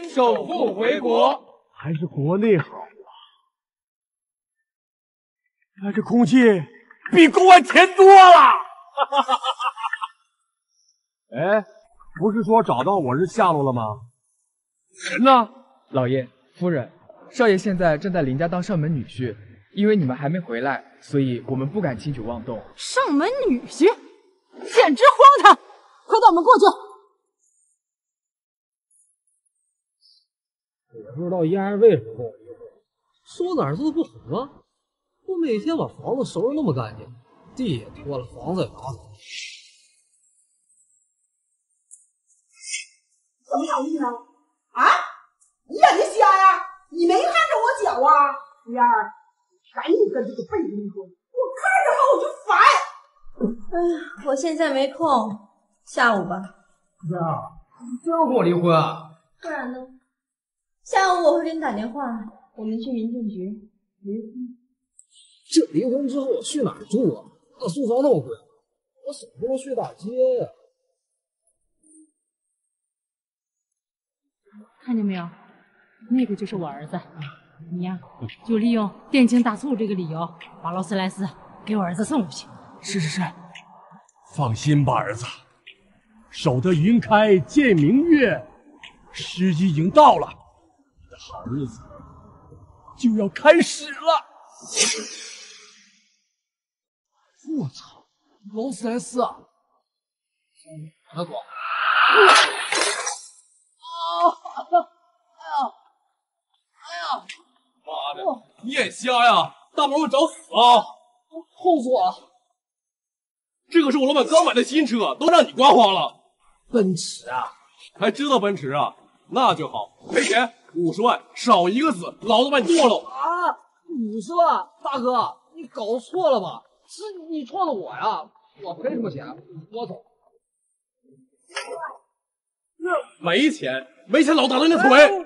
首付回国。 还是国内好啊！但这空气比国外甜多了。哎，不是说找到我儿子下落了吗？人呢？ 老爷、夫人，少爷现在正在林家当上门女婿，因为你们还没回来，所以我们不敢轻举妄动。 上门女婿，简直荒唐！快带我们过去。 也不知道燕儿为什么跟我离婚，说哪儿做的不好啊？我每天把房子收拾那么干净，地也拖了，房子也打扫。 怎么好意呢？啊！你眼睛瞎呀？你没看着我脚啊？燕儿，赶紧跟这个贝离婚，我看着他我就烦。 哎呀，我现在没空，下午吧。 燕儿，你真要跟我离婚啊？ 不然呢？下午我会给你打电话，我们去民政局离婚。 这离婚之后我去哪儿住啊？那租房那么贵，我总不能睡大街呀。 看见没有，那个就是我儿子。你呀，就利用店庆大促这个理由，把劳斯莱斯给我儿子送过去。 是，放心吧，儿子，守得云开见明月，时机已经到了，你的好日子就要开始了。 我操，劳斯莱斯啊！拿走。 妈的，你眼瞎呀？大门会找死啊！ 痛死我了！ 这可是我老板刚买的新车，都让你刮花了。 奔驰啊？ 还知道奔驰啊？那就好，赔钱50万，少一个字，老子把你剁了！ 啊，50万，大哥，你搞错了吧？是你撞的我呀，我赔什么钱？我走。 没钱，老打断你的腿！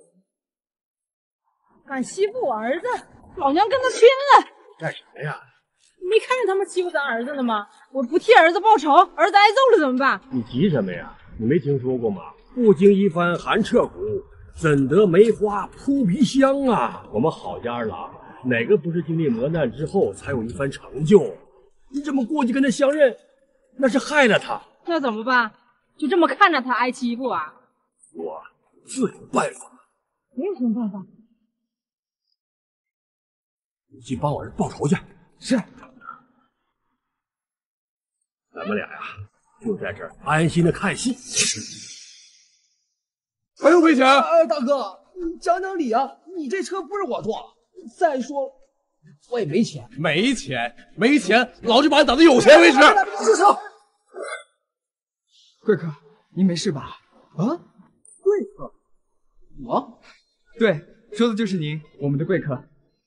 敢欺负我儿子，老娘跟他拼了！ 干什么呀？ 没看着他们欺负咱儿子呢吗？我不替儿子报仇，儿子挨揍了怎么办？ 你急什么呀？你没听说过吗？不经一番寒彻骨，怎得梅花扑鼻香啊！我们郝家儿郎，哪个不是经历磨难之后才有一番成就？你这么过去跟他相认，那是害了他。 那怎么办？就这么看着他挨欺负啊？ 我自有办法。 你有什么办法？ 你去帮我儿子报仇去。 是。 咱们俩呀，就在这儿安心的看戏。还用赔钱？ 大哥，你讲讲理啊！你这车不是我撞，再说我也没钱。 没钱，老子把你打到有钱为止。 住手！ 贵客，您没事吧？ 啊，贵客，我？ 对，说的就是您，我们的贵客。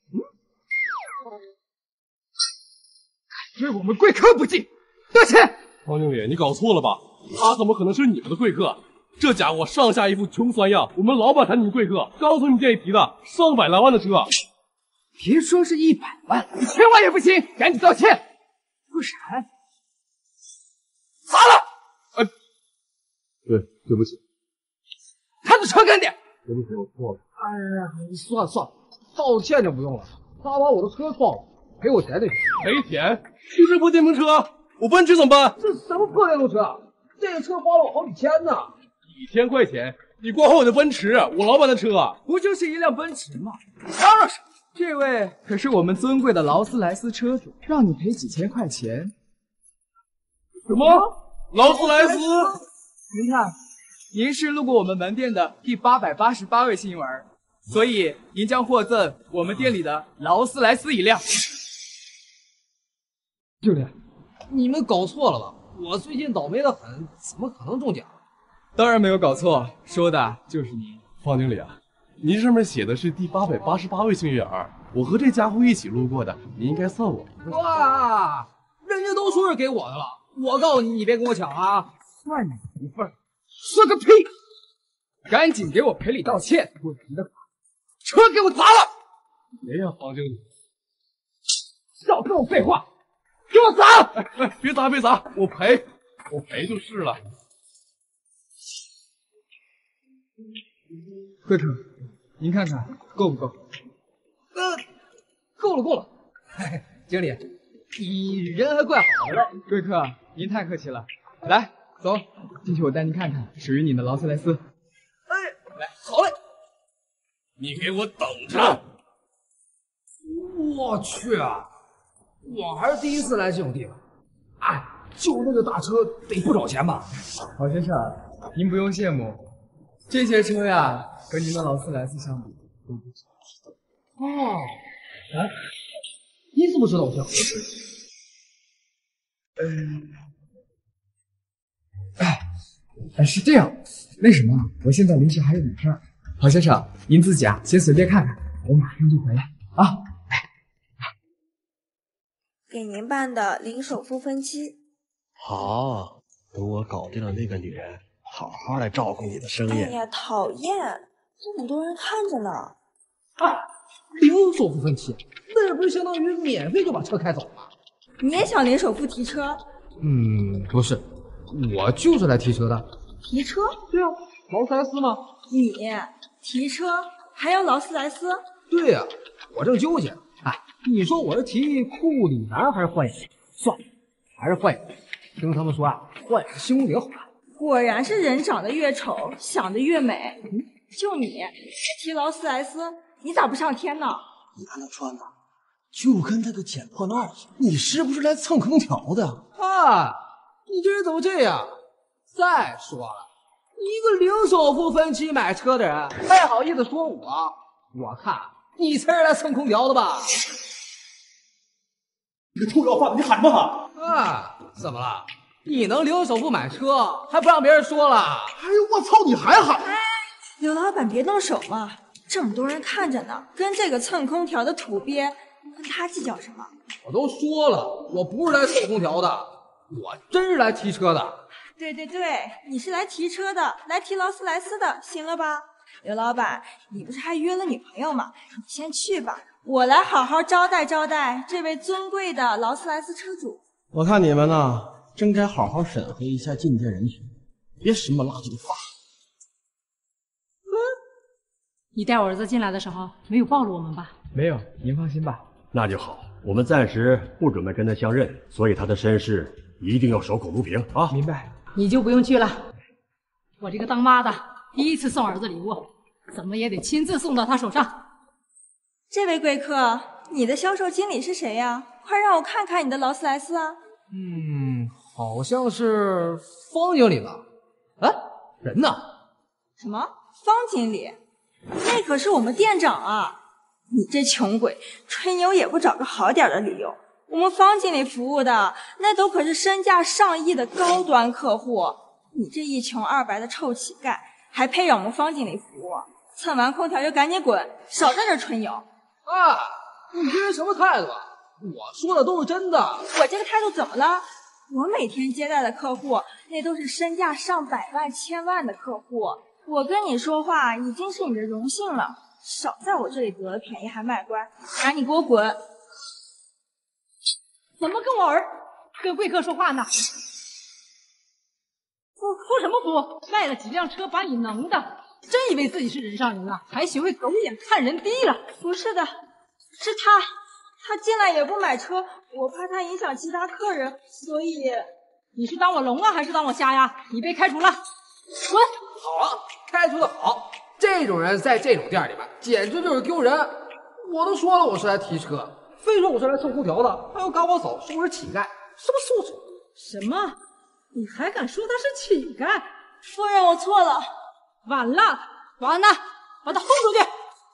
对我们贵客不敬，道歉！ 方经理，你搞错了吧？他怎么可能是你们的贵客？这家伙上下一副穷酸样。我们老板才你们贵客，刚从你店里提的上百来万的车。 别说是100万，1000万也不行，赶紧道歉，不然砸了！ 对不起， 他的车干点。 对不起，我错了。 哎呀，算了，道歉就不用了。他把我的车撞了，赔我钱就行。 赔钱？就这破电瓶车，我奔驰怎么办？ 这什么破电动车？这个车花了我好几千呢。 1000块钱，你刮花我的奔驰，我老板的车， 不就是一辆奔驰吗？嚷嚷什么？这位可是我们尊贵的劳斯莱斯车主，让你赔几千块钱。 什么？劳斯莱斯？ 您看，您是路过我们门店的第888位幸运儿，所以您将获赠我们店里的劳斯莱斯一辆。 经理，你们搞错了吧？我最近倒霉的很，怎么可能中奖？ 当然没有搞错，说的就是您。 方经理啊，您上面写的是第888位幸运儿，我和这家伙一起路过的，你应该算我。 哇，人家都说是给我的了，我告诉你，你别跟我抢啊！ 算你一份，说个屁！赶紧给我赔礼道歉，不然的话，车给我砸了！ 别呀，方经理， 少跟我废话，给我砸！ 别砸，我赔就是了。 贵客，您看看够不够？ 够了够了。嘿嘿，经理，你人还怪好的嘞。 贵客，您太客气了。来，走，进去我带您看看属于你的劳斯莱斯。 来，好嘞。 你给我等着！ 我去啊，我还是第一次来这种地方。哎，就那个大车得不少钱吧？ 郝先生，您不用羡慕，这些车呀，和您的劳斯莱斯相比都不少。 哦，哎，你怎么知道我叫？ 是这样，那什么，我现在临时还有点事儿。郝先生，您自己啊，先随便看看，我马上就回来啊。 给您办的零首付分期。 好，等我搞定了那个女人，好好来照顾你的生意。 哎呀，讨厌，这么多人看着呢。 哎，零首付分期，那不是相当于免费就把车开走了？ 你也想零首付提车？ 不是，我就是来提车的。 提车？ 对啊，劳斯莱斯吗？ 你提车还要劳斯莱斯？ 对呀，我正纠结呢。哎，你说我是提库里南还是幻影？算了，还是幻影。听他们说啊，幻影新空顶好看。 果然是人长得越丑，想得越美。就你提劳斯莱斯，你咋不上天呢？ 你看他穿的，就跟那个捡破烂似的。你是不是来蹭空调的？ 啊，你这人怎么这样？再说了，一个零首付分期买车的人，还好意思说我？我看你才是来蹭空调的吧？ 你个臭要饭的，你喊什么喊？ 啊，怎么了？你能零首付买车，还不让别人说了？ 哎呦，我操！你还喊？ 刘老板别动手嘛，这么多人看着呢，跟这个蹭空调的土鳖，跟他计较什么？ 我都说了，我不是来蹭空调的，我真是来提车的。 对对对，你是来提车的，来提劳斯莱斯的，行了吧？刘老板，你不是还约了女朋友吗？你先去吧，我来好好招待招待这位尊贵的劳斯莱斯车主。 我看你们呢，真该好好审核一下进店人群，别什么垃圾都发。 你带我儿子进来的时候没有暴露我们吧？ 没有，您放心吧。 那就好，我们暂时不准备跟他相认，所以他的身世一定要守口如瓶啊！ 明白。 你就不用去了，我这个当妈的第一次送儿子礼物，怎么也得亲自送到他手上。 这位贵客，你的销售经理是谁呀？快让我看看你的劳斯莱斯啊！ 好像是方经理吧？哎，人呢？ 什么？方经理？那可是我们店长啊！你这穷鬼，吹牛也不找个好点的理由。我们方经理服务的那都可是身价上亿的高端客户，你这一穷二白的臭乞丐，还配让我们方经理服务？蹭完空调就赶紧滚，少在这吹牛！ 啊，你这人什么态度啊？我说的都是真的。 我这个态度怎么了？我每天接待的客户，那都是身价上百万、千万的客户。我跟你说话已经是你的荣幸了，少在我这里得了便宜还卖乖，赶紧给我滚！ 怎么跟贵客说话呢？服什么服？卖了几辆车把你能的，真以为自己是人上人了，还学会狗眼看人低了？ 不是的，是他进来也不买车，我怕他影响其他客人，所以…… 你是当我聋啊，还是当我瞎呀？你被开除了，滚！ 好，开除的好，这种人在这种店里面简直就是丢人。我都说了我是来提车，非说我是来蹭空调的，还要赶我走，说我是乞丐，什么素质？ 什么？你还敢说他是乞丐？ 夫人，我错了。 晚了，保安呢？把他轰出去！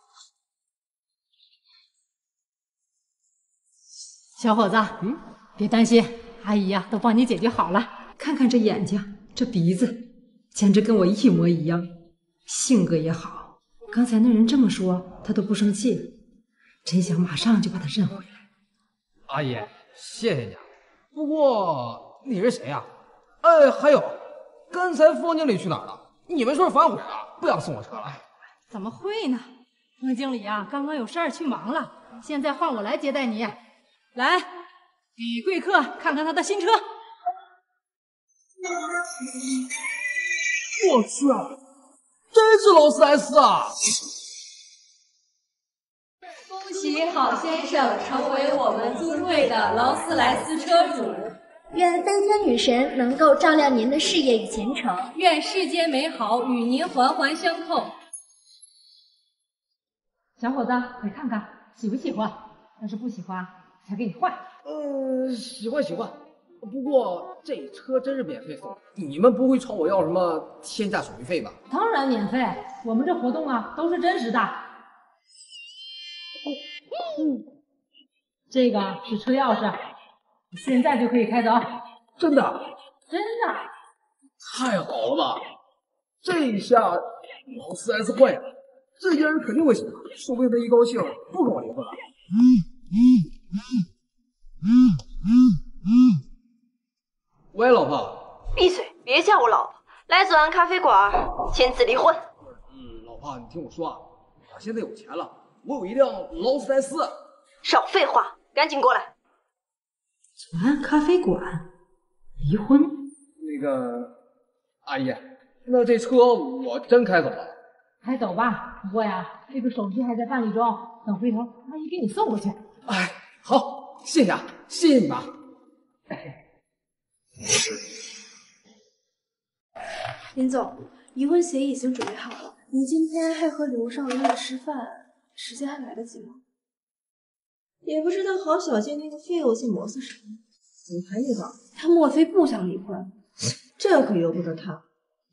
小伙子，别担心，阿姨呀，都帮你解决好了。看看这眼睛，这鼻子，简直跟我一模一样，性格也好。刚才那人这么说，他都不生气，真想马上就把他认回来。 阿姨，谢谢你啊。不过你是谁呀？还有，刚才方经理去哪儿了？你们是不是反悔了，不想送我车了？ 怎么会呢？方经理啊，刚刚有事儿去忙了，现在换我来接待你。来，给贵客看看他的新车。 我去， 真是劳斯莱斯啊！ 恭喜郝先生成为我们租队的劳斯莱斯车主。 愿飞天女神能够照亮您的事业与前程， 愿世间美好与您环环相扣。小伙子，你看看喜不喜欢？要是不喜欢，才给你换。 喜欢喜欢。不过这车真是免费送，你们不会朝我要什么天价手续费吧？ 当然免费，我们这活动啊都是真实的。这个是车钥匙，现在就可以开走。 真的？ 真的。 太好了吧！这一下劳斯莱斯坏了，这些人肯定会喜欢，说不定他一高兴不跟我离婚了。喂，老婆。 闭嘴，别叫我老婆。来左岸咖啡馆签字离婚。 老婆，你听我说啊，我现在有钱了，我有一辆劳斯莱斯。 少废话，赶紧过来。 左岸咖啡馆离婚？ 那个阿姨，那这车我真开走了？ 开走吧，不过呀，这个手续还在办理中，等回头阿姨给你送过去。 哎，好，谢谢啊，谢谢你们啊。 林总，离婚协议已经准备好了，您今天还和刘少约了吃饭，时间还来得及吗？ 也不知道郝小姐那个废物在磨蹭什么，怎么还没到？ 他莫非不想离婚？ 这可由不得他。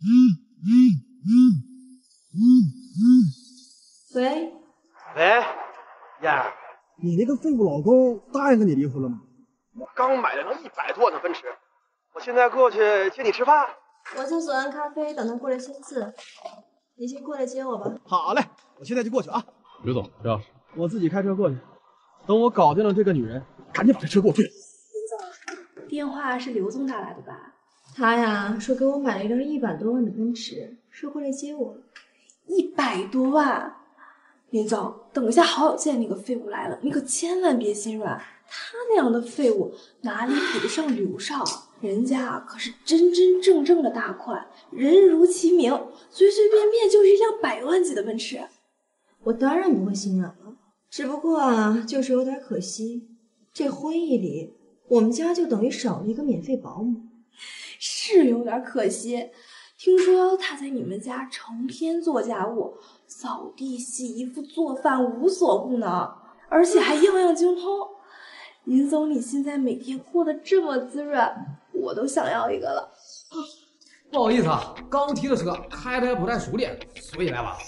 喂， 燕儿，你那个废物老公答应跟你离婚了吗？ 我刚买了辆100多万的奔驰，我现在过去接你吃饭。 我在左岸咖啡等他过来签字，你先过来接我吧。 好嘞，我现在就过去啊。 刘总，这钥匙。 我自己开车过去。等我搞定了这个女人，赶紧把这车给我退了。 林总，电话是刘总打来的吧？ 他呀说给我买了一辆100多万的奔驰，说过来接我。 100多万？林总，等一下郝小健那个废物来了，你可千万别心软。他那样的废物哪里比得上刘少？人家可是真真正正的大款，人如其名，随随便便就是一辆100万级的奔驰。 我当然不会心软了，只不过啊，就是有点可惜，这婚姻里我们家就等于少了一个免费保姆。 是有点可惜，听说他在你们家成天做家务，扫地、洗衣服、做饭无所不能，而且还样样精通。林总，你现在每天过得这么滋润，我都想要一个了。 不好意思啊，刚提的车开的还不太熟练，所以来晚了。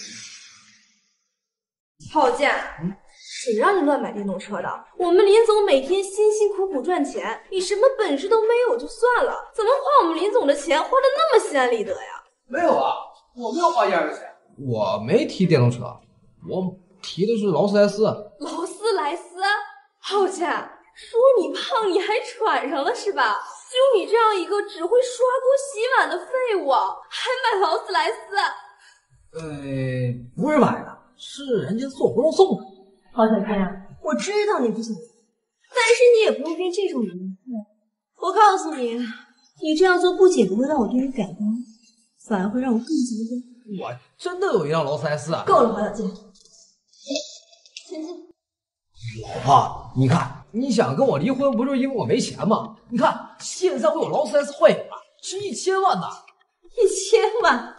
郝建，谁让你乱买电动车的？我们林总每天辛辛苦苦赚钱，你什么本事都没有就算了，怎么花我们林总的钱花的那么心安理得呀？ 没有啊，我没有花燕儿的钱，我没提电动车，我提的是劳斯莱斯。 劳斯莱斯？郝建，说你胖你还喘上了是吧？就你这样一个只会刷锅洗碗的废物，还买劳斯莱斯？ 不是买的，是人家做活动送的。 郝小天，我知道你不想，但是你也不用跟这种人混。我告诉你，你这样做不仅不会让我对你改观，反而会让我更激动。 我真的有一辆劳斯莱斯。 够了，郝小天，前进。 老婆，你看，你想跟我离婚，不就是因为我没钱吗？你看，现在我有劳斯莱斯幻影了，值1000万呢。 1000万？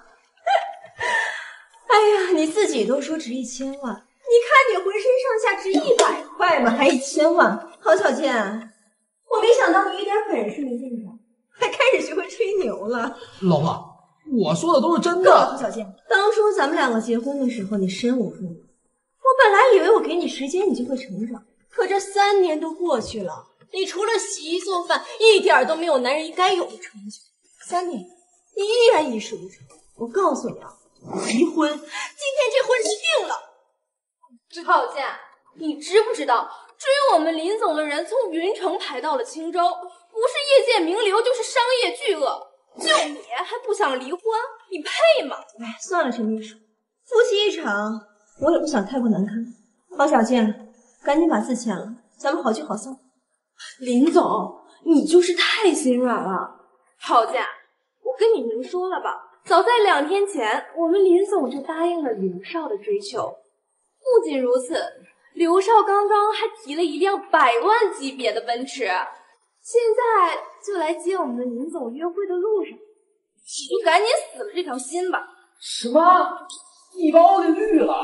哎呀，你自己都说值1000万，你看你浑身上下值100块吗？还1000万？郝小健，我没想到你一点本事没见着，还开始学会吹牛了。 老婆，我说的都是真的。 郝小健，当初咱们2个结婚的时候，你身无分文。我本来以为我给你时间你就会成长，可这3年都过去了，你除了洗衣做饭，一点都没有男人应该有的成就。3年，你依然一事无成。我告诉你啊，离婚，今天这婚是定了。 郝建，你知不知道追我们林总的人从云城排到了青州，不是业界名流就是商业巨鳄，就你还不想离婚，你配吗？ 哎，算了，陈秘书，夫妻一场，我也不想太过难堪。郝小健，赶紧把字签了，咱们好聚好散。 林总，你就是太心软了。郝建，我跟你明说了吧， 早在2天前，我们林总就答应了刘少的追求。不仅如此，刘少刚刚还提了一辆100万级别的奔驰，现在就来接我们的林总约会的路上。你就赶紧死了这条心吧！ 什么？你把我给绿了？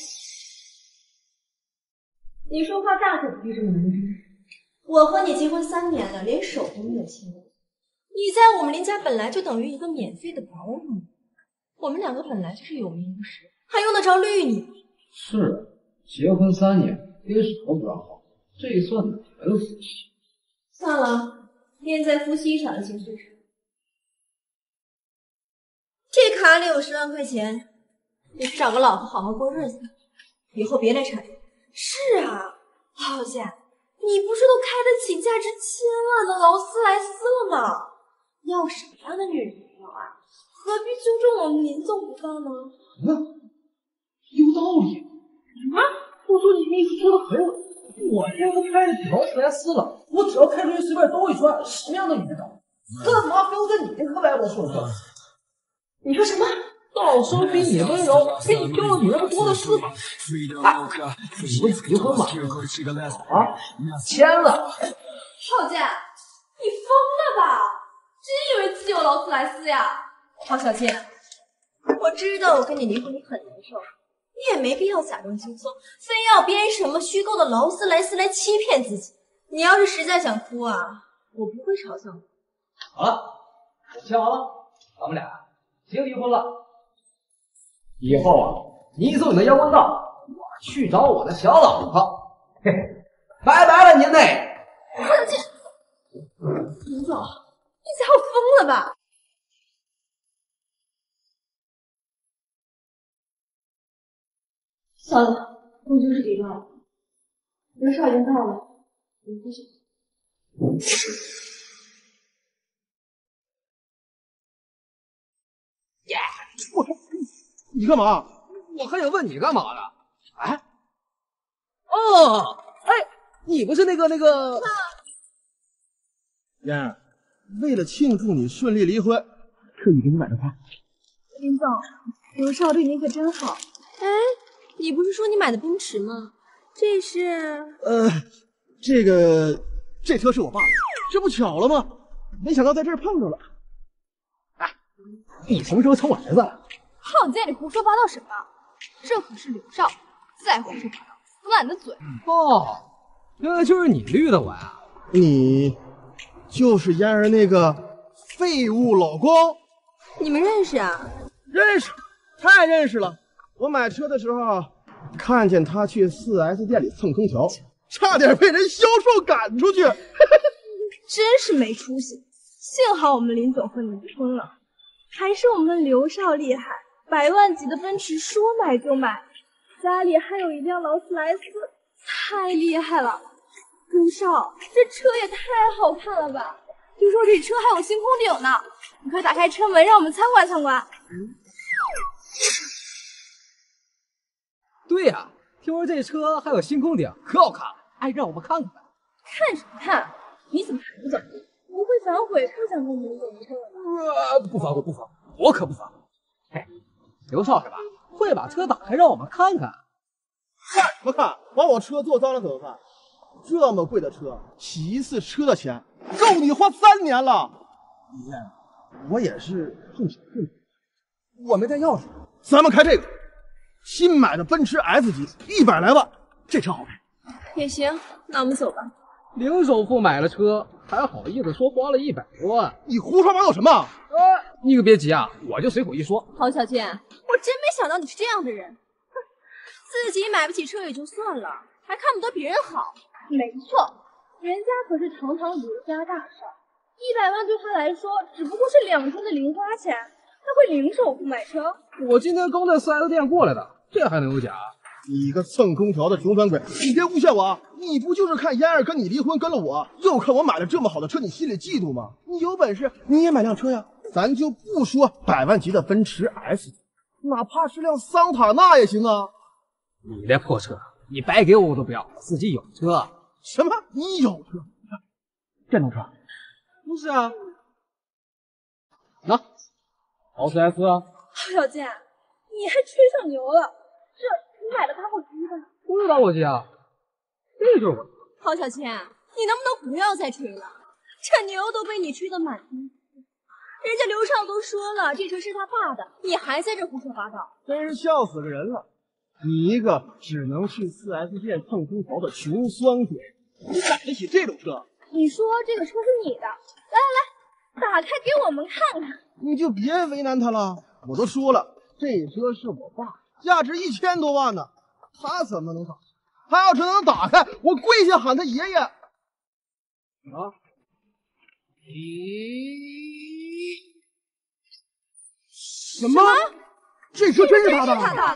你说话大可不必这么明智。我和你结婚3年了，连手都没有牵过。你在我们林家本来就等于一个免费的保姆，我们2个本来就是有名无实，还用得着绿你吗？ 是，结婚3年，连手都不让晃，这算哪来的夫妻？ 算了，念在夫妻上的情绪上。这卡里有10万块钱，你去找个老婆好好过日子，以后别来缠人。 是啊，老姐，你不是都开得起价值1000万的劳斯莱斯了吗？要什么样的女人没有啊？何必揪着我们林总不放呢？ 有道理。我说你秘书说的很有道理，我这都开得起劳斯莱斯了，我只要开出去随便兜一圈，什么样的女人都。干嘛非要在你这个歪脖说的？ 你说什么？ 道生比你温柔，比你漂亮女人多的是吧？你不结婚吗？啊，签了。 少健，你疯了吧？真以为自己有劳斯莱斯呀？ 黄小倩，我知道我跟你离婚你很难受，你也没必要假装轻松，非要编什么虚构的劳斯莱斯来欺骗自己。你要是实在想哭啊，我不会嘲笑你。 好了，我签完了，咱们俩已经离婚了。以后啊，你走你的阳关道，我去找我的小老婆。嘿嘿，拜拜了您嘞！ 林总，你家伙疯了吧？ 算了，终究是给到了。刘少已经到了，你回去。 你干嘛？ 我还想问你干嘛呢？哎，哦，哎，你不是那个燕儿，为了庆祝你顺利离婚，特意给你买的花。 林总，刘少对你可真好。 哎，你不是说你买的奔驰吗？这是…… 这车是我爸的，这不巧了吗？没想到在这儿碰着了。 哎，你什么时候成我儿子了？ 浩健，你胡说八道什么？这可是刘少，再胡说八道，撕烂你的嘴！ 哦，原来就是你绿的我呀！ 你就是嫣儿那个废物老公？ 你们认识啊？ 认识，太认识了。我买车的时候看见他去4S 店里蹭空调，差点被人销售赶出去。 真是没出息！幸好我们林总和你离婚了，还是我们刘少厉害，100万级的奔驰说买就买，家里还有一辆劳斯莱斯，太厉害了！刘少，这车也太好看了吧！听说这车还有星空顶呢，你快打开车门，让我们参观参观。 对呀，听说这车还有星空顶，可好看了，哎，让我们看看。 看什么看？你怎么还不走？不会反悔，不想跟我们林总离婚了吧？ 不反悔，不反悔，我可不反悔。嘿，刘少是吧？快把车打开，让我们看看。 看什么看？把我车做脏了怎么办？这么贵的车，洗一次车的钱够你花3年了。你看，我也是碰巧碰巧，我没带钥匙。咱们开这个，新买的奔驰 S 级，100来万，这车好开。 也行，那我们走吧。 零首付买了车，还好意思说花了100多万？ 你胡说八道什么？ 你可别急啊，我就随口一说。 郝小倩，我真没想到你是这样的人，自己买不起车也就算了，还看不得别人好。没错，人家可是堂堂刘家大少，100万对他来说只不过是2天的零花钱，他会零首付买车？ 我今天刚在4S店过来的，这还能有假？ 你个蹭空调的穷酸鬼，你别诬陷我啊！你不就是看嫣儿跟你离婚跟了我，又看我买了这么好的车，你心里嫉妒吗？你有本事你也买辆车呀！咱就不说100万级的奔驰 S， 哪怕是辆桑塔纳也行啊！ 你那破车，你白给我都不要，自己有车。 什么？你有车？电动车？ 不是啊。喏， 劳斯莱斯。 郝小健，你还吹上牛了？这你买的打火机吧？ 不是打火机啊，这就是我的。 郝小倩，你能不能不要再吹了？这牛都被你吹得满天飞，人家刘畅都说了，这车是他爸的，你还在这胡说八道， 真是笑死个人了！你一个只能去 4S 店蹭空调的穷酸鬼，你买得起这种车？ 你说这个车是你的，来来来，打开给我们看看。 你就别为难他了。我都说了，这车是我爸，价值1000多万呢，他怎么能打？他要是能打开，我跪下喊他爷爷。啊！什么？这车真是他的？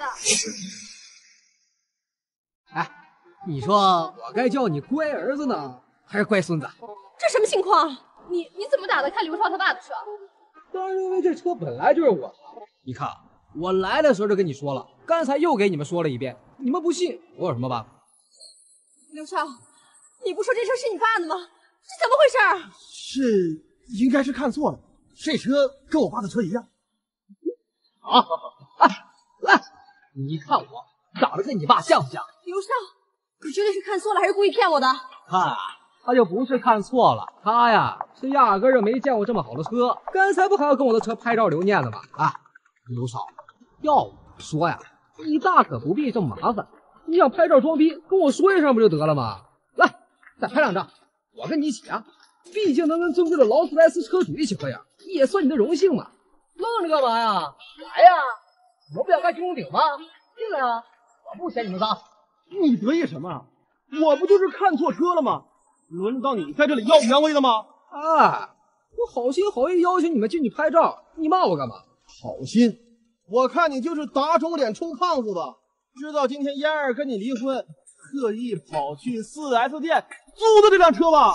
哎，你说我该叫你乖儿子呢，还是乖孙子？ 这什么情况？ 你怎么打得开刘少他爸的车？ 当然，因为这车本来就是我的。你看，我来的时候就跟你说了，刚才又给你们说了一遍，你们不信，我有什么办法？ 刘少，你不说这车是你爸的吗？这怎么回事？ 是，应该是看错了，这车跟我爸的车一样。 好，来，你看我长得跟你爸像不像？ 刘少，你绝对是看错了，还是故意骗我的？ 看，他就不是看错了，他呀是压根儿就没见过这么好的车，刚才不还要跟我的车拍照留念的吗？啊，刘少，要我说呀，你大可不必这么麻烦，你想拍照装逼，跟我说一声不就得了吗？来，再拍2张，我跟你一起啊，毕竟能跟尊贵的劳斯莱斯车主一起合影，也算你的荣幸嘛。愣着干嘛呀？来呀！你们不想看金龙顶吗？进来啊！我不嫌你们脏。 你得意什么？我不就是看错车了吗？轮到你在这里耀武扬威的吗？ 啊！我好心好意邀请你们进去拍照，你骂我干嘛？ 好心，我看你就是打肿脸充胖子吧。知道今天嫣儿跟你离婚，特意跑去 4S 店租的这辆车吧？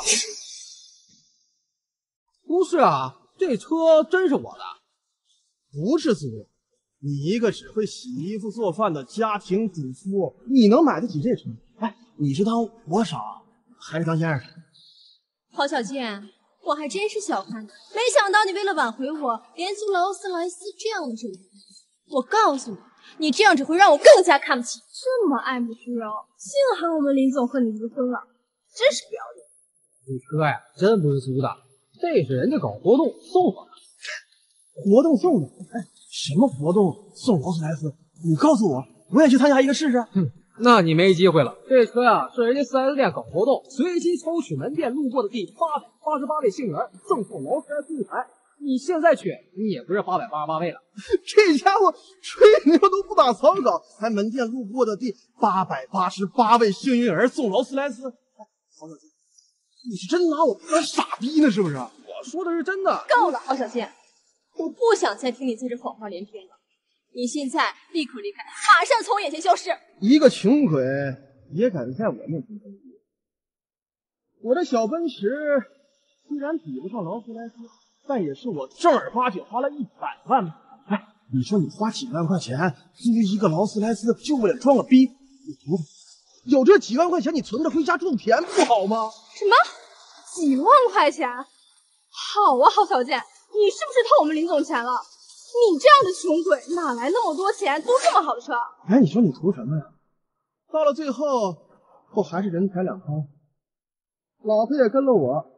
不是啊，这车真是我的。 不是租的，你一个只会洗衣服做饭的家庭主妇，你能买得起这车？哎，你是当我傻，还是当嫣儿傻？ 郝小健，我还真是小看你，没想到你为了挽回我，连租劳斯莱斯这样的车都不租。我告诉你，你这样只会让我更加看不起。 这么爱慕虚荣，幸好我们林总和你离婚了，真是不要脸。 这车呀，真不是租的，这是人家搞活动送我的。 活动送的？哎，什么活动送劳斯莱斯？你告诉我，我也去参加一个试试。 那你没机会了。这车呀，是人家 4S 店搞活动，随机抽取门店路过的第888位幸运儿，赠送劳斯莱斯一台。你现在去，你也不是888位了。 这家伙吹牛都不打草稿，还门店路过的第888位幸运儿送劳斯莱斯。郝小健，你是真拿我当傻逼呢是不是？ 我说的是真的。 够了，郝小健，我不想再听你在这谎话连篇了。你现在立刻离开，马上从我眼前消失！ 一个穷鬼也敢在我面前争辩。我这小奔驰虽然比不上劳斯莱斯，但也是我正儿八经花了100万买的。哎，你说你花几万块钱租一个劳斯莱斯，就为了装个逼，你图有这几万块钱，你存着回家种田不好吗？ 什么？几万块钱？好啊，郝小健，你是不是偷我们林总钱了？你这样的穷鬼哪来那么多钱租这么好的车？ 哎，你说你图什么呀？到了最后，不还是人财两空？老婆也跟了我，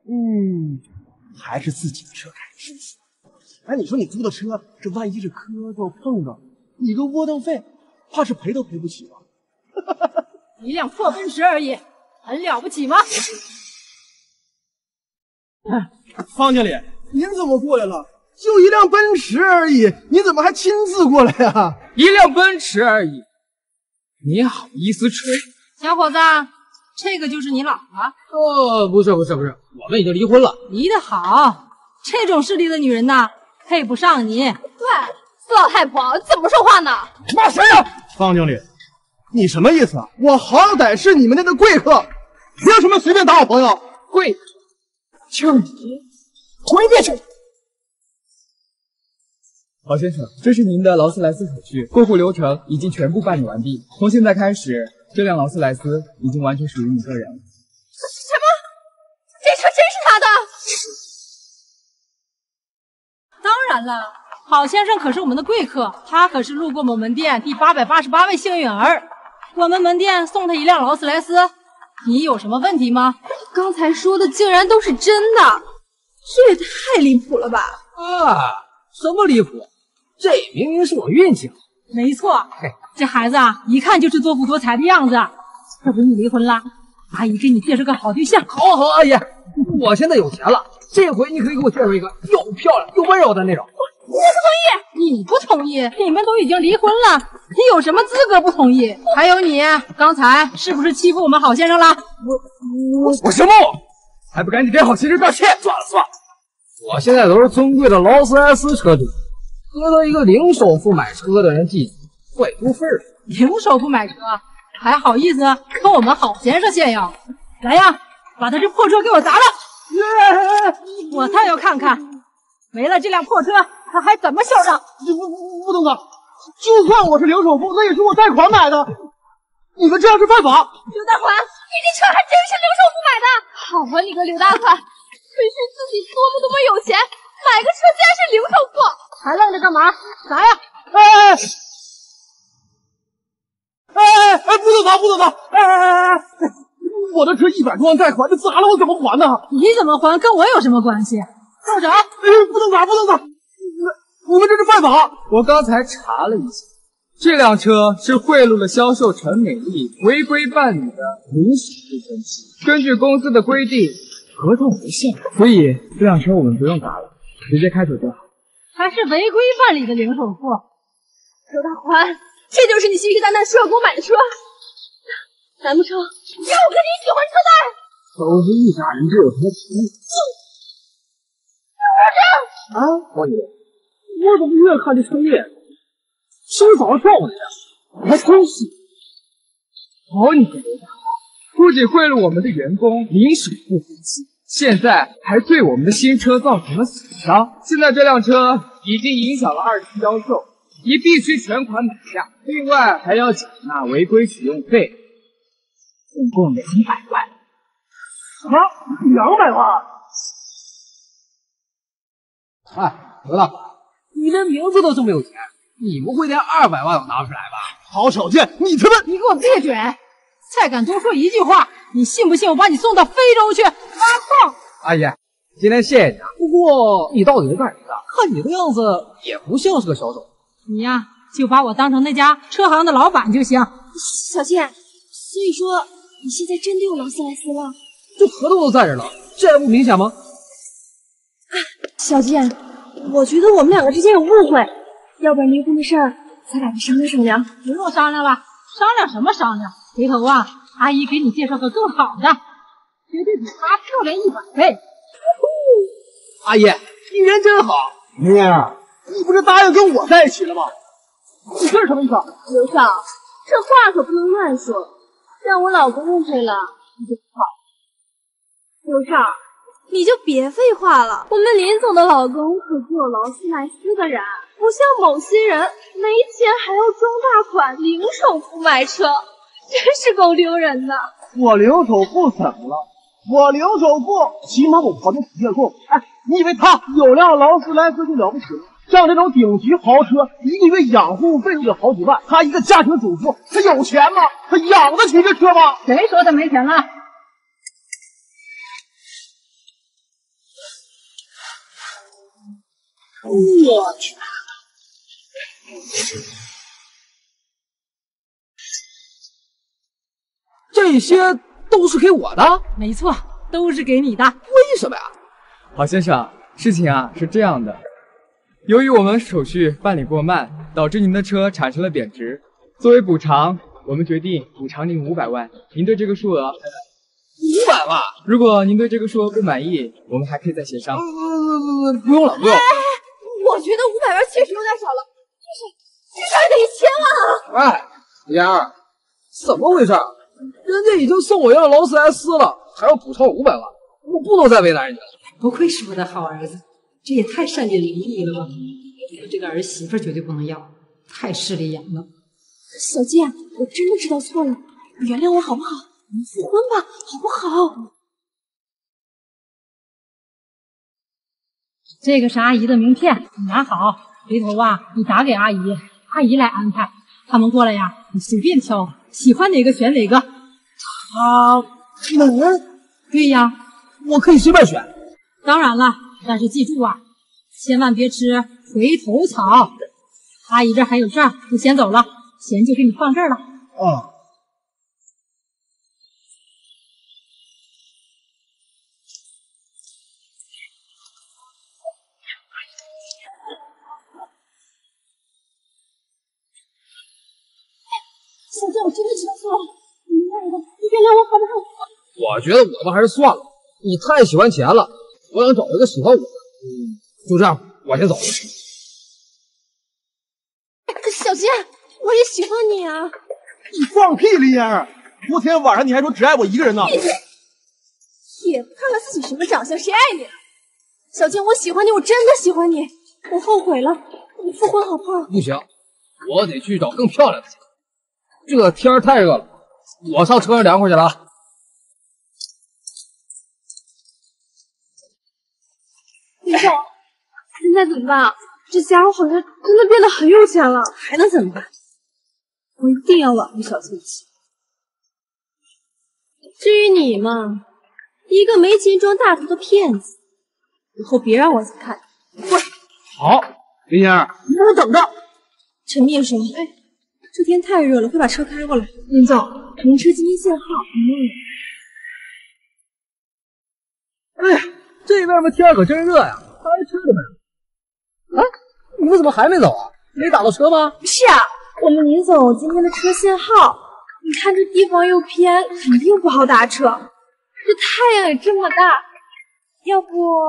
还是自己的车开舒服。哎，你说你租的车，这万一是磕着碰着，你个窝囊废，怕是赔都赔不起吧？ 一辆破奔驰而已，很了不起吗？ 方经理，您怎么过来了？就一辆奔驰而已，你怎么还亲自过来呀？ 一辆奔驰而已，你好意思吹？ 小伙子，这个就是你老婆？ 不是，我们已经离婚了。 离得好，这种势利的女人呐，配不上你。 对，死老太婆怎么说话呢？ 骂谁呀？方经理，你什么意思啊？我好歹是你们那的贵客，凭什么随便打我朋友？ 贵，就你，滚回去！郝先生，这是您的劳斯莱斯手续，过户流程已经全部办理完毕。从现在开始，这辆劳斯莱斯已经完全属于你个人了。 什么？这车真是他的？ 当然了， 郝先生可是我们的贵客，他可是路过我们门店第888位幸运儿。我们门店送他一辆劳斯莱斯，你有什么问题吗？ 刚才说的竟然都是真的，这也太离谱了吧！ 啊，什么离谱？这明明是我运气好。 没错，这孩子啊，一看就是多富多财的样子。要不你离婚了，阿姨给你介绍个好对象。 好，阿姨，我现在有钱了，这回你可以给我介绍一个又漂亮又温柔的那种。 我不同意！你不同意？你们都已经离婚了，你有什么资格不同意？还有你，刚才是不是欺负我们郝先生了？ 我行不？还不赶紧给郝先生道歉！算了，我现在都是尊贵的劳斯莱斯车主，得到一个零首付买车的人记住，怪丢份儿。 零首付买车，还好意思跟我们郝先生炫耀？来呀，把他这破车给我砸了！我倒要看看，没了这辆破车，他还怎么嚣张？ 不能的，就算我是零首付，那也是我贷款买的，你们这样是犯法。 刘大款，你这车还真是零首付买的？好啊，你个刘大款，吹嘘自己多么有钱，买个车竟然是零首付， 还愣着干嘛？砸呀！ 不能砸！我的车100多万贷款，这砸了我怎么还呢？ 你怎么还跟我有什么关系？动手！ 不能砸！你们这是犯法！ 我刚才查了一下，这辆车是贿赂了销售陈美丽违规办理的临时付分期，根据公司的规定，合同无效，所以这辆车我们不用砸了，直接开走就好。 还是违规办理的零首付。 刘大款，这就是你信誓旦旦说要给我买的车？难不成要我跟你一起还车贷？ 都是一家人，这有什么奇异？ 啊，王爷，我怎么越看这车越是不是早上撞我的呀？还真是。 好你个刘大款，不仅贿赂我们的员工临时付分期，现在还对我们的新车造成了损伤。现在这辆车已经影响了2次销售，你必须全款买下，另外还要缴纳违规使用费，总共200万。 什么？200万？ 哎，刘大款，你连名字都这么有钱，你不会连200万都拿不出来吧？ 郝小健，你他妈！ 你给我闭嘴！再敢多说一句话，你信不信我把你送到非洲去？挖矿！ 阿姨，今天谢谢你啊。不过你到底是干什么的？看你的样子也不像是个销售。 你呀，就把我当成那家车行的老板就行。 小健，所以说你现在真的有劳斯莱斯了？ 这合同都在这了，这还不明显吗？ 小健，我觉得我们两个之间有误会，要不然离婚的事儿咱俩再商量商量。 不用商量了，商量什么商量？回头啊，阿姨给你介绍个更好的，绝对比她漂亮100倍。 阿姨，你人真好。 明儿，你不是答应跟我在一起了吗？你这是什么意思？ 刘少，这话可不能乱说，让我老公误会了你就不好。刘少，你就别废话了，我们林总的老公可是有劳斯莱斯的人，不像某些人没钱还要装大款零首付买车，真是够丢人的。 我零首付怎么了？我零首付，起码我还能体验过。哎，你以为他有辆劳斯莱斯就了不起了？像这种顶级豪车，一个月养护费就得好几万。他一个家庭主妇，他有钱吗？他养得起这车吗？ 谁说他没钱了？ 我去！ 这些都是给我的？ 没错，都是给你的。 为什么呀？ 郝先生，事情啊是这样的，由于我们手续办理过慢，导致您的车产生了贬值。作为补偿，我们决定补偿您500万。您对这个数额 ？500万？ 如果您对这个数额不满意，我们还可以再协商。 不用了，不用。 我觉得500万确实有点少了，至少得1000万啊！ 哎，妍儿，怎么回事？人家已经送我一辆劳斯莱斯了，还要补偿我500万，我不能再为难人家了。 不愧是我的好儿子，这也太善解人意了吧！我这个儿媳妇绝对不能要，太势利眼了。 小健，我真的知道错了，你原谅我好不好？我们复婚吧，好不好？ 这个是阿姨的名片，你拿好， 回头啊，你打给阿姨，阿姨来安排。他们过来呀，你随便挑，喜欢哪个选哪个。 他们？ 对呀， 我可以随便选。 当然了，但是记住啊，千万别吃回头草。阿姨这还有事儿，就先走了，钱就给你放这儿了。 啊。 小姐，我真的知道错了，你原谅我好不好？ 我觉得我们还是算了，你太喜欢钱了，我想找一个喜欢我的。就这样，我先走了。 小姐，我也喜欢你啊！ 你放屁，林嫣儿！昨天晚上你还说只爱我一个人呢。 闭嘴！也不看看自己什么长相，谁爱你？小姐，我喜欢你，我真的喜欢你，我后悔了，我们复婚好不好？ 不行，我得去找更漂亮的。这天儿太热了，我上车上凉快去了啊。 林总，现在怎么办？这家伙好像真的变得很有钱了，还能怎么办？我一定要挽回小庆琪。 至于你嘛，一个没钱装大头的骗子，以后别让我再看你。滚！ 好，林嫣儿，你在这等着。 陈秘书，这天太热了，快把车开过来。林总，停车今天限号。 哎呀，这外面天可真热呀，开车都没有。哎，你们怎么还没走啊？没打到车吗？ 不是啊，我们林总今天的车限号，你看这地方又偏，肯定不好打车。这太阳也这么大，要不……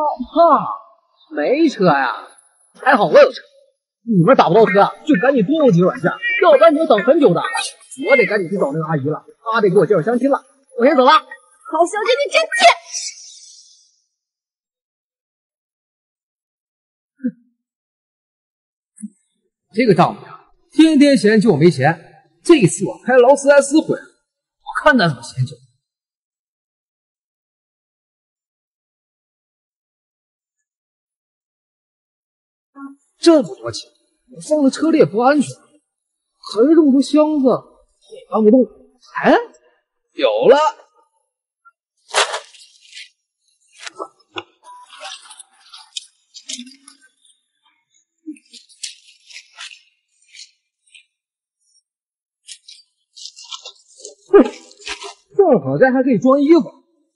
没车呀？还好我有车。你们打不到车，就赶紧多用几个软件，要不然你就等很久的。我得赶紧去找那个阿姨了，她得给我介绍相亲了。我先走了。 好小姐，你真贱！ 这个丈母娘天天嫌弃我没钱，这次我开劳斯莱斯回来，我看她怎么嫌弃我。这么多钱，我放在车里也不安全，可是这么多箱子也搬不动。哎，有了！正好这还可以装衣服。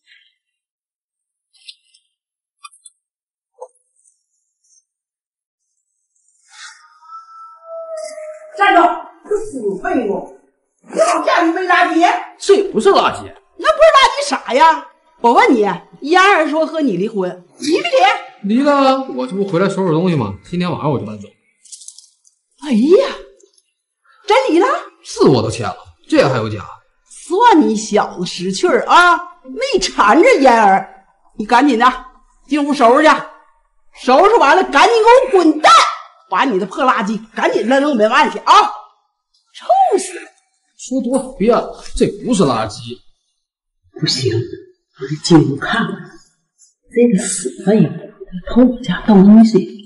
站住！这死废物！你老家里没垃圾？ 这不是垃圾， 那不是垃圾啥呀？我问你，嫣儿说和你离婚，离没离？ 离了，我这不回来收拾东西吗？今天晚上我就搬走。 哎呀，真离了？ 字我都签了，这还有假？ 算你小子识趣儿啊，没缠着嫣儿。你赶紧的进屋收拾去，收拾完了赶紧给我滚蛋！把你的破垃圾赶紧扔门外去啊！臭死了！ 说多少遍了，这不是垃圾。 不行，我得进屋看看。这个死废物，他偷我家东西。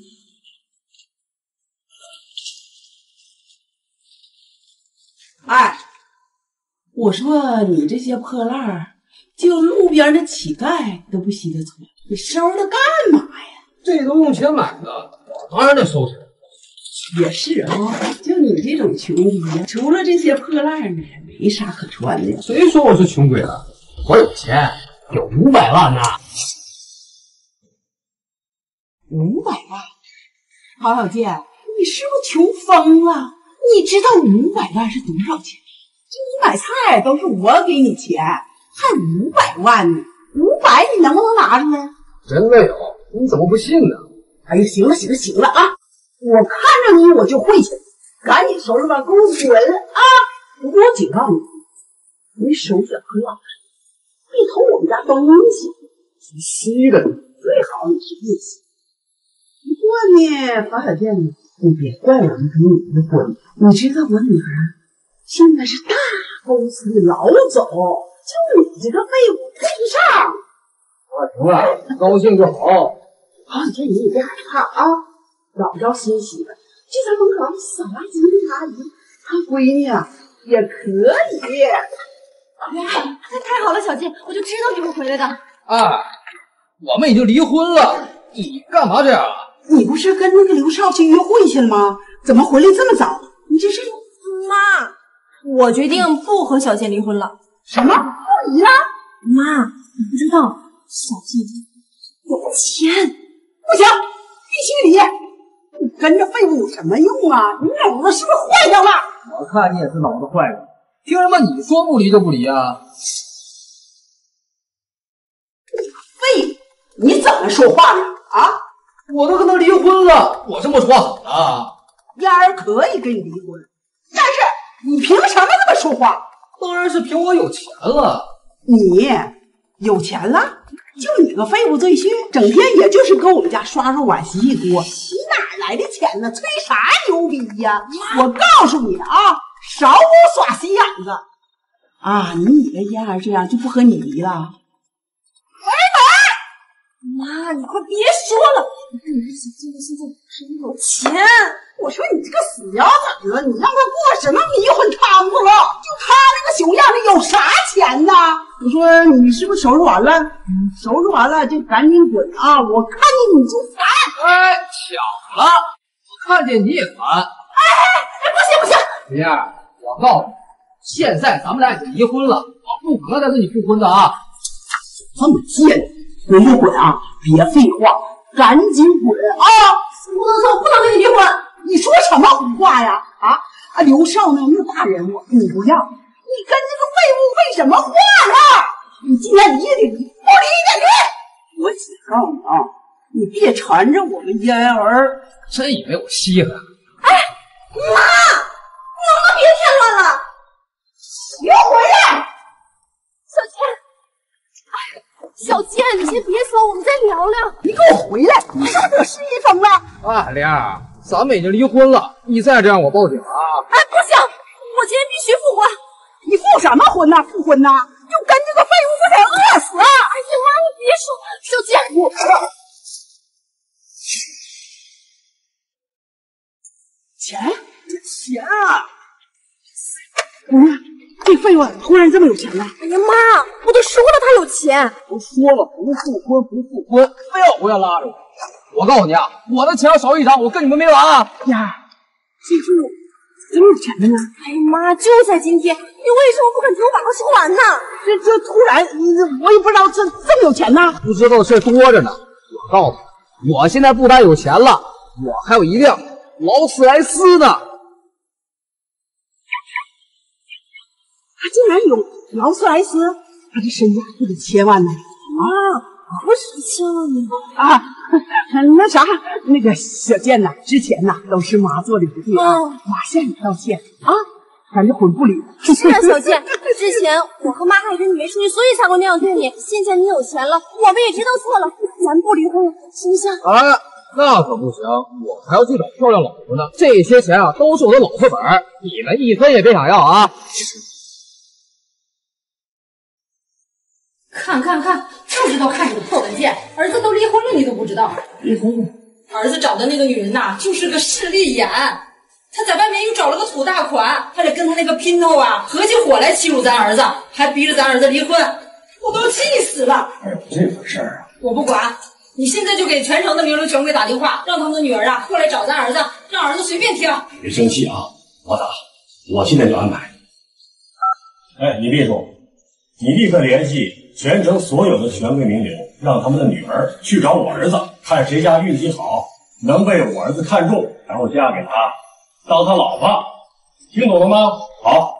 哎，我说你这些破烂儿，就路边的乞丐都不稀得穿，你收它干嘛呀？ 这都用钱买的，我当然得收拾。 也是啊，就你这种穷逼呀，除了这些破烂呢，没啥可穿的。 谁说我是穷鬼了？我有钱，有500万呢。 500万？郝小健，你是不是穷疯了？你知道500万是多少钱？这你买菜都是我给你钱，还500万呢？500你能不能拿出来？ 真的有？你怎么不信呢？ 哎呀，行了行了行了啊！我看着你我就晦气，赶紧收拾吧，给我滚啊！不过我警告你，你手脚可老实，别偷我们家东西。 你吸的， 最好你是不行。不过呢，郝小健，你别怪我们给你离婚。你知道我女儿现在是大公司的老总，就你这个废物配不上。 行了，高兴就好。 郝小健，你也别害怕啊。找着新媳妇， 就在门口扫垃圾的阿姨，她闺女也可以。 那太好了，小健，我就知道你会回来的。 啊，我们已经离婚了，你干嘛这样啊？ 你不是跟那个刘少去约会去了吗？怎么回来这么早？你这是？ 妈，我决定不和小健离婚了。 什么？不离了？ 妈，你不知道小健有钱。 不行，必须离！你跟着废物有什么用啊？你脑子是不是坏掉了？ 我看你也是脑子坏了，凭什么你说不离就不离啊？ 废物，你怎么说话呢？啊？ 我都跟他离婚了，我这么说好了。 燕儿可以跟你离婚，但是你凭什么这么说话？ 当然是凭我有钱了。 你有钱了？就你个废物赘婿，整天也就是跟我们家刷刷碗、洗洗锅，你哪来的钱呢？吹啥牛逼呀！我告诉你啊，少给我耍心眼子啊！你以为燕儿这样就不和你离了？ 妈，你快别说了！你看你这小健现在是有钱。 我说你这个死腰子，你让他过什么迷魂汤子了？就他那个熊样的，有啥钱呢？我说你是不是收拾完了？收拾完了就赶紧滚啊！我看见你就烦。 哎，巧了，我看见你也烦。 不行！ 林燕，我告诉你，现在咱们俩已经离婚了，我不可能再跟你复婚的啊！ 这么贱，你就滚啊！别废话，赶紧滚啊！ 不能走，不能跟你离婚。 你说什么胡话呀？刘少呢？那大人物你不要，你跟这个废物废什么话呀？你今天离也得离，不离也得离！我只告诉你啊，你别缠着我们燕儿。 真以为我稀罕？ 哎，妈，你能不能别添乱了？ 给我回来！ 小健，小健，你先别走，我们再聊聊。 你给我回来！你是不是得失忆疯了？ 啊，莲儿，咱们已经离婚了，你再这样我报警啊！ 哎，不行，我今天必须复婚。 你复什么婚呐？复婚呐？就跟这个废物不得饿死啊！ 哎呀妈，你别说，小健，我钱啊！这废物突然这么有钱了？ 哎呀妈，我都说了他有钱。 都说了不复婚不复婚，非要回来拉着我。我告诉你啊，我的钱要少一张，我跟你们没完啊！ 呀，这废物真有钱了呢！ 哎呀妈，就在今天，你为什么不肯听我把话说完呢？ 这突然，我也不知道这么有钱呢。 不知道的事多着呢。我告诉你，我现在不但有钱了，我还有一辆劳斯莱斯呢。 他竟然有劳斯莱斯，他这身价不得千万呢！ 不是千万呢啊！那啥，那个小健呐，之前呐都是妈做的不对啊，妈向你道歉啊，咱这婚不离。 是啊，小健，之前我和妈还以为你没出息，所以才会那样对你。现在你有钱了，我们也知道错了，咱不离婚了，行不行？ 哎，那可不行，我还要去找漂亮老婆呢。这些钱啊，都是我的老婆本，你们一分也别想要啊！ 看，就知道看你的破文件。儿子都离婚了，你都不知道？离婚了。儿子找的那个女人呐，就是个势利眼。他在外面又找了个土大款，还得跟他那个姘头啊合起伙来欺辱咱儿子，还逼着咱儿子离婚，我都气死了。 有这回事啊？ 我不管，你现在就给全城的名流权贵打电话，让他们的女儿啊过来找咱儿子，让儿子随便挑。 别生气啊，我打，我现在就安排。哎，你秘书，你立刻联系全城所有的权贵名流，让他们的女儿去找我儿子，看谁家运气好，能被我儿子看中，然后嫁给他，当他老婆。听懂了吗？好。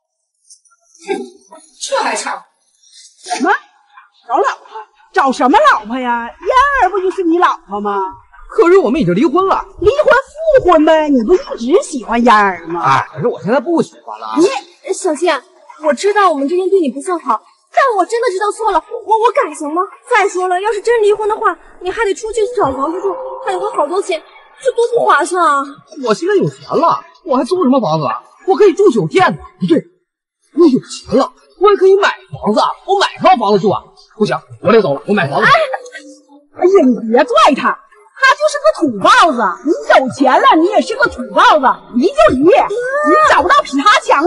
这还差？ 什么？找老婆？找什么老婆呀？燕儿不就是你老婆吗？ 可是我们已经离婚了。 离婚复婚呗，你不一直喜欢燕儿吗？ 哎，可是我现在不喜欢了。 小健，我知道我们之间对你不算好，但我真的知道错了，我改行吗？再说了，要是真离婚的话，你还得出去找房子住，还得花好多钱，这多不划算啊！ 我现在有钱了，我还租什么房子啊？我可以住酒店呢。不对，我有钱了，我也可以买房子，我买套房子住啊。不行，我得走了，我买房子。 哎呀，你别拽他， 他就是个土包子。你有钱了，你也是个土包子，离就离，你找不到比他强的。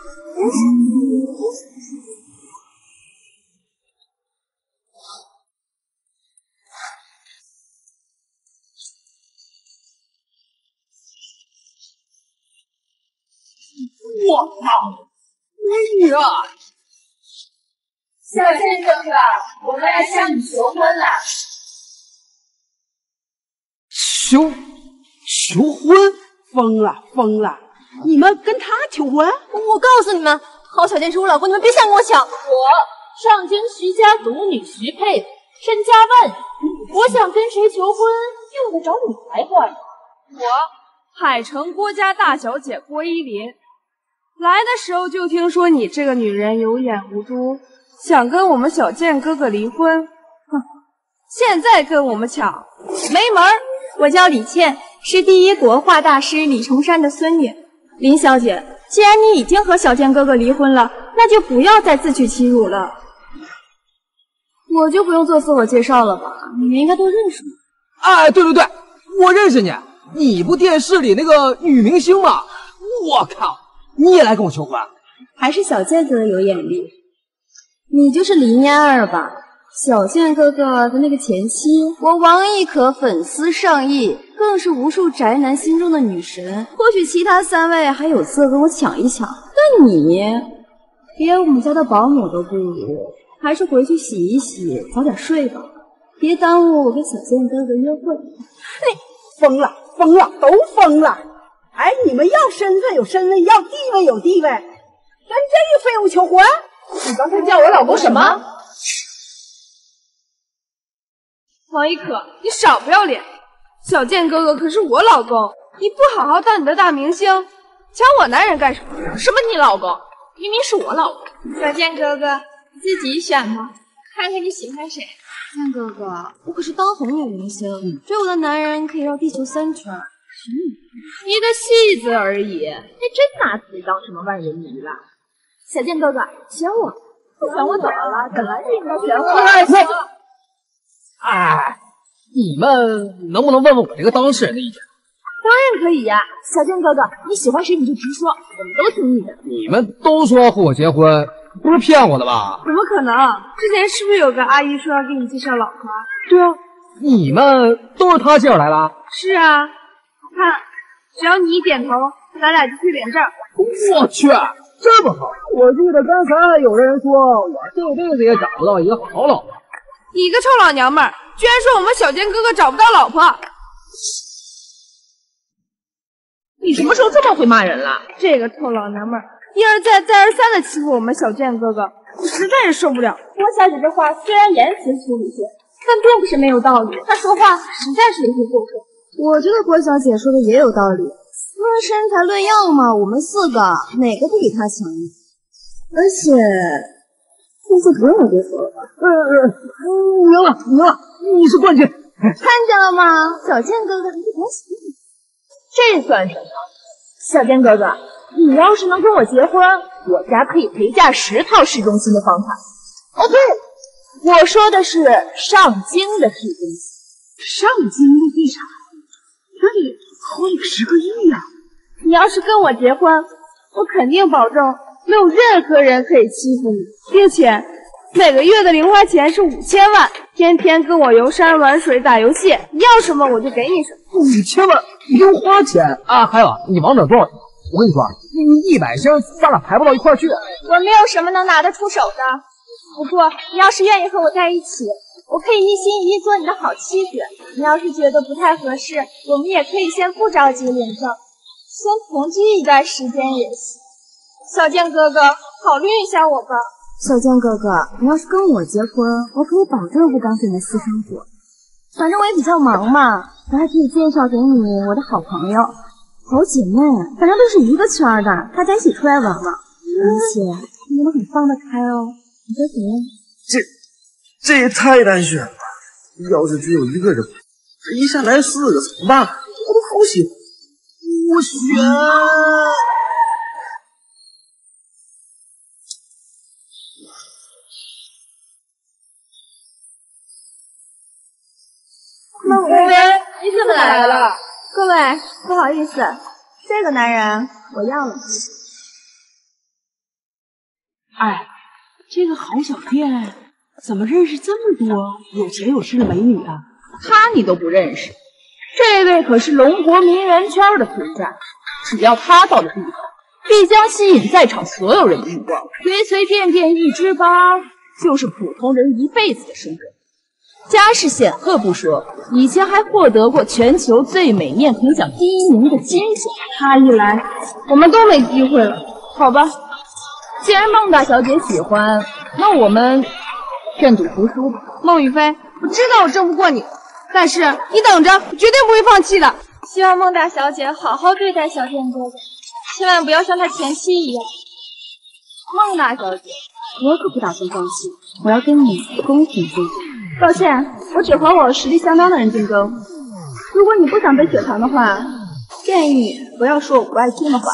我靠，美女啊！ 小倩哥哥，我们来向你求婚了。 求婚？疯了！你们跟他求婚？ 我告诉你们，郝小健是我老公，你们别想跟我抢。 我上京徐家独女徐佩佩，身家万亿，我想跟谁求婚，用得着你来管吗？ 我海城郭家大小姐郭依林，来的时候就听说你这个女人有眼无珠，想跟我们小健哥哥离婚，哼，现在跟我们抢，没门儿！ 我叫李倩，是第一国画大师李崇山的孙女。林小姐，既然你已经和小健哥哥离婚了，那就不要再自取其辱了。我就不用做自我介绍了吧？你们应该都认识我。 哎，对，我认识你，你不电视里那个女明星吗？我靠，你也来跟我求婚？ 还是小健哥哥有眼力。你就是林嫣儿吧？小健哥哥的那个前妻，我王亦可粉丝上亿，更是无数宅男心中的女神。或许其他3位还有资格跟我抢一抢，但你连我们家的保姆都不如，还是回去洗一洗，早点睡吧，别耽误我跟小健哥哥约会。 你疯了，都疯了！哎，你们要身份有身份，要地位有地位，跟这个废物求婚？ 你刚才叫我老公什么？ 王一可，你少不要脸！小健哥哥可是我老公，你不好好当你的大明星，抢我男人干什么？ 什么你老公？明明是我老公。 小健哥哥，你自己选吧，看看你喜欢谁。健哥哥，我可是当红女明星，追我的男人可以绕地球3圈。 一个戏子而已，还真拿自己当什么万人迷了？小健哥哥，选我，不选我怎么了？本来就应该选我。 哎，你们能不能问问我这个当事人的意见？ 当然可以呀，小健哥哥，你喜欢谁你就直说，我们都听你的。 你们都说要和我结婚，不是骗我的吧？ 怎么可能？之前是不是有个阿姨说要给你介绍老婆？ 对啊，你们都是他介绍来的？ 是啊，看，只要你一点头，咱俩就去领证。 我去，这么好！我记得刚才有人说我这辈子也找不到一个好老婆。 你个臭老娘们儿，居然说我们小健哥哥找不到老婆！ 你什么时候这么会骂人了？ 这个臭老娘们儿一而再再而三的欺负我们小健哥哥，我实在是受不了。 郭小姐这话虽然言辞粗鲁些，但并不是没有道理。她说话实在是有些过分。 我觉得郭小姐说的也有道理。论身材论样嘛，我们4个哪个不比她强呢？而且这次不用我对手了吧？ 赢了，你是冠军！ 看见了吗？小健哥哥，你别喜欢。 这算什么？小健哥哥，你要是能跟我结婚，我家可以陪嫁10套市中心的房产。哦，对了，我说的是上京的市中心。 上京的地产，这里好几10个亿呀！ 你要是跟我结婚，我肯定保证没有任何人可以欺负你，并且每个月的零花钱是5000万，天天跟我游山玩水打游戏，你要什么我就给你什么。 5000万零花钱啊！还有你王者多少钱？我跟你说，你100星咱俩排不到一块儿去。 我没有什么能拿得出手的，不过你要是愿意和我在一起，我可以一心一意做你的好妻子。你要是觉得不太合适，我们也可以先不着急领证，先同居一段时间也行。小健哥哥，考虑一下我吧。小健哥哥，你要是跟我结婚，我可以保证不干涉你的私生活。反正我也比较忙嘛，我还可以介绍给你我的好朋友、好姐妹，反正都是一个圈的，大家一起出来玩玩。而且你们很放得开哦，你觉得怎么样？ 这也太难选了。要是只有一个人，这一下来4个怎么办？我都好喜欢。我选。 那我们子来了。各位，不好意思，这个男人我要了。 哎，这个郝小健怎么认识这么多有钱有势的美女啊？他你都不认识？这位可是龙国名媛圈的存在，只要他到的地方，必将吸引在场所有人的目光。随随便便一只巴，就是普通人一辈子的生活。家世显赫不说，以前还获得过全球最美面孔奖第1名的金奖。他一来，我们都没机会了。好吧，既然孟大小姐喜欢，那我们愿赌服输吧。 孟雨霏，我知道我争不过你，但是你等着，我绝对不会放弃的。 希望孟大小姐好好对待小健哥哥，千万不要像他前妻一样。 孟大小姐，我可不打算放弃，我要跟你公平竞争。抱歉，我只和我实力相当的人竞争。如果你不想被血糖的话，建议你不要说我不爱听的话。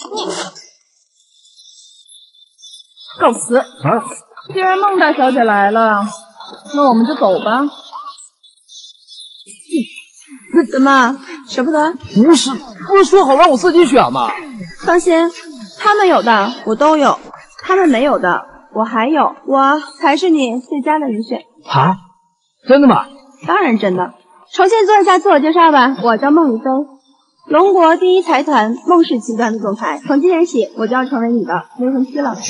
告辞。既然孟大小姐来了，那我们就走吧。 怎么舍不得？ 不是说好让我自己选吗？ 放心，他们有的我都有，他们没有的我还有，我才是你最佳的人选。 啊？真的吗？ 当然真的。重新做一下自我介绍吧，我叫孟雨霏，龙国第一财团孟氏集团的总裁。从今天起，我就要成为你的未婚妻了。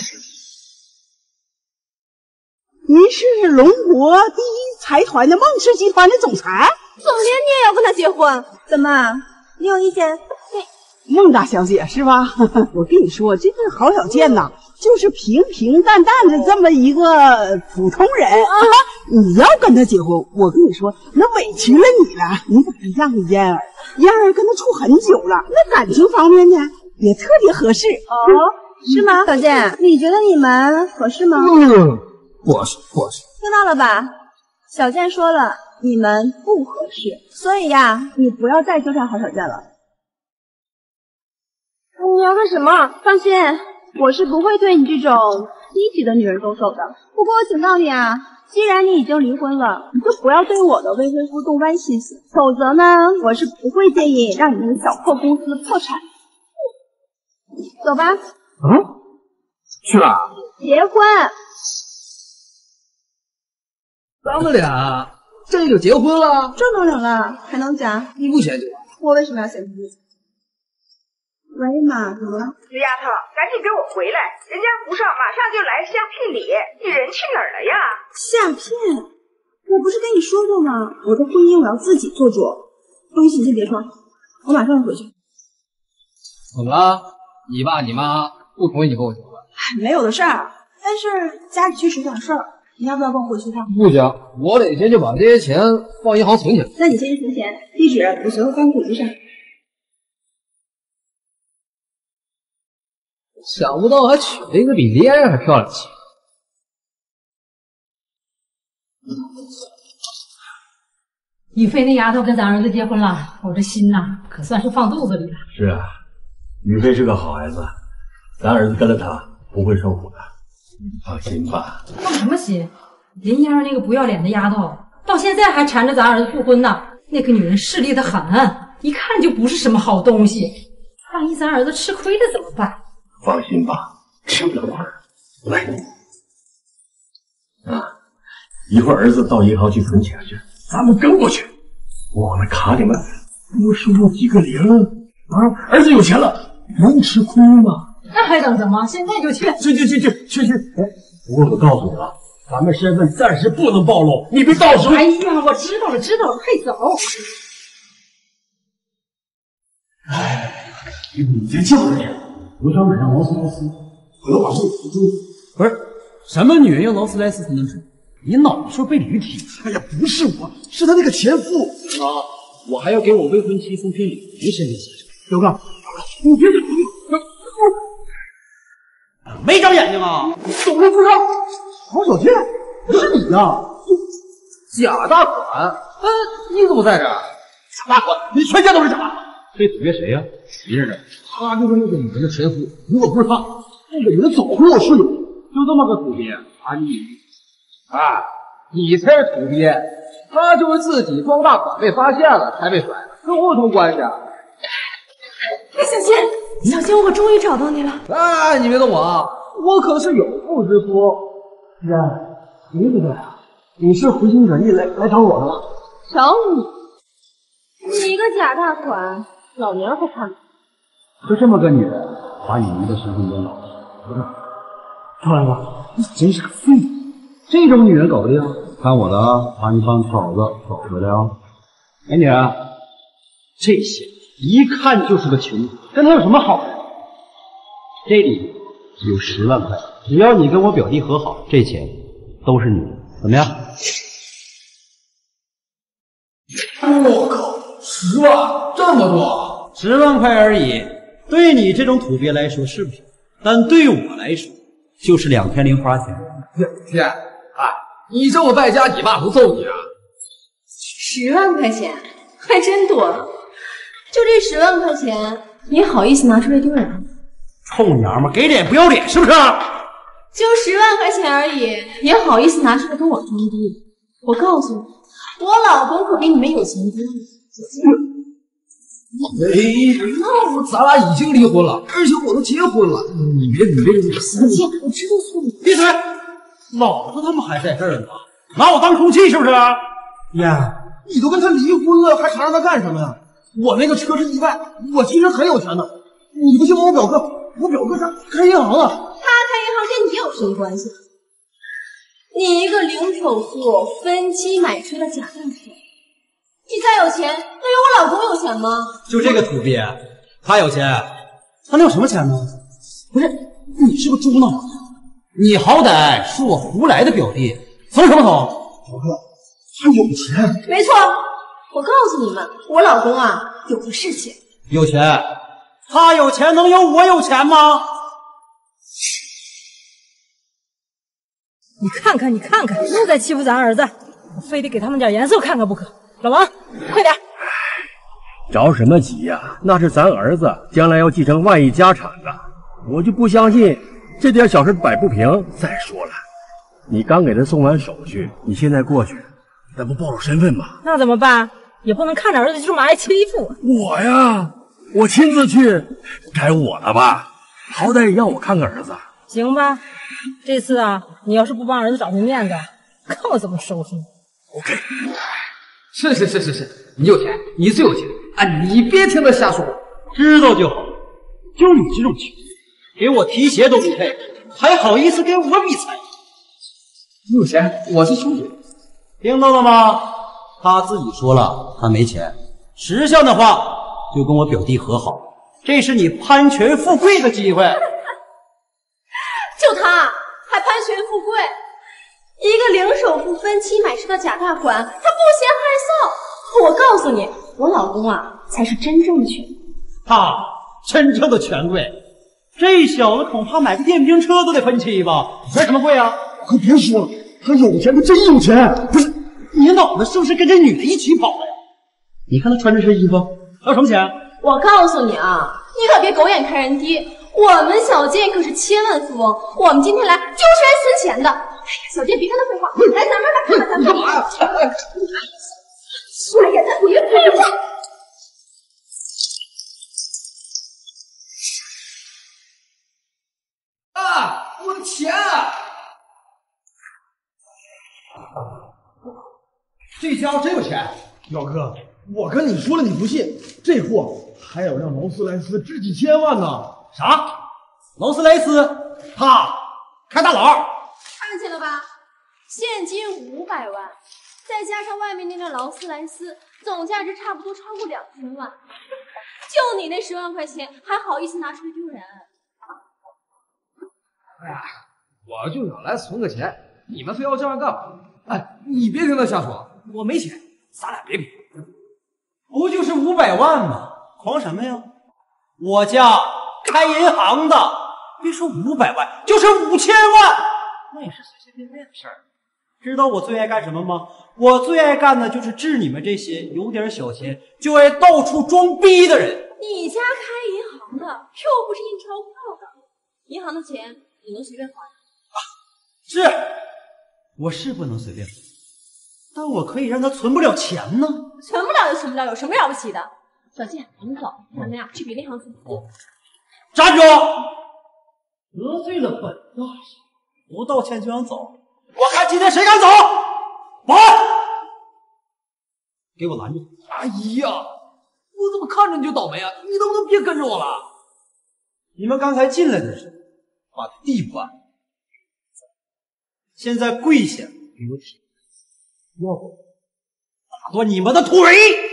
您是龙国第一财团的孟氏集团的总裁？ 总监，你也要跟他结婚？怎么，你有意见？ 孟大小姐是吧？我跟你说，这个郝小健呐，就是平平淡淡的这么一个普通人啊。你要跟他结婚，我跟你说，那委屈了你了。你把他让给燕儿，燕儿跟他处很久了，那感情方面呢也特别合适。 是吗？小健，你觉得你们合适吗？ 不是。 听到了吧？小健说了，你们不合适，所以呀，你不要再纠缠郝小健了。 你要干什么？放心，我是不会对你这种低级的女人动手的。不过我警告你啊，既然你已经离婚了，你就不要对我的未婚夫动歪心思，否则呢，我是不会建议让你们小破公司破产。走吧。 去哪？ 结婚。 咱们俩这就结婚了？ 这能忍了，还能假？ 你不嫌弃我？ 我为什么要嫌弃你？喂，妈，怎么了？ 徐丫头，赶紧给我回来！人家福少马上就来下聘礼，你人去哪儿了呀？ 下聘？我不是跟你说过吗？我的婚姻我要自己做主。东西你先别穿，我马上回去。 怎么了？你爸你妈不同意你和我结婚？ 没有的事儿，但是家里确实有点事儿，你要不要跟我回去一趟？ 不行，我得先去把这些钱放银行存起来。 那你先去存钱，地址我随后发给你上。 想不到还娶了一个比恋人还漂亮的妻子。 雨霏那丫头跟咱儿子结婚了，我这心呐可算是放肚子里了。 是啊，雨霏是个好孩子，咱儿子跟了他不会受苦的，你放心吧。 放什么心？林燕那个不要脸的丫头，到现在还缠着咱儿子复婚呢。那个女人势利的很，一看就不是什么好东西。万一咱儿子吃亏了怎么办？ 放心吧，吃不了亏。来，一会儿儿子到银行去存钱去，咱们跟过去。我的卡里面多输入几个零儿子有钱了，能吃亏吗？ 那还等什么？现在就去！ 去！不过我告诉你了，咱们身份暂时不能暴露，你别到时候…… 哎呀，我知道了，快走！ 你再犟着点。我想买辆劳斯莱斯，我要把这个付出。 不是，什么女人用劳斯莱斯才能准？你脑子是不是被驴踢？ 哎呀，不是我，是他那个前夫。 我还要给我未婚妻送聘礼，没时间下去。 刘刚，你别没长眼睛啊！ 走了，富少，郝小健，是你呀？ 贾大款，你怎么在这儿？ 贾大款，你全家都是假的。 这土鳖谁呀？ 别认识，他就是那个女人的前夫。如果不是他，那个人早和我室友。 就这么个土鳖， 你才是土鳖！ 他就是自己装大款被发现了才被甩的，跟我有什么关系啊？ 小仙，小仙，我终于找到你了。 哎，你别动我啊，我可是有妇之夫。 然，你怎么来？你是回心转意来找我的吗？ 找你？你一个假大款，老娘还看不起。 就这么个女人，把你们的身份证搞了。不是，少来吧，你真是个废物！这种女人搞不定，看我的啊，把你帮嫂子找回来啊！美女，这些一看就是个穷，跟她有什么好的？这里有10万块，只要你跟我表弟和好，这钱都是你的，怎么样？ 我靠，10万，这么多 ！10万块而已，对你这种土鳖来说是不是？但对我来说，就是2天零花钱。 2天？哎，你这么败家，你爸不揍你啊 ？10万块钱，还真多。就这10万块钱，你好意思拿出来丢人？ 臭娘们，给脸不要脸是不是？ 就10万块钱而已，也好意思拿出来跟我装逼？我告诉你，我老公可比你们有钱多了。 那咱俩已经离婚了，而且我都结婚了。你别小倩，我知道错了。 闭嘴！老子他妈还在这儿呢，拿我当空气是不是？ 爷，你都跟他离婚了，还缠着他干什么呀？我那个车是意外，我其实很有钱的。你不信问我表哥，我表哥他开银行的。 他开银行跟你有什么关系？你一个零首付分期买车的假大款，你再有钱，能有我老公有钱吗？ 就这个土鳖，他有钱，他能有什么钱呢？不是，你是个猪脑子！你好歹是我胡来的表弟，怂什么怂？ 表哥，他有钱。 没错，我告诉你们，我老公啊有的是钱。 有钱？他有钱能有我有钱吗？ 你看看，你看看，又在欺负咱儿子，我非得给他们点颜色看看不可。老王，快点！ 着什么急呀？那是咱儿子将来要继承万亿家产的，我就不相信这点小事摆不平。再说了，你刚给他送完手续，你现在过去，那不暴露身份吗？ 那怎么办？也不能看着儿子就这么挨欺负。 我呀，我亲自去，该我了吧？好歹也让我看看儿子。 行吧，这次啊，你要是不帮儿子找回面子，看我怎么收拾你。 OK。 是，你有钱，你最有钱啊！你别听他瞎说， 知道就好。就你这种穷，给我提鞋都不配，还好意思跟我比财？ 你有钱，我是兄弟， 听到了吗？他自己说了，他没钱。识相的话，就跟我表弟和好，这是你攀权富贵的机会。 就他还攀权富贵，一个零首付分期买车的假大款，他不嫌害臊。我告诉你，我老公啊才是真正的权贵。 他真正的权贵，这小子恐怕买个电瓶车都得分期吧？买什么贵啊？ 可别说了，他有钱，他真有钱。 不是，你脑子是不是跟这女的一起跑的呀？你看他穿这身衣服，他有什么钱？ 我告诉你啊，你可别狗眼看人低。我们小健可是千万富翁，我们今天来就是来存钱的。哎呀，小健别跟他废话，来，咱们来看看咱们。你干嘛呀？哎呀，他别废话。 啊，我的钱啊！ 这家伙真有钱。表哥，我跟你说了，你不信，这货还有辆劳斯莱斯，值几千万呢。 啥？劳斯莱斯？他开大佬？ 看见了吧？现金500万，再加上外面那辆劳斯莱斯，总价值差不多超过2000万。就你那10万块钱，还好意思拿出来丢人？ 哎呀，我就想来存个钱，你们非要这样干嘛？哎，你别听他瞎说，我没钱，咱俩别比。 不就是500万吗？狂什么呀？我家开银行的，别说500万，就是5000万，那也是随随便便的事儿。知道我最爱干什么吗？我最爱干的就是治你们这些有点小钱就爱到处装逼的人。 你家开银行的，又不是印钞票的，银行的钱你能随便花？ 是，我是不能随便花， 但我可以让他存不了钱呢。 存不了就存不了，有什么了不起的？小健，我们走，咱们俩去比那行存。 站住！得罪了本大爷，不道歉就想走，我看今天谁敢走！保安，给我拦住！ 哎呀，我怎么看着你就倒霉啊？你能不能别跟着我了？ 你们刚才进来的时候把地不按，现在跪下给我舔，要不打断你们的腿！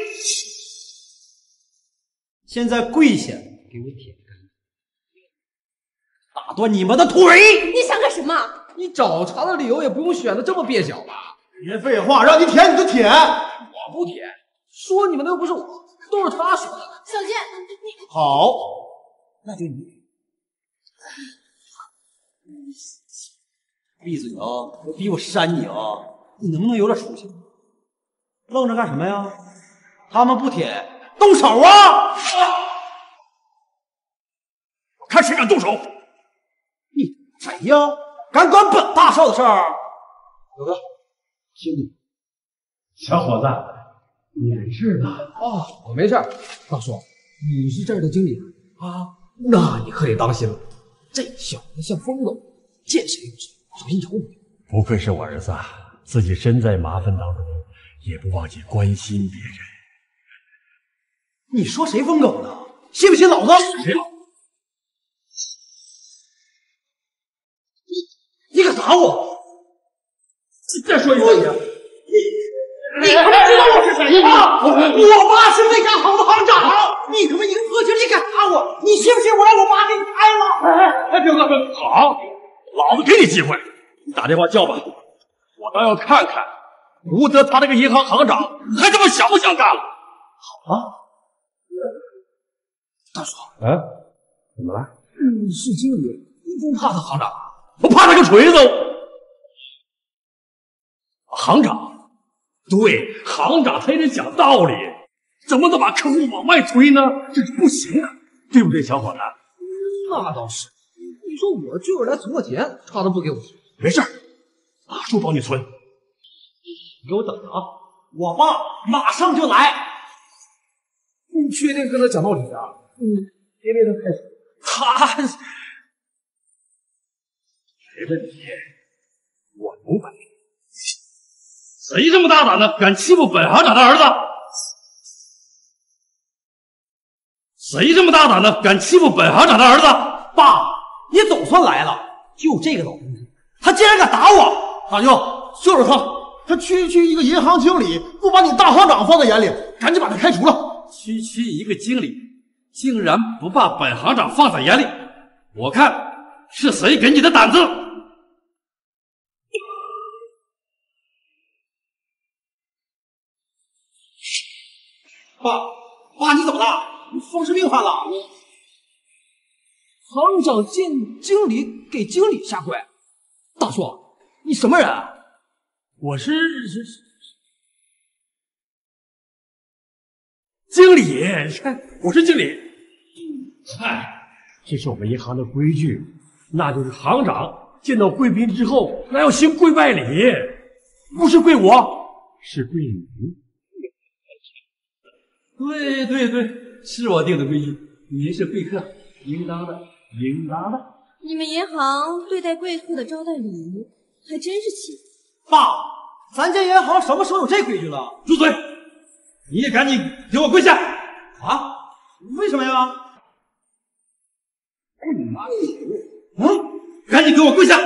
现在跪下给我舔干净，打断你们的腿！ 你想干什么？ 你找茬的理由也不用选的这么蹩脚吧？ 别废话，让你舔你就舔。 我不舔，说你们的又不是我，都是他说的。 小健，你好，那就你闭嘴啊！我逼我扇你啊！你能不能有点出息？愣着干什么呀？他们不舔，动手啊！ 我看谁敢动手！ 你谁呀？敢管本大少的事儿？ 有的，兄弟， 小伙子，你没事吧？ 哦，我没事。大叔，你是这儿的经理啊？那你可得当心了，这小子像疯狗，见谁就吃，小心咬你。 不愧是我儿子，自己身在麻烦当中，也不忘记关心别人。 你说谁疯狗呢？信不信老子？ 谁老？ 你敢打我？ 再说一遍！ 你他妈知道我是谁吗？我爸是那家行的行长，你他妈一个破劲，你敢打我？你信不信我让我妈给你开了？ 哎，彪哥，好，老子给你机会，你打电话叫吧，我倒要看看吴德他这个银行行长还他妈想不想干了。 好啊， 大叔， 怎么了？ 你是经理，你不怕他行长？ 我怕他个锤子！行长，对，行长他也得讲道理，怎么能把客户往外推呢？这是不行的，对不对，小伙子？ 那倒是。你说我就是来存个钱，他都不给我存。 没事，大叔帮你存。 你给我等着啊！我爸马上就来。 你确定跟他讲道理啊？别被他开除。 他没问题，我明白。谁这么大胆呢？敢欺负本行长的儿子？谁这么大胆呢？敢欺负本行长的儿子？ 爸，你总算来了。就这个老东西，他竟然敢打我！ 大舅，就是他区一个银行经理，不把你大行长放在眼里，赶紧把他开除了。 区一个经理，竟然不把本行长放在眼里，我看是谁给你的胆子？ 爸，你怎么了？你风湿病犯了？ 行长见经理给经理下跪，大叔，你什么人啊？ 我是经理，我是经理。嗨，这是我们银行的规矩，那就是行长见到贵宾之后，那要行跪拜礼，不是跪我，是跪你。对，是我定的规矩。您是贵客，应当的。 你们银行对待贵客的招待礼仪还真是奇怪。 爸，咱家银行什么时候有这规矩了？ 住嘴！你也赶紧给我跪下！ 啊？为什么呀？ 赶紧给我跪下！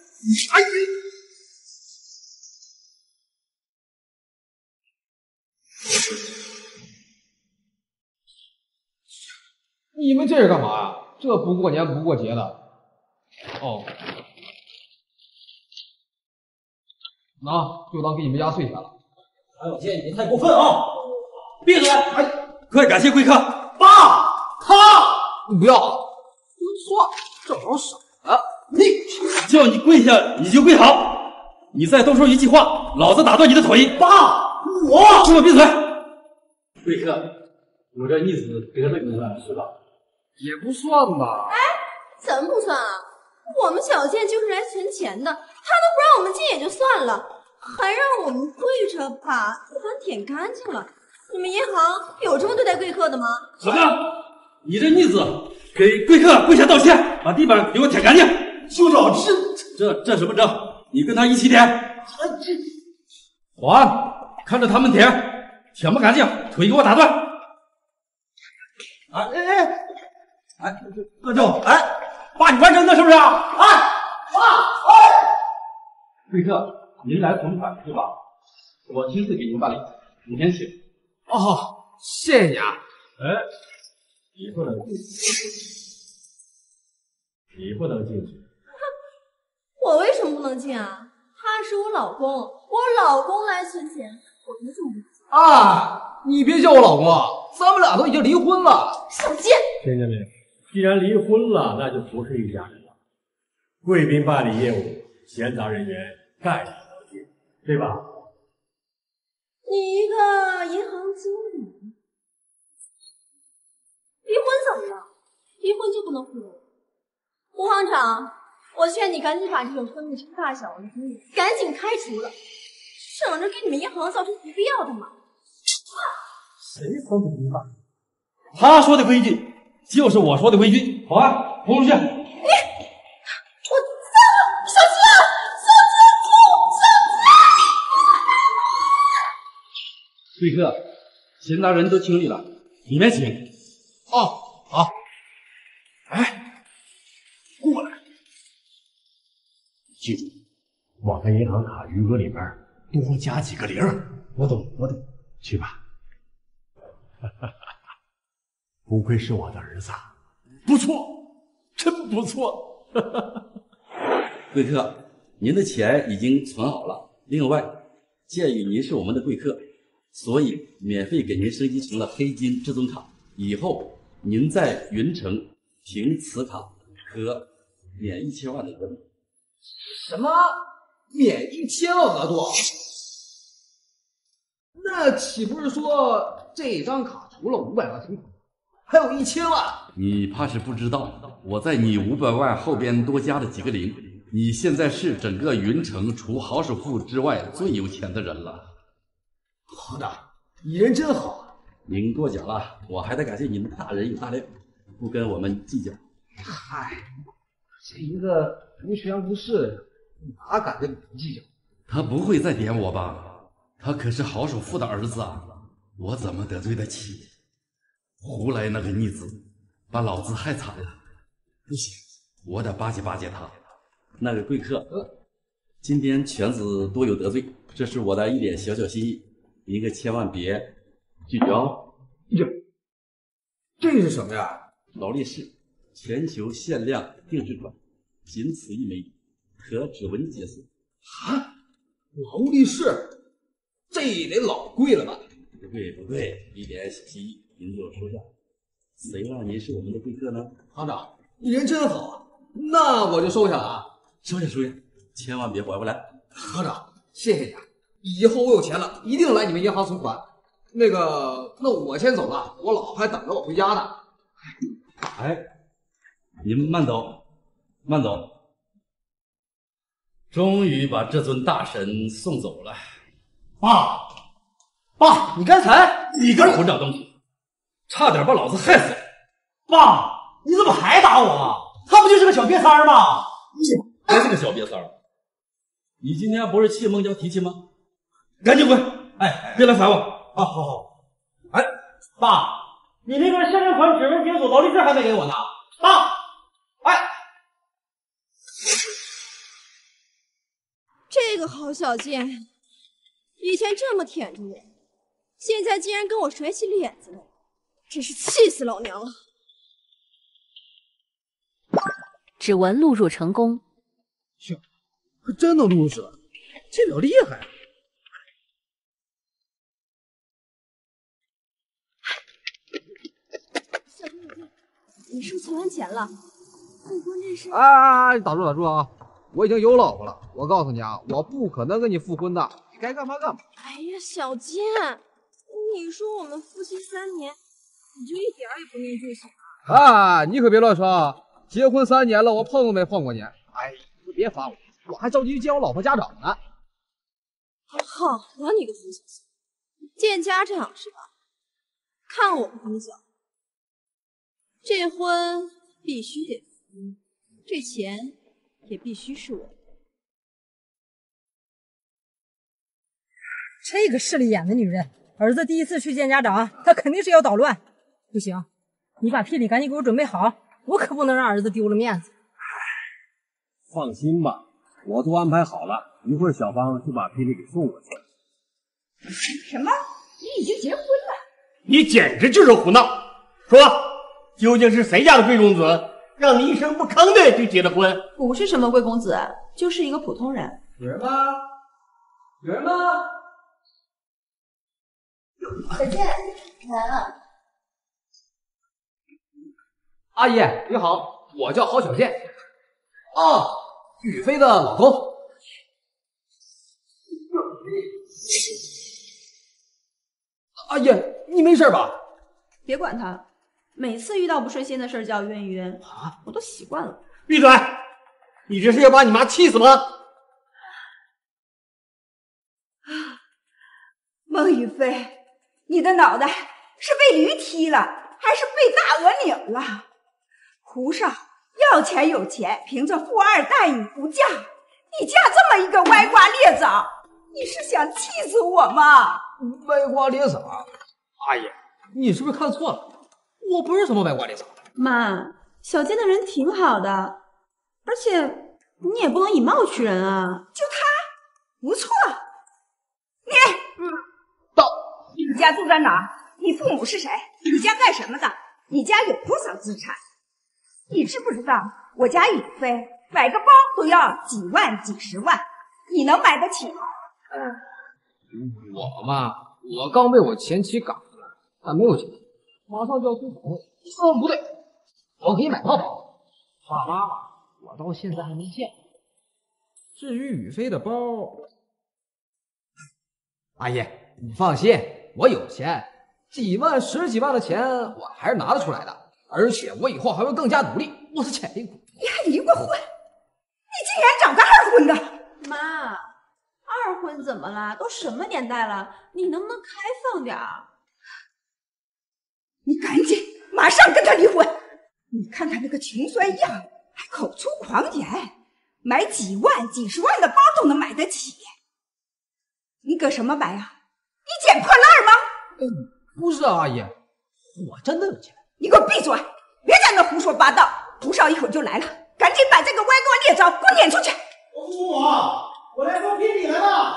你们这是干嘛呀？这不过年不过节的。哦，那就当给你们压岁钱了。 韩小健，你太过分啊！闭嘴！ 快感谢贵客。 爸， 你不要，我说正好傻了。 你叫你跪下你就跪好，你再多说一句话，老子打断你的腿。 爸， 给我闭嘴！贵客，我这逆子得罪你了，是吧？ 也不算吧。 哎，怎么不算啊？我们小健就是来存钱的，他都不让我们进也就算了， 还让我们跪着把地板舔干净了。你们银行有这么对待贵客的吗？ 什么？你这逆子，给贵客跪下道歉，把地板给我舔干净。 酋长， 这什么证？你跟他一起舔。保安，看着他们舔不干净，腿给我打断。 各就爸，你玩真的是不是？ 贵客，您来存款是吧？我亲自给您办理，你先请。 哦，谢谢你啊。 你不能进去，你不能进去。 我为什么不能进啊？他是我老公，我老公来存钱，我凭什么不进？ 你别叫我老公，咱们俩都已经离婚了。 小贱！ 听见没？既然离婚了，那就不是一家人了。贵宾办理业务，闲杂人员概不得进，对吧？ 你一个银行经理，离婚怎么了？离婚就不能复合？吴行长，我劝你赶紧把这种分不清大小的经理赶紧开除了，省着给你们银行造成不必要的麻烦。 谁分不清大小？他说的规矩就是我说的规矩。保安，轰出去！ 我小姐， 贵客，闲杂人都清理了，里面请。 好。 过来。记住， 往他银行卡余额里面多加几个零。 我懂。 去吧。不愧是我的儿子， 不错，真不错。贵客，您的钱已经存好了。另外，鉴于您是我们的贵客，所以免费给您升级成了黑金至尊卡。以后您在云城凭此卡可免1000万的额度。 什么？免1000万额度？那岂不是说这张卡除了500万存款，还有1000万？ 你怕是不知道，我在你500万后边多加了几个零。你现在是整个云城除好首富之外最有钱的人了。 好的，你人真好。 您过奖了，我还得感谢您大人有大量，不跟我们计较。 嗨，这一个不学不是的人，哪敢跟你计较？ 他不会再点我吧？他可是好首富的儿子啊，我怎么得罪得起？胡来那个逆子，把老子害惨了。不行，我得巴结巴结他。那个贵客，今天犬子多有得罪，这是我的一点小小心意，您可千万别拒绝哦。 这是什么呀？ 劳力士全球限量定制款，仅此一枚，可指纹解锁。 劳力士，这得老贵了吧？ 不贵，一点小心意，您就收下。谁让您是我们的贵客呢？ 行长，你人真好啊，那我就收下了啊。 收下，千万别还回来。 行长，谢谢你啊！以后我有钱了，一定来你们银行存款。那我先走了，我老婆还等着我回家呢。 您慢走。终于把这尊大神送走了。 爸，你刚才你个混账东西，差点把老子害死了！ 爸，你怎么还打我啊？他不就是个小瘪三儿吗？ 还是个小瘪三儿。你今天不是气孟娇提亲吗？赶紧滚！别来烦我。 好。爸，你那个限量款指纹解锁劳力士还没给我呢。爸， 这个好小贱，以前这么舔着我，现在竟然跟我甩起脸子来，真是气死老娘了！ 指纹录入成功。 行，还真能录上，这表厉害啊！ 小姐，你是不是存完钱了？关键是…… 打住啊！我已经有老婆了，我告诉你啊，我不可能跟你复婚的，你该干嘛干嘛。 哎呀，小贱，你说我们夫妻3年，你就一点也不念旧情啊？你可别乱说啊！结婚3年了，我碰都没碰过你。你别烦我，我还着急去见我老婆家长呢。 好啊，你个疯小子，见家长是吧？看我不跟你讲，这婚必须得分，这钱也必须是我的。 这个势利眼的女人，儿子第一次去见家长，她肯定是要捣乱。不行，你把聘礼赶紧给我准备好，我可不能让儿子丢了面子。 放心吧，我都安排好了，一会儿小芳就把聘礼给送过去。 什么？你已经结婚了？ 你简直就是胡闹！说，究竟是谁家的贵公子，让你一声不吭的就结了婚？ 不是什么贵公子，就是一个普通人。 有人吗？有人吗？ 小健，来了。 阿姨你好，我叫郝小健。哦，雨飞的老公。阿姨，你没事吧？ 别管他，每次遇到不顺心的事就要冤一冤，我都习惯了。 闭嘴！你这是要把你妈气死吗？ 孟雨飞，你的脑袋是被驴踢了，还是被大鹅拧了？胡少要钱有钱，凭着富二代你不嫁，你嫁这么一个歪瓜裂枣，你是想气死我吗？ 歪瓜裂枣？阿姨，你是不是看错了？我不是什么歪瓜裂枣。 妈，小健的人挺好的，而且你也不能以貌取人啊。 就他不错。你家住在哪儿？你父母是谁？你家干什么的？你家有多少资产？你知不知道我家雨飞买个包都要几万几十万，你能买得起吗？ 我嘛，我刚被我前妻赶出来，但没有钱，马上就要租房了。不对，我可以买套房。爸妈嘛，我到现在还没见。至于雨飞的包，阿姨你放心，我有钱，几万十几万的钱我还是拿得出来的，而且我以后还会更加努力。我是潜力股。 你还离过婚？你竟然找个二婚的！ 妈，二婚怎么了？都什么年代了，你能不能开放点儿？ 你赶紧马上跟他离婚！你看他那个穷酸样，还口出狂言，买几万几十万的包都能买得起。你搁什么买啊？你捡破烂吗？ 不是啊，阿姨，我真的有钱。 你给我闭嘴，别在那胡说八道！蒲少一会儿就来了，赶紧把这个歪瓜裂枣给我撵出去！ 王父母，我来送聘礼来了。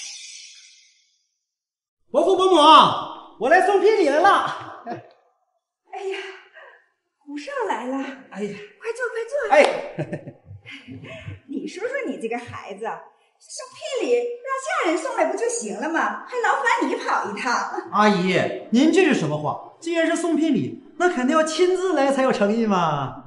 王父母，我来送聘礼来了。 哎呀，胡少来了！ 哎呀， 快坐快坐！ 哎， 你说说你这个孩子，送聘礼让下人送来不就行了吗？还劳烦你跑一趟。 阿姨，您这是什么话？既然是送聘礼，那肯定要亲自来才有诚意嘛。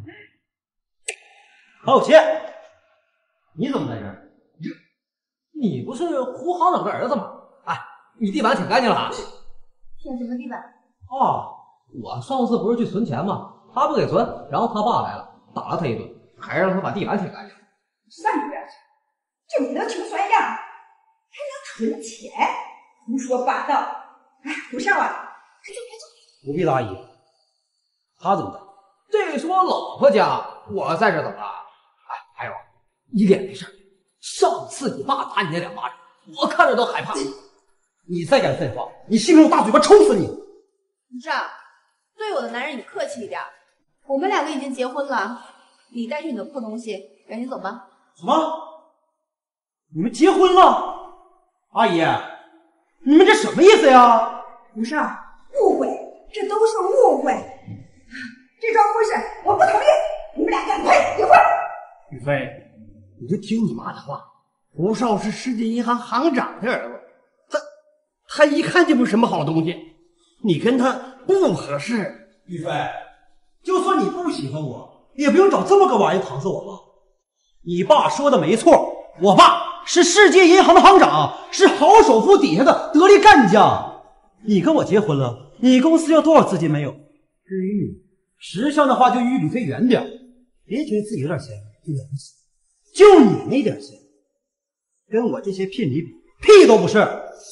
郝倩，你怎么在这儿？ 你不是胡行长的儿子吗？哎，你地板挺干净了啊。 舔什么地板？ 哦，我上次不是去存钱吗？他不给存，然后他爸来了，打了他一顿，还让他把地板舔干净。 上一边去！就你那穷酸样，还能存钱？胡说八道！哎，胡少啊，快坐快坐。 不必了，阿姨。他怎么的？ 这是我老婆家，我在这怎么了？哎，还有，你脸没事。上次你爸打你那2巴掌，我看着都害怕。 你再敢废话，你信不信我大嘴巴抽死你？ 胡少，对我的男人你客气一点。我们2个已经结婚了，你带着你的破东西，赶紧走吧。 什么？你们结婚了？阿姨，你们这什么意思呀？ 胡少，误会，这都是误会。这桩婚事我不同意，你们俩赶快离婚。 雨飞，你就听你妈的话。胡少是世界银行行长的儿子，他一看就不是什么好东西，你跟他不合适。 雨飞，就算你不喜欢我，也不用找这么个玩意搪塞我吧。你爸说的没错，我爸是世界银行的行长，是郝首富底下的得力干将。你跟我结婚了，你公司要多少资金没有？至于你，识相的话就与吕飞远点，别觉得自己有点钱就了不起。就你那点钱，跟我这些聘礼比， 屁都不是。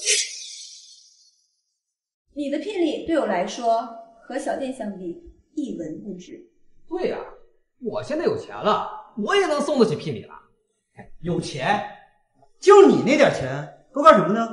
你的聘礼对我来说和小店相比一文不值。 对呀，我现在有钱了，我也能送得起聘礼了。 有钱？就你那点钱都干什么呢？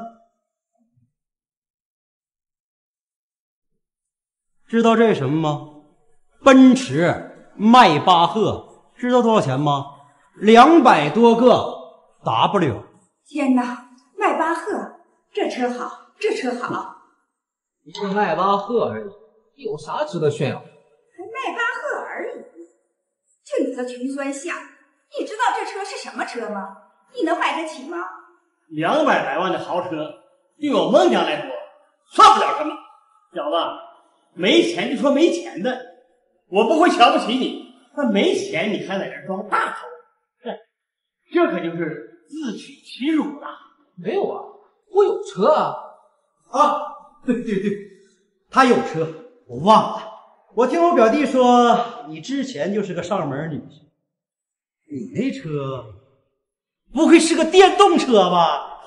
知道这是什么吗？奔驰、迈巴赫，知道多少钱吗？200多个 W。 天哪，迈巴赫，这车好，这车好。 一个迈巴赫而已，有啥值得炫耀？ 还迈巴赫而已，就你这穷酸相，你知道这车是什么车吗？你能买得起吗 ？200来万的豪车，对我梦想来说，算不了什么。小子，没钱就说没钱的，我不会瞧不起你，但没钱你还在这装大头，这可就是自取其辱了。 没有啊，我有车啊！ 对，他有车，我忘了。我听我表弟说，你之前就是个上门女婿。你那车不会是个电动车吧？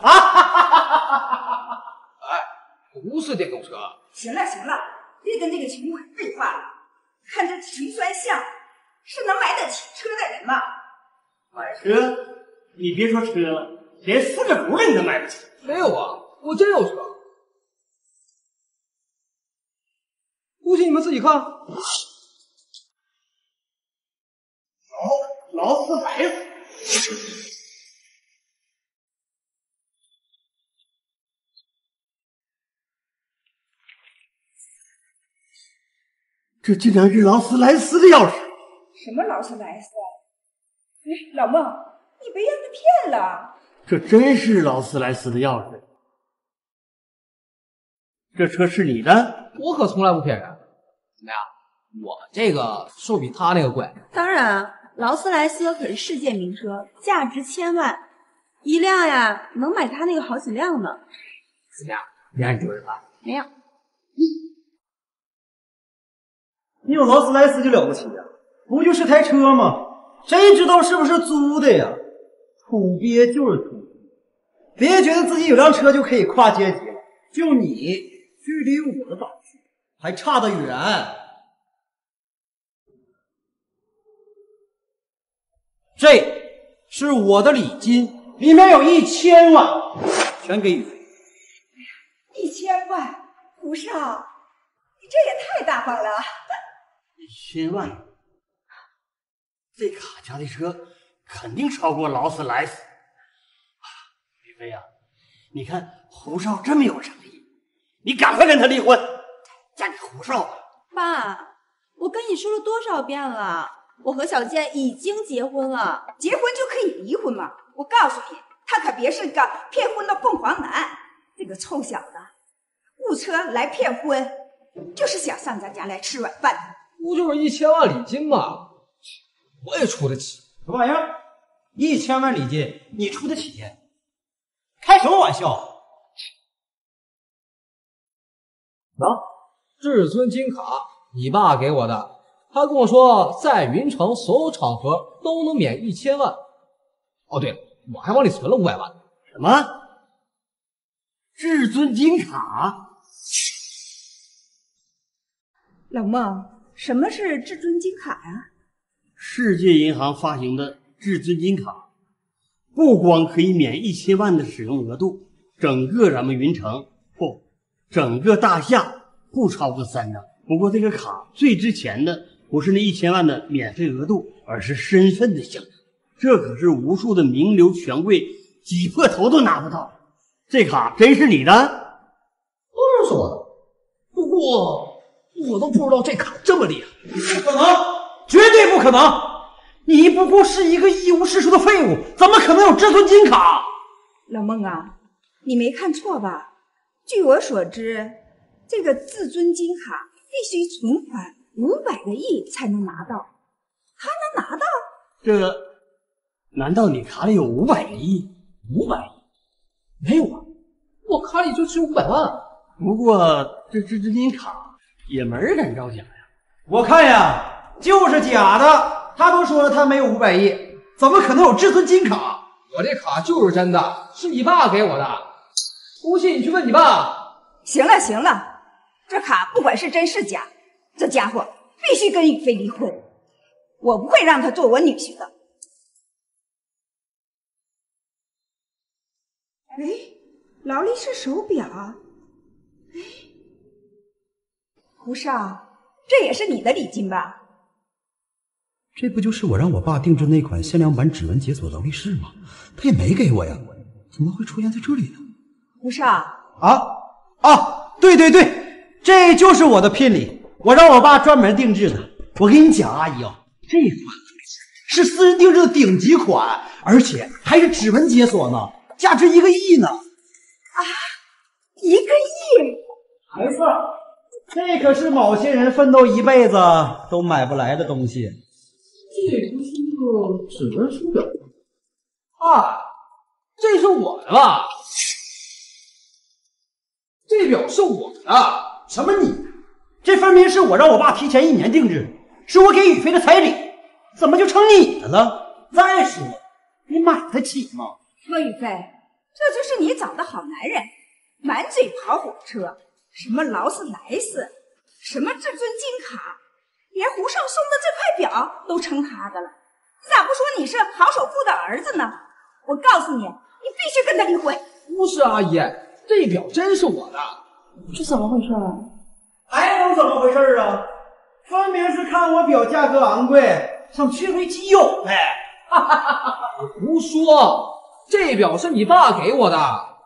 不是电动车。 行了，别跟这个穷鬼废话了。看这穷酸相，是能买得起车的人吗？ 买车？你别说车了，连4个轱辘你都买不起。 没有啊，我真有车。不信你们自己看。 劳斯莱斯。这竟然是劳斯莱斯的钥匙！ 什么劳斯莱斯啊？老孟，你被人家骗了。 这真是劳斯莱斯的钥匙。这车是你的？ 我可从来不骗人。怎么样？我这个是不是比他那个贵？ 当然，劳斯莱斯可是世界名车，价值1000万，一辆呀能买他那个好几辆呢。 怎么样？没让你丢人吧？ 没有。 你有劳斯莱斯就了不起呀，不就是台车吗？谁知道是不是租的呀？土鳖就是土鳖，别觉得自己有辆车就可以跨阶级了。就你距离我的档次还差得远。这是我的礼金，里面有1000万，全给宇飞。 1000万，胡少，你这也太大方了。 1000万，这卡家的车肯定超过劳斯莱斯。宇飞呀，你看胡少这么有诚意，你赶快跟他离婚，嫁给胡少吧。 爸，我跟你说了多少遍了，我和小健已经结婚了。 结婚就可以离婚吗？我告诉你，他可别是个骗婚的凤凰男。这个臭小子，误车来骗婚，就是想上咱家来吃软饭的。 不就是1000万礼金吗？我也出得起。 什么玩意儿？1000万礼金你出得起？开什么玩笑？ 至尊金卡，你爸给我的。他跟我说，在云城所有场合都能免1000万。哦，对了，我还往里存了500万。 什么？至尊金卡？ 老孟，什么是至尊金卡呀？ 世界银行发行的至尊金卡，不光可以免1000万的使用额度，整个咱们云城整个大厦不超过3张。不过这个卡最值钱的不是那1000万的免费额度，而是身份的象征。这可是无数的名流权贵挤破头都拿不到。这卡真是你的？ 当然是我的，不过我都不知道这卡这么厉害。 不可能，绝对不可能！你不过是一个一无是处的废物，怎么可能有至尊金卡？ 老孟啊，你没看错吧？据我所知，这个至尊金卡必须存款500个亿才能拿到。还能拿到？ 这难道你卡里有500个亿 ？500亿？没有啊，我卡里就只有500万。 不过这至尊金卡也没人敢造假呀。 我看呀，就是假的。他都说了他没有500亿，怎么可能有至尊金卡？ 我这卡就是真的，是你爸给我的。 不信你去问你爸。 行了行了，这卡不管是真是假，这家伙必须跟宇飞离婚，我不会让他做我女婿的。哎，劳力士手表，哎，胡少，这也是你的礼金吧？ 这不就是我让我爸定制那款限量版指纹解锁劳力士吗？他也没给我呀，怎么会出现在这里呢？ 胡少， 对，这就是我的聘礼，我让我爸专门定制的。我跟你讲，阿姨啊，这款是私人定制的顶级款，而且还是指纹解锁呢，价值1个亿呢。 啊，1个亿？ 没错，这可是某些人奋斗一辈子都买不来的东西。 这不是个指纹手表啊？这是我的吧？这表是我的。 什么你？这分明是我让我爸提前1年定制，是我给宇飞的彩礼，怎么就成你的了？再说，你买得起吗？ 何宇飞，这就是你找的好男人，满嘴跑火车，什么劳斯莱斯，什么至尊金卡，连胡少送的这块表都成他的了。咋不说你是好首富的儿子呢？我告诉你，你必须跟他离婚。 不是阿姨，这表真是我的。 这怎么回事啊？ 还能怎么回事啊？分明是看我表价格昂贵，想据为己有呗。 胡说，这表是你爸给我的。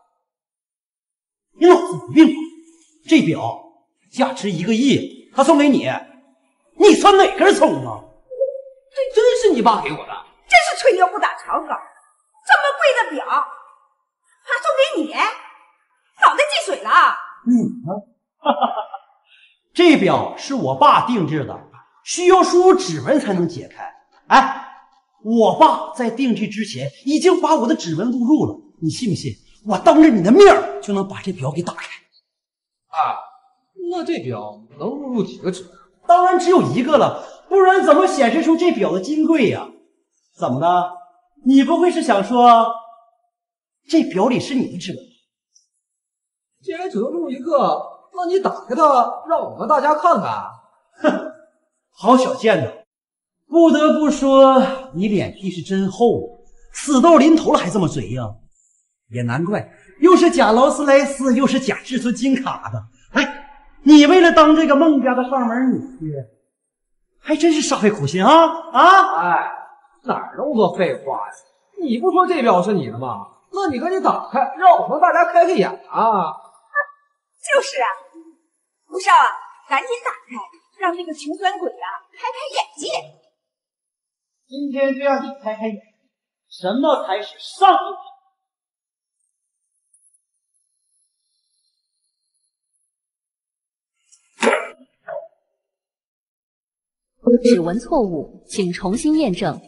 你脑子有病吧？这表价值1个亿，他送给你，你算哪根葱啊？ 这真是你爸给我的。 真是吹牛不打草稿，这么贵的表他送给你，脑袋进水了。 你呢？这表是我爸定制的，需要输入指纹才能解开。哎，我爸在定制之前已经把我的指纹录入了，你信不信？我当着你的面就能把这表给打开。 啊，那这表能录入几个指纹？ 当然只有1个了，不然怎么显示出这表的金贵呀？怎么的？你不会是想说这表里是你的指纹？ 既然只能录1个，那你打开它，让我们大家看看。 哼，好小贱呐！不得不说，你脸皮是真厚，死到临头了还这么嘴呀！也难怪，又是假劳斯莱斯，又是假至尊金卡的。哎，你为了当这个孟家的上门女婿，还真是煞费苦心啊！ 哎，哪那么多废话呀？你不说这表是你的吗？那你赶紧打开，让我们大家开开眼啊！ 就是啊，胡少啊，赶紧打开，让那个穷酸鬼啊开开眼界。 今天就让你开开眼，什么才是上一？指纹错误，请重新验证。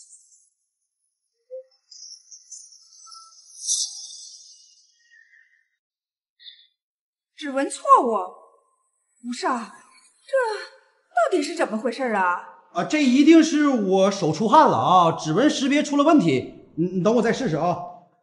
指纹错误，胡少，这到底是怎么回事啊？ 这一定是我手出汗了啊，指纹识别出了问题。你等我再试试啊。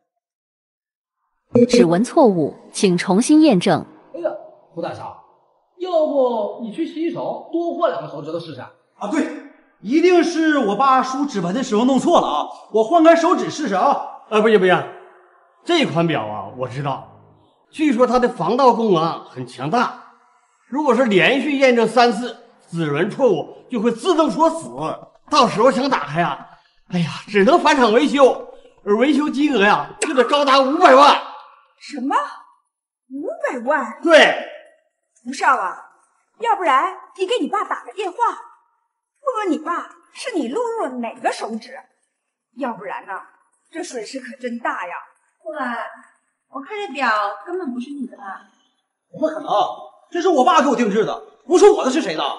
指纹错误，请重新验证。 哎呀，胡大少，要不你去洗手，多换2个手指头试试？ 啊，对，一定是我爸输指纹的时候弄错了啊，我换根手指试试啊。 不行，这款表啊，我知道，据说它的防盗功能很强大，如果是连续验证3次指纹错误，就会自动锁死，到时候想打开啊，哎呀，只能返厂维修，而维修金额呀，就得高达500万。 什么？500万？ 对， 胡少啊，要不然你给你爸打个电话，问问你爸是你录入了哪个手指，要不然呢，这损失可真大呀。 后来我看这表根本不是你的吧？ 怎么可能？这是我爸给我定制的，不是我的是谁的？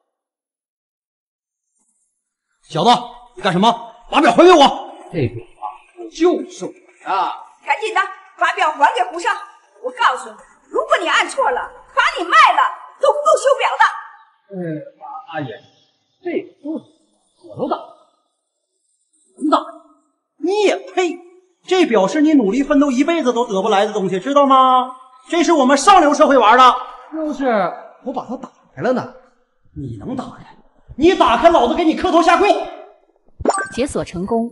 小子，你干什么？把表还给我！ 这表啊，就是我的。 赶紧的，把表还给胡少。我告诉你，如果你按错了，把你卖了都不够修表的。 阿姨，这不是我能打？ 能打？你也配？ 这表示你努力奋斗一辈子都得不来的东西，知道吗？这是我们上流社会玩的。 就是我把它打开了呢。 你能打开？你打开，老子给你磕头下跪！ 解锁成功。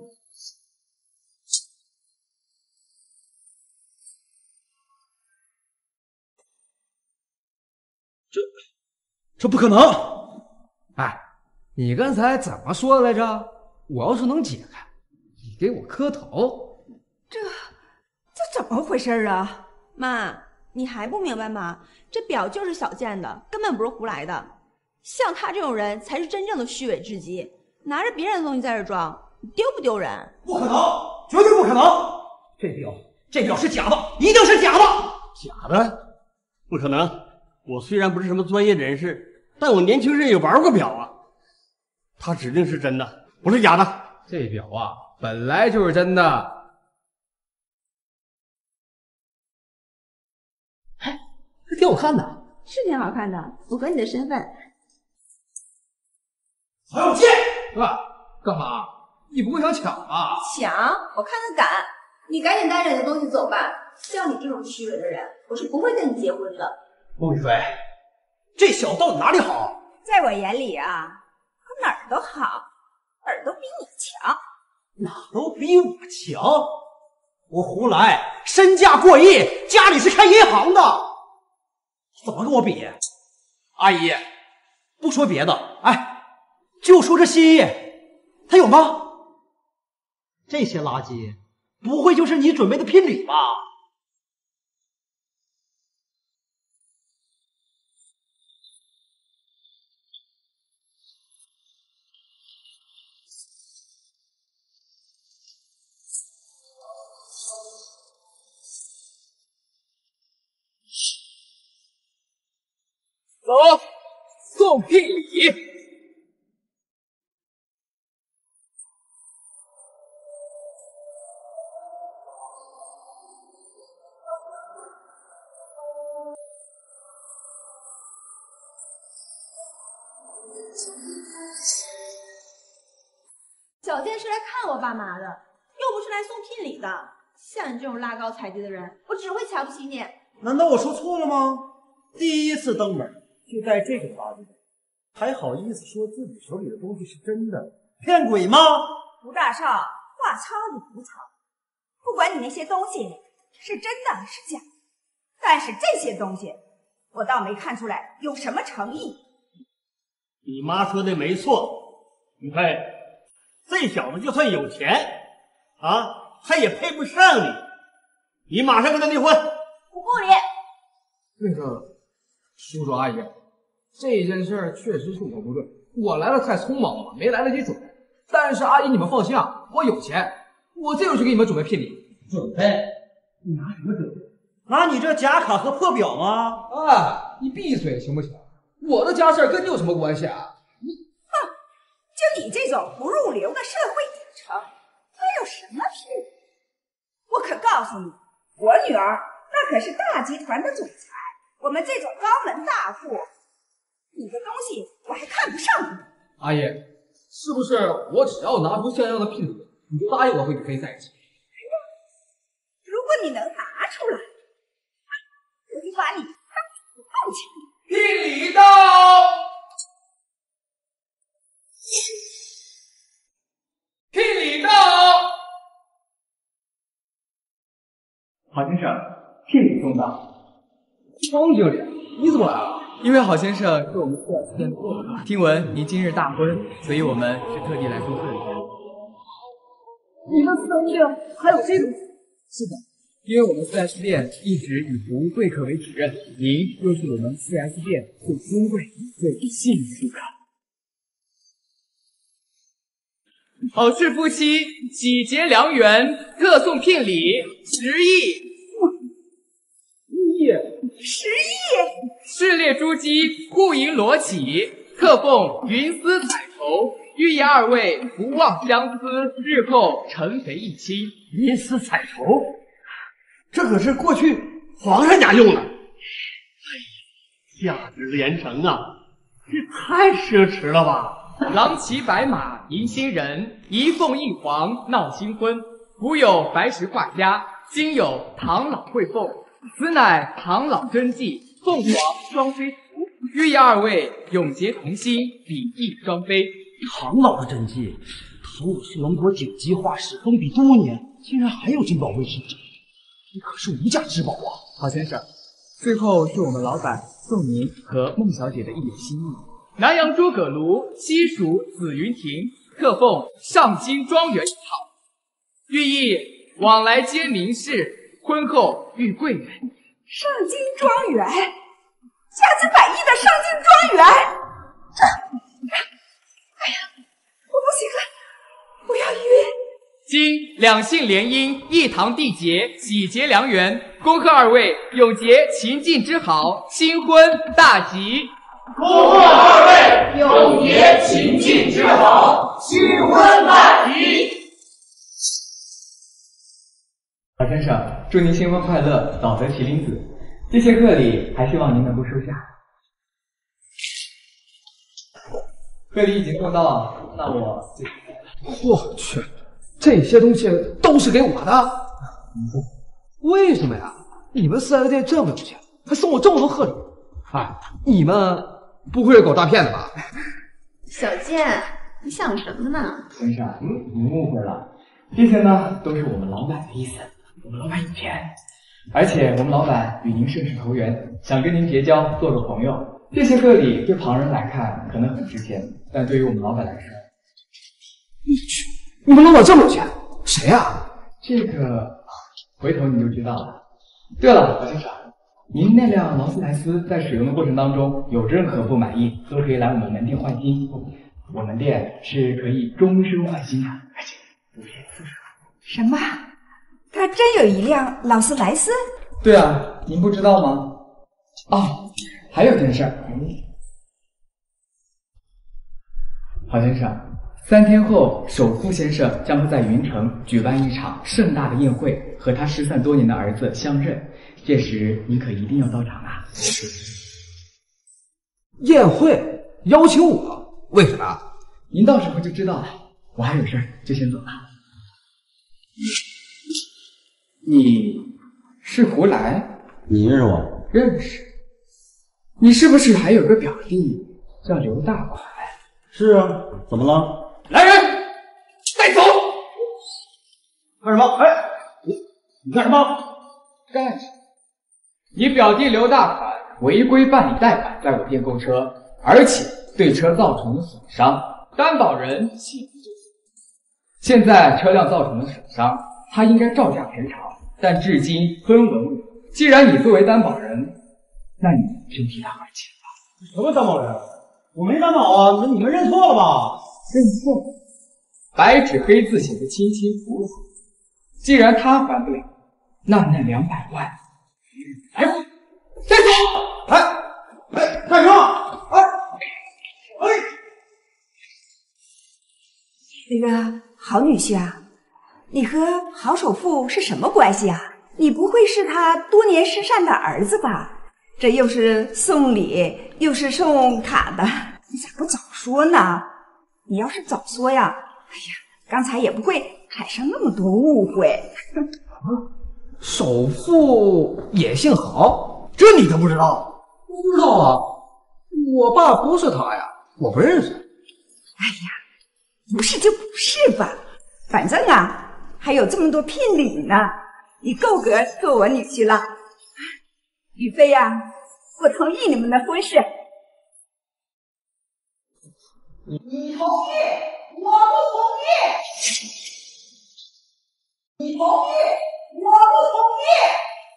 这不可能！ 哎，你刚才怎么说的来着？我要是能解开，你给我磕头。 这怎么回事啊？ 妈，你还不明白吗？这表就是小健的，根本不是胡来的。像他这种人才是真正的虚伪至极，拿着别人的东西在这装，丢不丢人？ 不可能，绝对不可能！这表是假的，一定是假的！ 假的？不可能！我虽然不是什么专业人士，但我年轻时也玩过表啊。它指定是真的，不是假的。 这表啊，本来就是真的。哎，这挺好看的。 是挺好看的，符合你的身份。 曹有健， 哥，干嘛？你不会想抢吧？ 抢？我看他敢！你赶紧带着你的东西走吧。像你这种虚伪的人，我是不会跟你结婚的。 陆雨飞，这小子到底哪里好？ 在我眼里啊，他哪儿都好，哪儿都比你强。 哪都比我强？我胡来，身价过亿，家里是开银行的，怎么跟我比？阿姨，不说别的，哎，就说这心意，他有吗？这些垃圾，不会就是你准备的聘礼吧？ 走，送聘礼。 小健是来看我爸妈的，又不是来送聘礼的。像你这种拉高台阶的人，我只会瞧不起你。 难道我说错了吗？第一次登门就带这种垃圾，还好意思说自己手里的东西是真的，骗鬼吗？ 吴大少，话糙理不糙。不管你那些东西是真的是假的，但是这些东西我倒没看出来有什么诚意。 你妈说的没错，你看这小子就算有钱啊，他也配不上你。你马上跟他离婚。 我不离。 那个叔叔阿姨，这件事确实是我不对，我来的太匆忙了，没来得及准备。但是阿姨你们放心啊，我有钱，我这就去给你们准备聘礼。 准备？你拿什么准备？拿你这假卡和破表吗？ 啊，你闭嘴行不行？我的家事跟你有什么关系啊？ 哼，就你这种不入流的社会底层，还有什么聘礼？我可告诉你，我女儿那可是大集团的总裁，我们这种高门大户，你的东西我还看不上你。 阿姨，是不是我只要拿出像样的聘礼，你就答应我和你飞在一起？ 如果你能拿出来，我就把你当土豆钱。 聘礼到。聘礼到。 郝先生，聘礼送到。 方经理，你怎么来了？ 因为郝先生是我们4S店的顾客，听闻您今日大婚，所以我们是特地来祝贺一下。 你们4S店还有这种？ 是的，因为我们4S店一直以服务贵客为己任，您又是我们4S店最尊贵、最幸运的顾客。 好事夫妻喜结良缘，特送聘礼10亿。 10亿！ 市列珠玑，户盈罗绮，特奉云丝彩绸，寓意2位不忘相思，日后成肥一亲。 云丝彩绸，这可是过去皇上家用的。价值连城啊，这太奢侈了吧！ 郎骑白马迎新人，一凤一凰闹新婚。 古有白石画家，今有唐老绘凤，此乃唐老真迹，凤凰双飞图，寓意二位永结同心，比翼双飞。 唐老的真迹，唐武是龙国9级画师，封笔多年，竟然还有珍宝卫士之类，这可是无价之宝啊！ 郝先生，最后是我们老板送您和孟小姐的一点心意。南阳诸葛庐，西蜀紫云亭，特奉上京庄园一套，寓意往来皆名士，婚后遇贵人。 上京庄园，价值100亿的上京庄园。哎呀，我不行了，我要晕。 今两姓联姻，一堂缔结，喜结良缘，恭贺二位永结秦晋之好，新婚大吉。 恭贺二位永结秦晋之好，新婚大吉。 郝先生，祝您新婚快乐，早得麒麟子。这些贺礼还希望您能够收下。贺礼已经送到，那我我去，这些东西都是给我的？为什么呀？你们4S店这么有钱，还送我这么多贺礼？哎，你们不会是搞诈骗的吧？ 小健，你想什么呢？ 先生，您误会了，这些呢都是我们老板的意思。我们老板有钱，而且我们老板与您甚是投缘，想跟您结交，做个朋友。这些贺礼对旁人来看可能很值钱，但对于我们老板来说， 你们老板这么有钱？谁呀？ 这个回头你就知道了。对了，郝先生，您那辆劳斯莱斯在使用的过程当中有任何不满意，都可以来我们门店换新。我们店是可以终身换新的，而且不限次数。 什么？他真有一辆劳斯莱斯？ 对啊，您不知道吗？哦，还有件事，郝先生，3天后，首富先生将会在云城举办一场盛大的宴会，和他失散多年的儿子相认。届时您可一定要到场啊！ 宴会邀请我，为什么？ 您到时候就知道了。我还有事，就先走了。你是胡来？ 你认识我？ 认识。你是不是还有个表弟叫刘大款？ 是啊，怎么了？ 来人，带走！ 干什么？哎，你干什么？ 干什么？你表弟刘大款违规办理贷款，在我店购车，而且对车造成了损伤，担保人现现在车辆造成了损伤，他应该照价赔偿，但至今分文未有。既然你作为担保人，那你就替他还钱吧。 什么担保人？我没担保啊！你们认错了吧？ 认错？白纸黑字写的清清楚楚。既然他还不了，那200万，来还！带走！ 哎，干什么？ 那个郝女婿啊，你和郝首富是什么关系啊？你不会是他多年失散的儿子吧？这又是送礼又是送卡的，你咋不早说呢？你要是早说呀，哎呀，刚才也不会产生那么多误会。 首富也姓郝，这你都不知道？不知道啊，我爸不是他呀，我不认识。 哎呀，不是就不是吧，反正啊还有这么多聘礼呢，你够格做我女婿了。宇飞呀，我同意你们的婚事。你同意，我不同意。你同意，我不同意。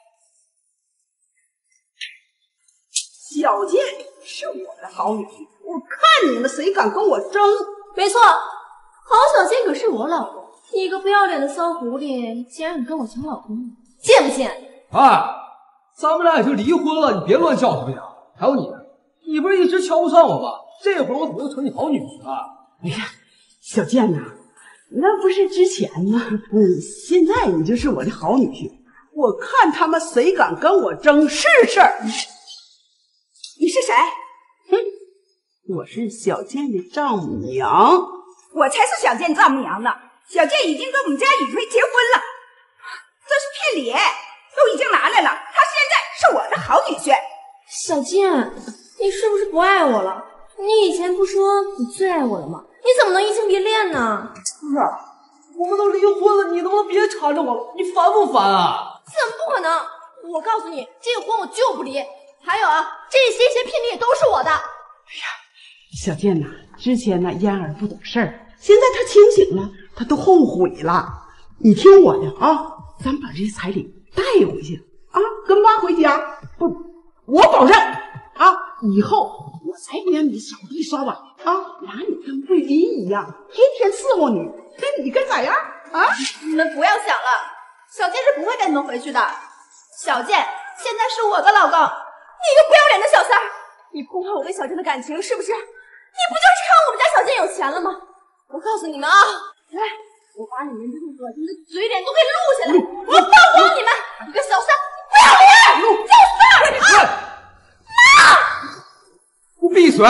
小健是我的好女婿，我看你们谁敢跟我争。 没错，郝小健可是我老公，你一个不要脸的骚狐狸，竟然敢跟我抢老公，贱不贱？ 哎，咱们俩已经离婚了，你别乱叫行不行？还有你不是一直瞧不上我吗？这会儿我怎么又成你好女婿了？ 哎呀，小健呐，那不是之前吗？现在你就是我的好女婿，我看他们谁敢跟我争是事儿。 你是谁？ 哼，我是小健的丈母娘。 我才是小健丈母娘呢。 小健已经跟我们家雨飞结婚了，这是聘礼，都已经拿来了，他现在是我的好女婿。 小健，你是不是不爱我了？你以前不说你最爱我了吗？你怎么能移情别恋呢？ 不是，我们都离婚了，你能不能别缠着我了？你烦不烦啊？ 怎么不可能？我告诉你，这个婚我就不离。还有啊，这些聘礼也都是我的。 小健呐，之前呢燕儿不懂事儿，现在他清醒了，他都后悔了。你听我的啊，咱把这些彩礼带回去啊，跟妈回家。不，我保证啊，以后我才不让你扫地刷碗啊，拿你跟卫林一样，天天伺候你，跟你跟咋样啊？ 你们不要想了，小健是不会跟你们回去的。小健现在是我的老公，你个不要脸的小三儿！你破坏我跟小健的感情是不是？你不就是看我们家小健有钱了吗？我告诉你们啊，来，我把你们这个恶心的嘴脸都给录下来，我曝光你们！你个小三，不要脸，小三儿！妈！ 我闭嘴！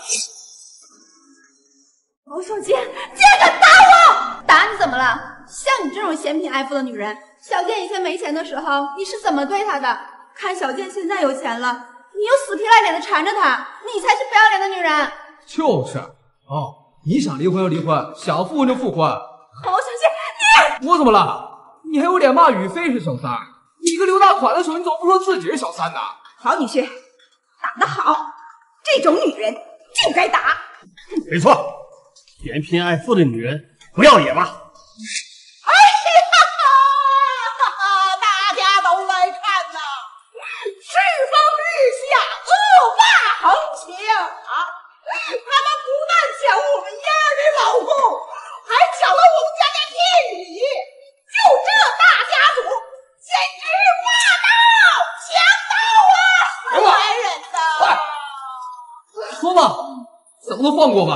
王少健，竟然敢打我！打你怎么了？像你这种嫌贫爱富的女人，小健以前没钱的时候，你是怎么对他的？看小健现在有钱了，你又死皮赖脸的缠着他，你才是不要脸的女人。 就是哦，你想离婚就离婚，想复婚就复婚。 好小健， 我怎么了？你还有脸骂雨飞是小三？你个刘大款的时候，你怎么不说自己是小三呢？ 好女婿，打得好，这种女人就该打。 没错，嫌贫爱富的女人不要脸吧？ 哎呀，大家都来看呐，世风日下，恶霸横行啊！他们不但抢我们燕儿的老公，还抢了我们家的聘礼，就这大家族，简直霸道、强盗啊！男人呐！ 说吧，怎么都放过我们？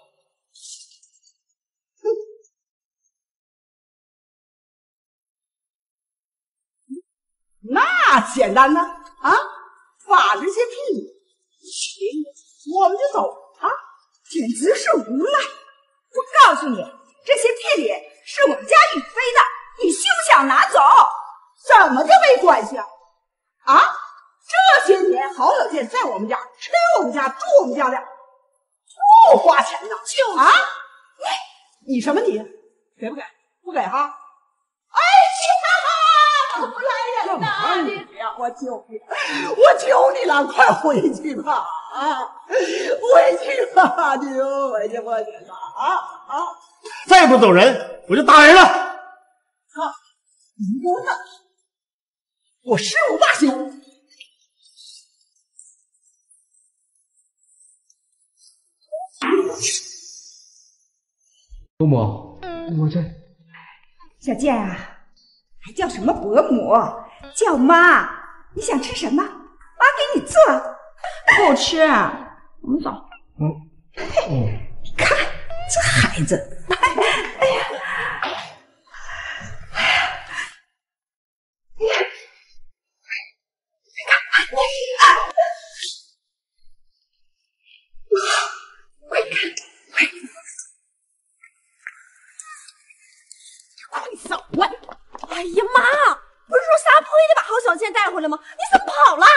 那简单呢啊，把这些聘礼我们就走啊， 简直是无赖！我告诉你，这些聘礼是我们家雨飞的，你休想拿走。 怎么就没关系啊？啊，这些年郝小健在我们家吃我们家住我们家的，不花钱呢，就是啊，你什么你给不给？不给哈？哎呀，不来人呐！你呀，我求你，我求你了，快回去吧！啊，回去吧，你回去吧，你吧！啊！ 再不走人，我就打人了！ 操！你给我等！我誓不罢休！ 伯母，我这小健啊，还叫什么伯母？叫妈！你想吃什么？妈给你做。不吃，我们走。你看这孩子，哎呀， 快走啊！哎呀妈！不是说撒泼也得把郝小健带回来吗？你怎么跑了？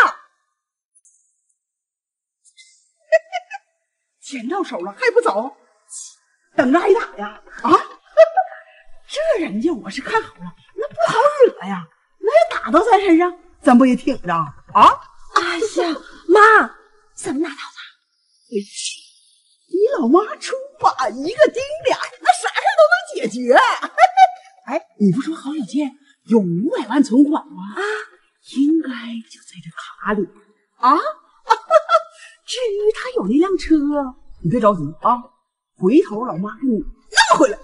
钱到手了还不走，等着挨打呀！啊，这人家我是看好了，那不好惹呀，那要打到咱身上，咱不也挺着啊？ 哎呀，妈，怎么拿到的？ 你老妈出把一个丁点，那啥事都能解决。哎，你不说郝小健有500万存款吗？啊，应该就在这卡里啊。至于他有那辆车，你别着急啊，回头老妈给你弄回来。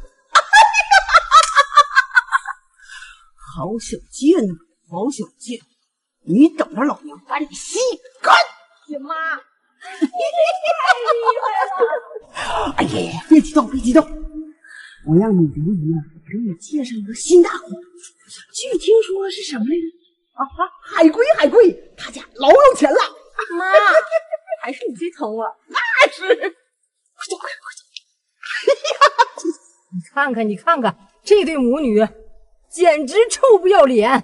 郝小健，郝小健，你等着老娘把你吸干！ 呀妈！ 哎呀，别激动，别激动！我让你刘姨给你介绍一个新大户，据听说是什么来着？海龟，他家老有钱了。 妈，还是你最疼我。 那是，快走！哎呀，你看看看，你看看这对母女，简直臭不要脸！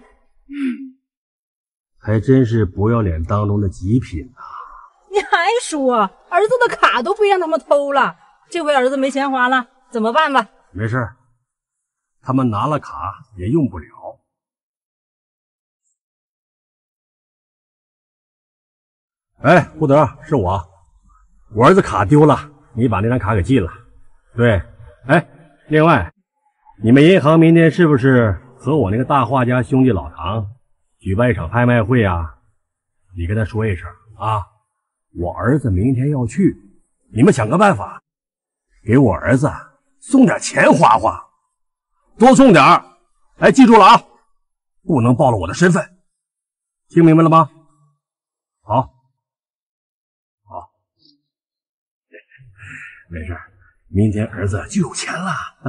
还真是不要脸当中的极品啊！ 你还说儿子的卡都被让他们偷了，这回儿子没钱花了，怎么办吧？ 没事，他们拿了卡也用不了。哎，胡德，是我儿子卡丢了，你把那张卡给寄了。对，哎，另外，你们银行明天是不是和我那个大画家兄弟老唐举办一场拍卖会啊？你跟他说一声啊，我儿子明天要去，你们想个办法，给我儿子送点钱花花，多送点儿。哎，记住了啊，不能暴露我的身份，听明白了吗？好，好，没事，明天儿子就有钱了。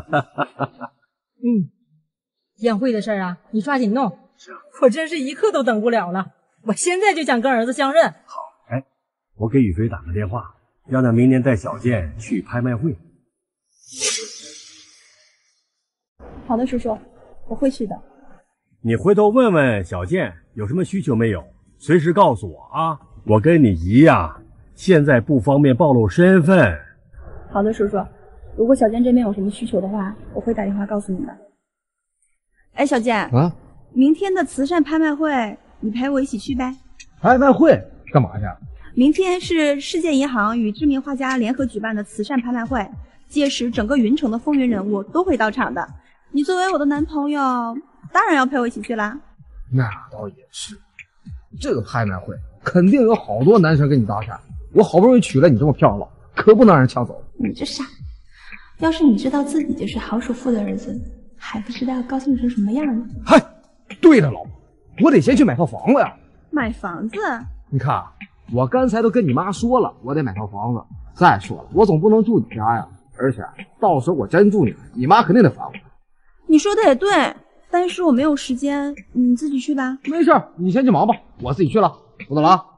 宴会的事啊，你抓紧弄。我真是一刻都等不了了，我现在就想跟儿子相认。 好，哎，我给宇飞打个电话，让他明天带小健去拍卖会。 好的，叔叔，我会去的。 你回头问问小健有什么需求没有，随时告诉我啊。我跟你一样，现在不方便暴露身份。 好的，叔叔，如果小健这边有什么需求的话，我会打电话告诉你的。 哎，小健啊， 明天的慈善拍卖会，你陪我一起去呗。 拍卖会干嘛去？ 明天是世界银行与知名画家联合举办的慈善拍卖会，届时整个云城的风云人物都会到场的。你作为我的男朋友，当然要陪我一起去啦。 那倒也是，这个拍卖会肯定有好多男生跟你搭讪，我好不容易娶了你这么漂亮，可不能让人抢走。 你这傻，要是你知道自己就是郝首富的儿子，还不知道高兴成什么样呢。 嗨，对了，老婆，我得先去买套房子呀。 买房子？ 你看，我刚才都跟你妈说了，我得买套房子。再说了，我总不能住你家呀，而且到时候我真住你妈肯定得烦我。 你说的也对，但是我没有时间，你自己去吧。 没事，你先去忙吧，我自己去了，我走了啊。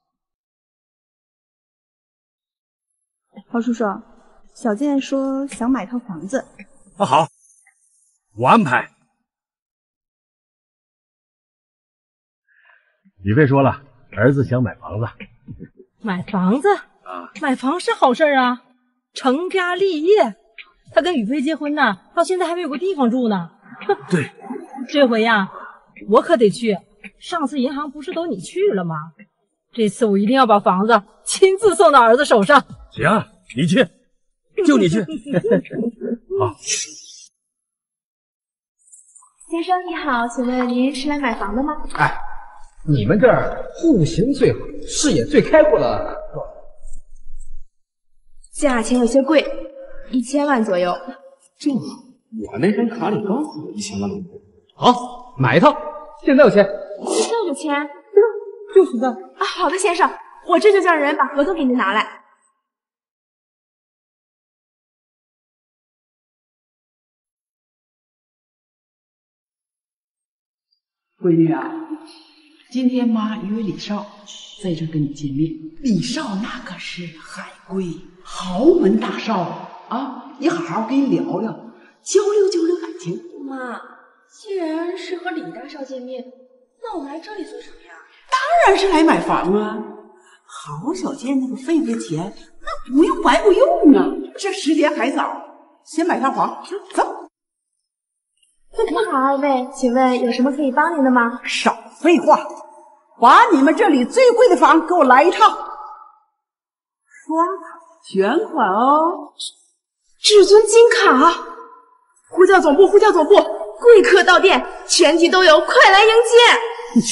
郝叔叔，小健说想买套房子。 啊，好，我安排。宇飞说了，儿子想买房子。 买房子啊？买房是好事啊，成家立业。他跟宇飞结婚呢，到现在还没有个地方住呢。 对， 这回呀，我可得去。上次银行不是都你去了吗？这次我一定要把房子亲自送到儿子手上。 行，你去，就你去。好。 先生你好，请问您是来买房的吗？ 哎，你们这儿户型最好，视野最开阔的。 价钱有些贵，1000万左右。 这我那张卡里刚好有1000万的。好，买一套，现在有钱。 现在有钱？ 就现在啊！好的，先生，我这就叫人把合同给您拿来。 闺女啊，今天妈约李少在这跟你见面。李少那可是海归豪门大少啊，你好好跟你聊聊，交流交流感情。 妈，既然是和李大少见面，那我们来这里做什么呀？ 当然是来买房啊！郝小健那个狒狒钱，那不用白不用啊！这时间还早，先买套房，走。 你好，二位，请问有什么可以帮您的吗？ 少废话，把你们这里最贵的房给我来一套，刷卡全款哦。 至尊金卡，呼叫总部，呼叫总部，贵客到店，全体都有，快来迎接。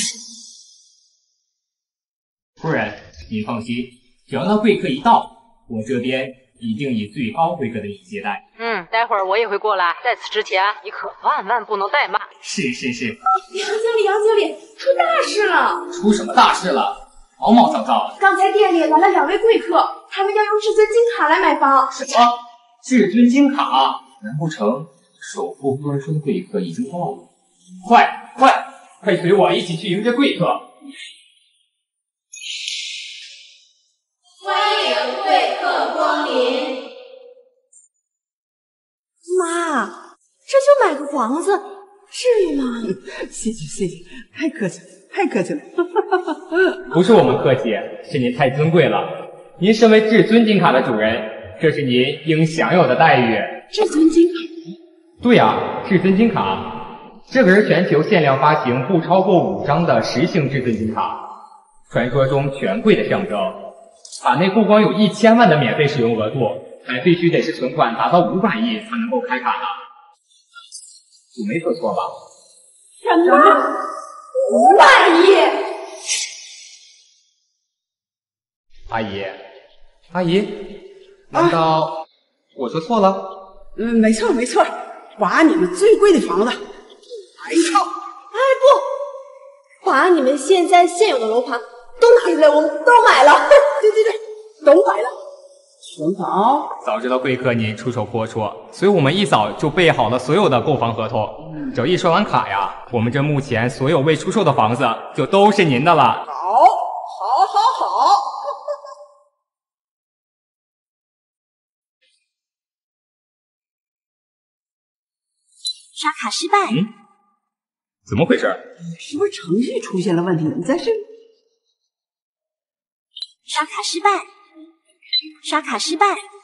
夫人，您放心，只要那贵客一到，我这边一定以最高规格的礼接待。 待会儿我也会过来，在此之前你可万万不能怠慢。 是。 杨经理，出大事了！ 出什么大事了？毛毛躁躁的。 刚才店里来了2位贵客，他们要用至尊金卡来买房。 什么？至尊金卡？难不成首富夫人说的贵客已经到了？快随我一起去迎接贵客！ 欢迎贵客光临。 妈， 房子，至于吗？谢谢谢谢，太客气了，太客气了。 不是我们客气，是您太尊贵了。您身为至尊金卡的主人，这是您应享有的待遇。 至尊金卡？ 对呀，至尊金卡，这可是全球限量发行不超过5张的实性至尊金卡，传说中权贵的象征。卡内不光有1000万的免费使用额度，还必须得是存款达到500亿才能够开卡的。我没说错吧？ 什么？500亿？ 阿姨，难道我说错了？ 没错没错，把你们最贵的房子买一套。 哎不，把你们现有的楼盘都拿出来，我们都买了。 对，都买了。全房。 早知道贵客您出手阔绰，所以我们一早就备好了所有的购房合同。只要一刷完卡呀，我们这目前所有未出售的房子就都是您的了。 好。 刷卡失败。 怎么回事？ 是不是程序出现了问题？你再试。 刷卡失败。刷卡失败。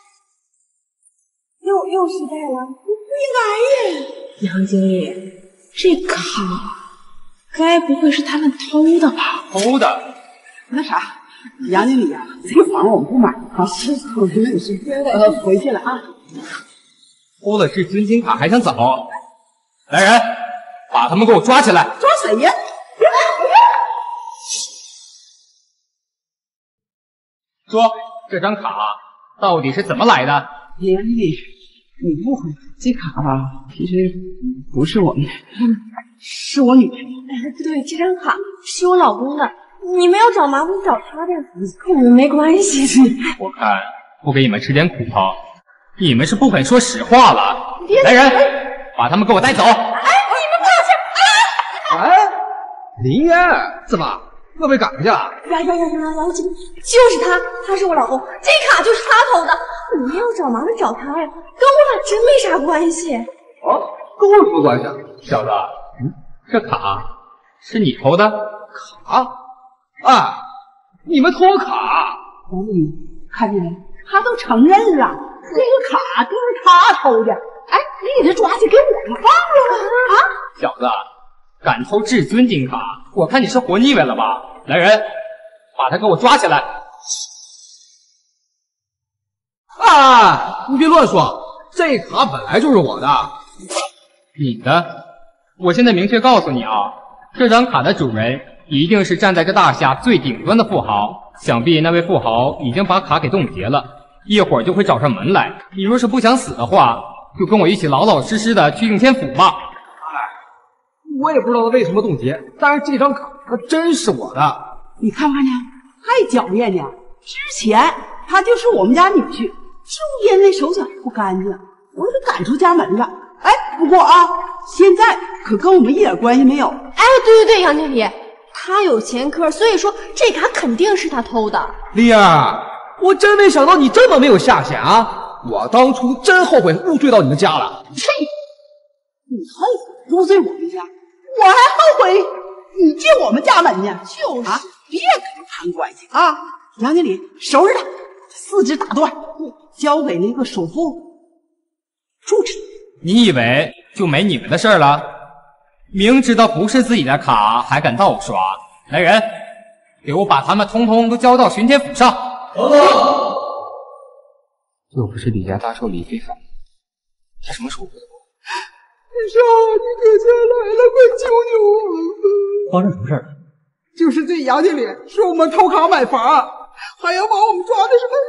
又失败了， 不应该呀！杨经理，这卡该不会是他们偷的吧？ 偷的？ 那啥，杨经理啊，这个房我们不买啊，我们也是回去了啊。 偷了至尊金卡还想走？来人，把他们给我抓起来！ 抓谁呀？ 说这张卡到底是怎么来的？ 杨经理，你误会了，这卡吧，其实不是我们，是我女朋友。 不对，这张卡是我老公的，你们要找麻烦找他的，跟我们没关系。 我看不给你们吃点苦头，你们是不肯说实话了。来人，把他们给我带走！ 哎，你们过去！ 哎，林渊，怎么又被赶出去了？ 就是他，他是我老公，这卡就是他偷的。你们要找麻烦找他呀，跟我俩真没啥关系。 哦，跟我有什么关系啊？ 小子，这卡是你偷的？ 卡？啊，你们偷卡？ 看见没？他都承认了，这个卡就是他偷的。哎，你给他抓去，给我们放了啊！ 小子，敢偷至尊金卡，我看你是活腻歪了吧？来人，把他给我抓起来！ 啊！你别乱说，这卡本来就是我的。 你的？我现在明确告诉你啊，这张卡的主人一定是站在这大厦最顶端的富豪。想必那位富豪已经把卡给冻结了，一会儿就会找上门来。你若是不想死的话，就跟我一起老老实实的去应天府吧。 我也不知道他为什么冻结，但是这张卡它真是我的。 你看看呢，太狡辩呢！之前他就是我们家女婿，就因为手脚不干净，我给他赶出家门了。哎，不过啊，现在可跟我们一点关系没有。 哎，对，杨经理，他有前科，所以说这卡肯定是他偷的。 丽儿，我真没想到你这么没有下限啊！我当初真后悔入赘到你们家了。 呸！你后悔入赘我们家，我还后悔你进我们家门呢。就是啊，别跟他攀关系啊！杨经理，收拾他，四肢打断，交给那个首富处置。 你以为就没你们的事儿了？明知道不是自己的卡还敢盗刷，来人，给我把他们通通都交到巡天府上。又不是李家大寿李非凡，他什么时候回来过？ 医生，你可钱来了，快救救我！ 发生什么事儿了？ 就是这杨经理说我们偷卡买房，还要把我们抓的什么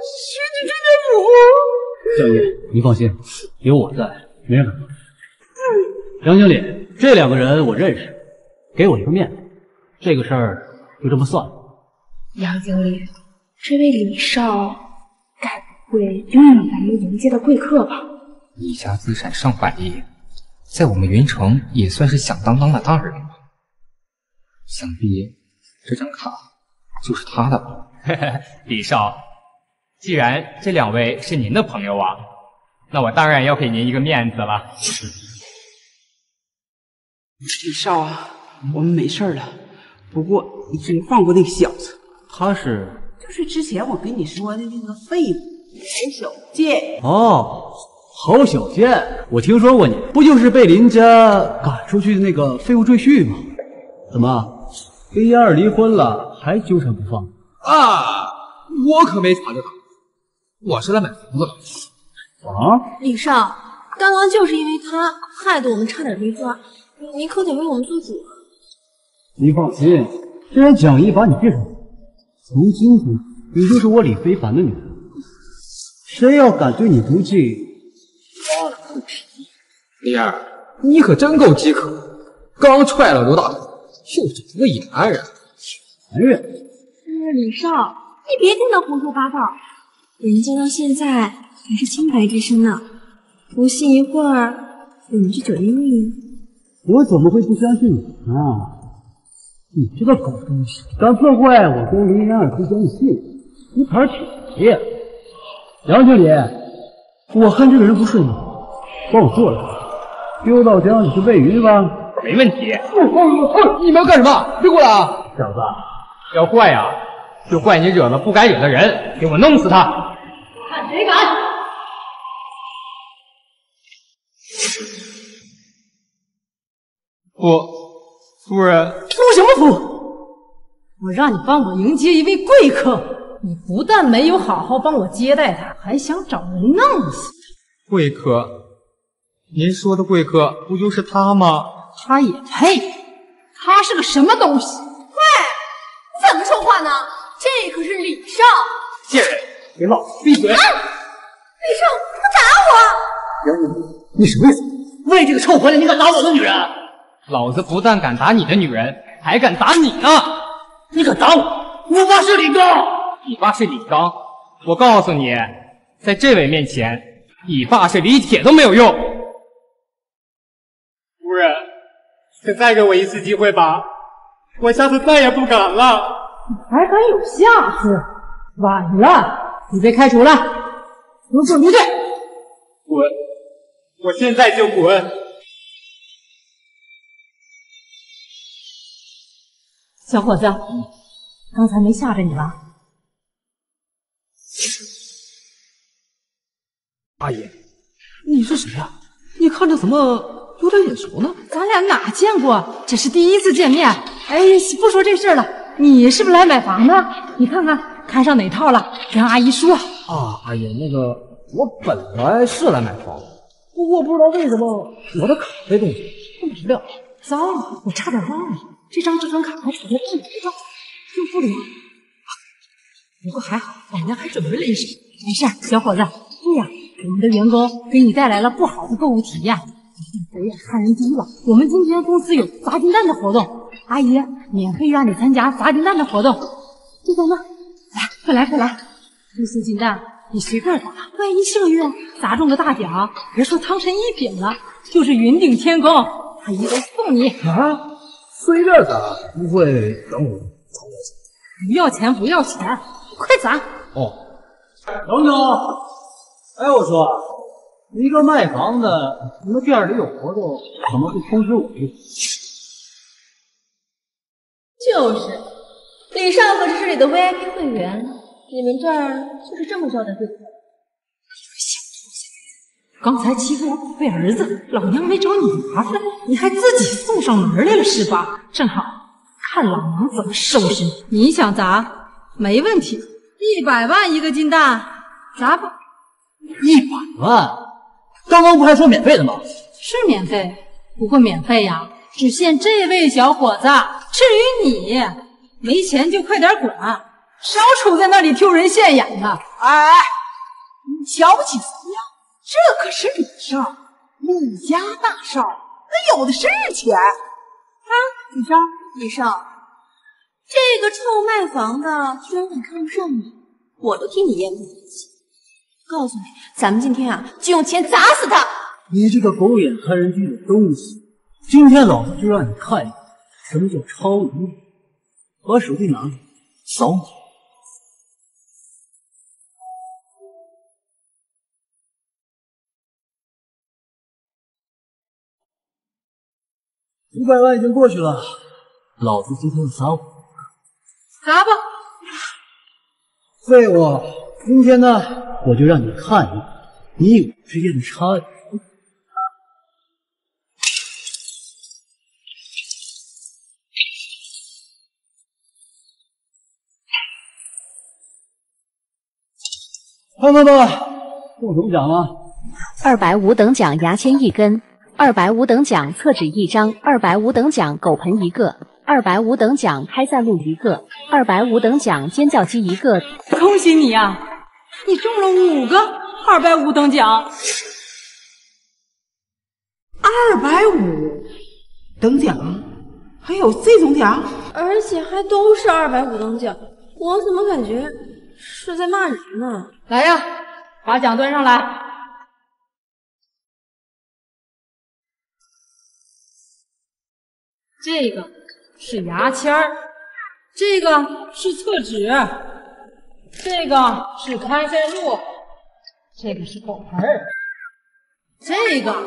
巡天府。 你放心，有我在，没人敢动。杨经理，这2个人我认识，给我一个面子，这个事儿就这么算了。 杨经理，这位李少该不会拥有咱们云界的贵客吧？ 李家资产上百亿，在我们云城也算是响当当的大人了。想必这张卡就是他的吧？李少，既然这2位是您的朋友啊，那我当然要给您一个面子了。 李少啊，我们没事了。不过你真放过那个小子。 他是？ 就是之前我跟你说的那个废物侯小健。 哦，侯小健，我听说过你，不就是被邻家赶出去的那个废物赘婿吗？怎么，跟燕儿离婚了还纠缠不放？ 啊，我可没查着他，我是来买房子的。 啊， 李少，刚刚就是因为他害得我们差点离婚，你可得为我们做主啊！ 你放心，既然蒋姨把你介绍，从今天你就是我李非凡的女人。谁要敢对你不敬，扒了不皮。 李儿，你可真够饥渴，刚踹了刘大头，又找个野男人。 男人？ 李少，你别听他胡说八道，人家到现在还是清白之身呢。不信一会儿我们去酒店问问。 我怎么会不相信你呢？你这个狗东西，敢破坏我跟林然儿之间的信任，你牌儿挺谁呀？杨经理，我看这个人不顺眼，帮我做了，丢到江里去喂鱼吧。 没问题。 你们要干什么？别过来啊！ 小子，要怪呀，就怪你惹了不该惹的人，给我弄死他！ 看谁敢！ 夫人， 夫什么夫？我让你帮我迎接一位贵客，你不但没有好好帮我接待他，还想找人弄死他。 贵客？您说的贵客不就是他吗？ 他也配？他是个什么东西？ 喂，你怎么说话呢？这可是李少。 贱人，给老子闭嘴！ 李少，他打我！ 杨经理，你什么意思？为这个臭婆娘，你敢打我的女人？ 老子不但敢打你的女人，还敢打你呢！ 你敢打我？我爸是李刚。 你爸是李刚？我告诉你，在这位面前，你爸是李铁都没有用。夫人，请再给我一次机会吧，我下次再也不敢了。 你还敢有下次？晚了，你被开除了，给我滚出去！ 滚！我现在就滚！ 小伙子，刚才没吓着你吧？ 阿姨，你是谁呀？你看着怎么有点眼熟呢？ 咱俩哪见过？这是第一次见面。哎，不说这事了，你是不是来买房的？你看看看上哪套了，跟阿姨说。 啊，阿姨，那个我本来是来买房，不过不知道为什么我的卡被冻结，动不了。 糟了，我差点忘了，这张智能卡还储在户口上，用不了。不过还好，我们家还准备了一手。没事，小伙子。对呀，我们的员工给你带来了不好的购物体验，狗眼看人低了。我们今天公司有砸金蛋的活动，阿姨免费让你参加砸金蛋的活动，就在那。来，快来快来，这些金蛋你随便砸，万一幸运砸中个大奖，别说汤臣一品了，就是云顶天宫，阿姨都送你啊！随便砸，不会等我砸我钱？ 不要钱不要钱，快砸！ 哦， 等等，哎，我说，一个卖房的，你们店里有活动，怎么不通知我一声？ 就是，李少可是这里的 VIP 会员，你们这儿就是这么招待对客。 刚才欺负我宝贝儿子，老娘没找你麻烦，你还自己送上门来了是吧？正好看老娘怎么收拾你！你想砸没问题，100万一个金蛋，砸吧 ！100万？刚刚不还说免费的吗？ 是免费，不过免费呀，只限这位小伙子。至于你，没钱就快点滚，少杵在那里丢人现眼的。 哎，你瞧不起谁呀？这可是李少，李家大少，那有的是钱。啊， 李少，这个臭卖房的居然敢看不上你，我都替你咽不下去。告诉你，咱们今天啊，就用钱砸死他！ 你这个狗眼看人低的东西，今天老子就让你看一看什么叫超能力。把手机拿来，扫码。 500万已经过去了，老子今天就撒谎。 砸吧！ 废物！今天呢，我就让你看一看你我之间的差异。看看吧，中什么奖了 ？250等奖牙签1根，250等奖厕纸1张，250等奖狗盆1个，250等奖开塞露1个，250等奖尖叫鸡1个。 恭喜你啊！你中了5个250等奖。 250等奖，还有这种奖？ 而且还都是250等奖，我怎么感觉是在骂人呢？ 来呀，把奖端上来。这个是牙签儿，这个是厕纸，这个是开塞露，这个是狗盆儿，这个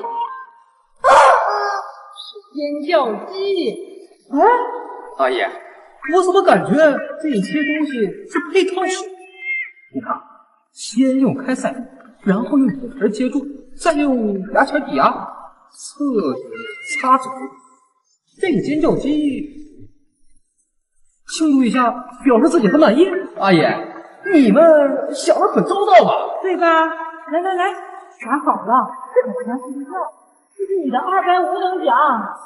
是尖叫鸡。 阿姨， 我怎么感觉这些东西是配套式？ 你看，先用开塞露，然后用狗盆接住，再用牙签抵牙，厕纸擦嘴。这个尖叫鸡庆祝一下，表示自己很满意。阿姨，你们想的很周到吧？ 对吧？来来来，拿好了，这可全是一票，这是你的250等奖。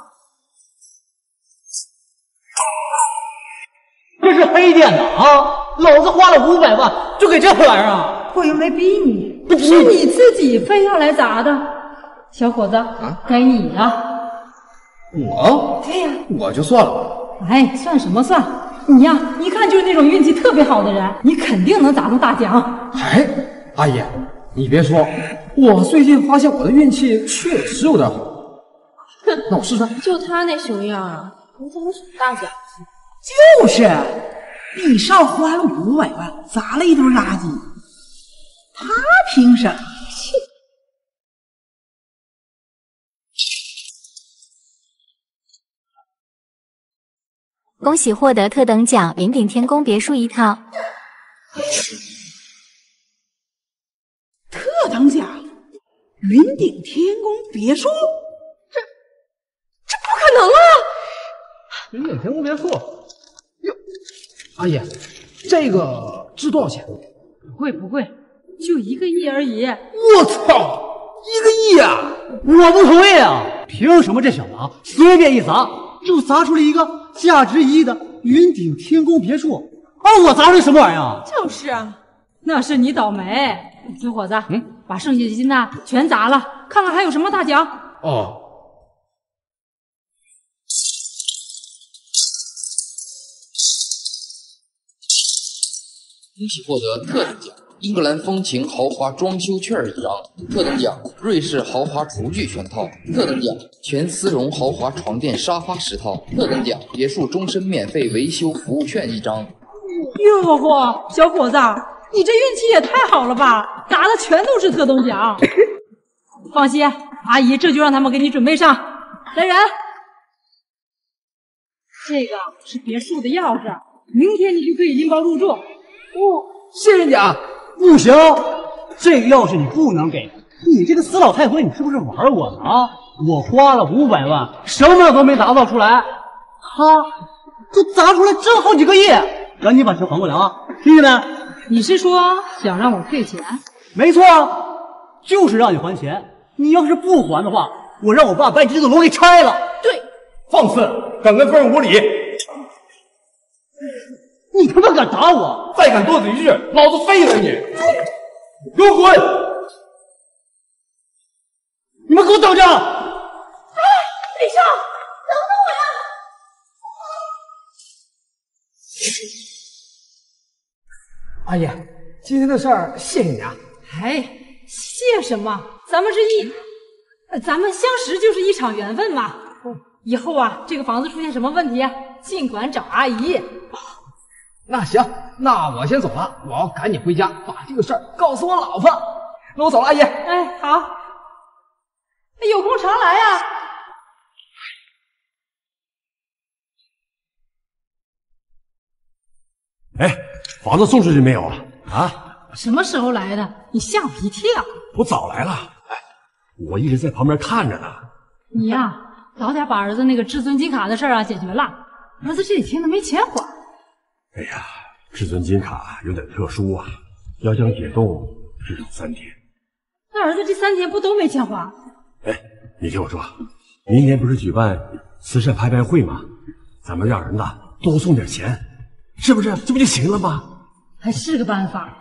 这是黑店的啊！老子花了500万就给这玩意儿啊！ 我又没逼你，是你自己非要来砸的。小伙子，该你了。 我？ 对呀， 我就算了。 哎，算什么算？你呀，一看就是那种运气特别好的人，你肯定能砸中大奖。 哎，阿姨，你别说，我最近发现我的运气确实有点好。那我试试。 就他那熊样啊，能砸什么大奖？ 就是，李少花了500万砸了一堆垃圾，他凭什么？ 恭喜获得特等奖云顶天宫别墅1套。 特等奖，云顶天宫别墅，这不可能啊！ 云顶天宫别墅，哟，阿姨，这个值多少钱？ 不贵，就1个亿而已。 我操，1个亿啊！ 我不同意啊！凭什么这小子啊随便一砸就砸出了一个价值1亿的云顶天宫别墅？而我砸出什么玩意儿？ 就是啊，那是你倒霉。小伙子，把剩下的金呢全砸了，看看还有什么大奖。 哦。 恭喜获得特等奖：英格兰风情豪华装修券1张；特等奖：瑞士豪华厨具全套；特等奖：全丝绒豪华床垫沙发10套；特等奖：别墅终身免费维修服务券1张。 哟呵，小伙子，你这运气也太好了吧，砸的全都是特等奖。放心，阿姨这就让他们给你准备上。来人，这个是别墅的钥匙，明天你就可以拎包入住。 谢谢你啊！ 不行，这个钥匙你不能给。你这个死老太婆，你是不是玩我呢啊？我花了500万，什么都没打造出来，他就砸出来挣好几个亿。赶紧把钱还过来啊！听见没？ 你是说想让我退钱？ 没错，就是让你还钱。你要是不还的话，我让我爸把你这栋楼给拆了。 对，放肆，敢跟夫人无礼！ 你他妈敢打我！ 再敢多嘴一句，老子废了你！给我滚！ 你们给我等着！ 哎，李少，等等我呀！ 阿姨，今天的事儿谢谢你啊！ 哎，谢什么？咱们相识就是一场缘分嘛。以后啊，这个房子出现什么问题，尽管找阿姨。 那行，那我先走了，我要赶紧回家把这个事儿告诉我老婆。那我走了，阿姨。 哎，好，有空常来呀。 哎，房子送出去没有啊？啊？ 什么时候来的？你吓我一跳！ 我早来了。哎，我一直在旁边看着呢。 你呀，早点把儿子那个至尊金卡的事儿解决了。儿子这几天都没钱花。 哎呀，至尊金卡有点特殊啊，要想解冻至少3天。 那儿子这3天不都没钱花？ 哎，你听我说，明年不是举办慈善拍卖会吗？咱们让人呐多送点钱，是不是？这不就行了吗？ 还是个办法。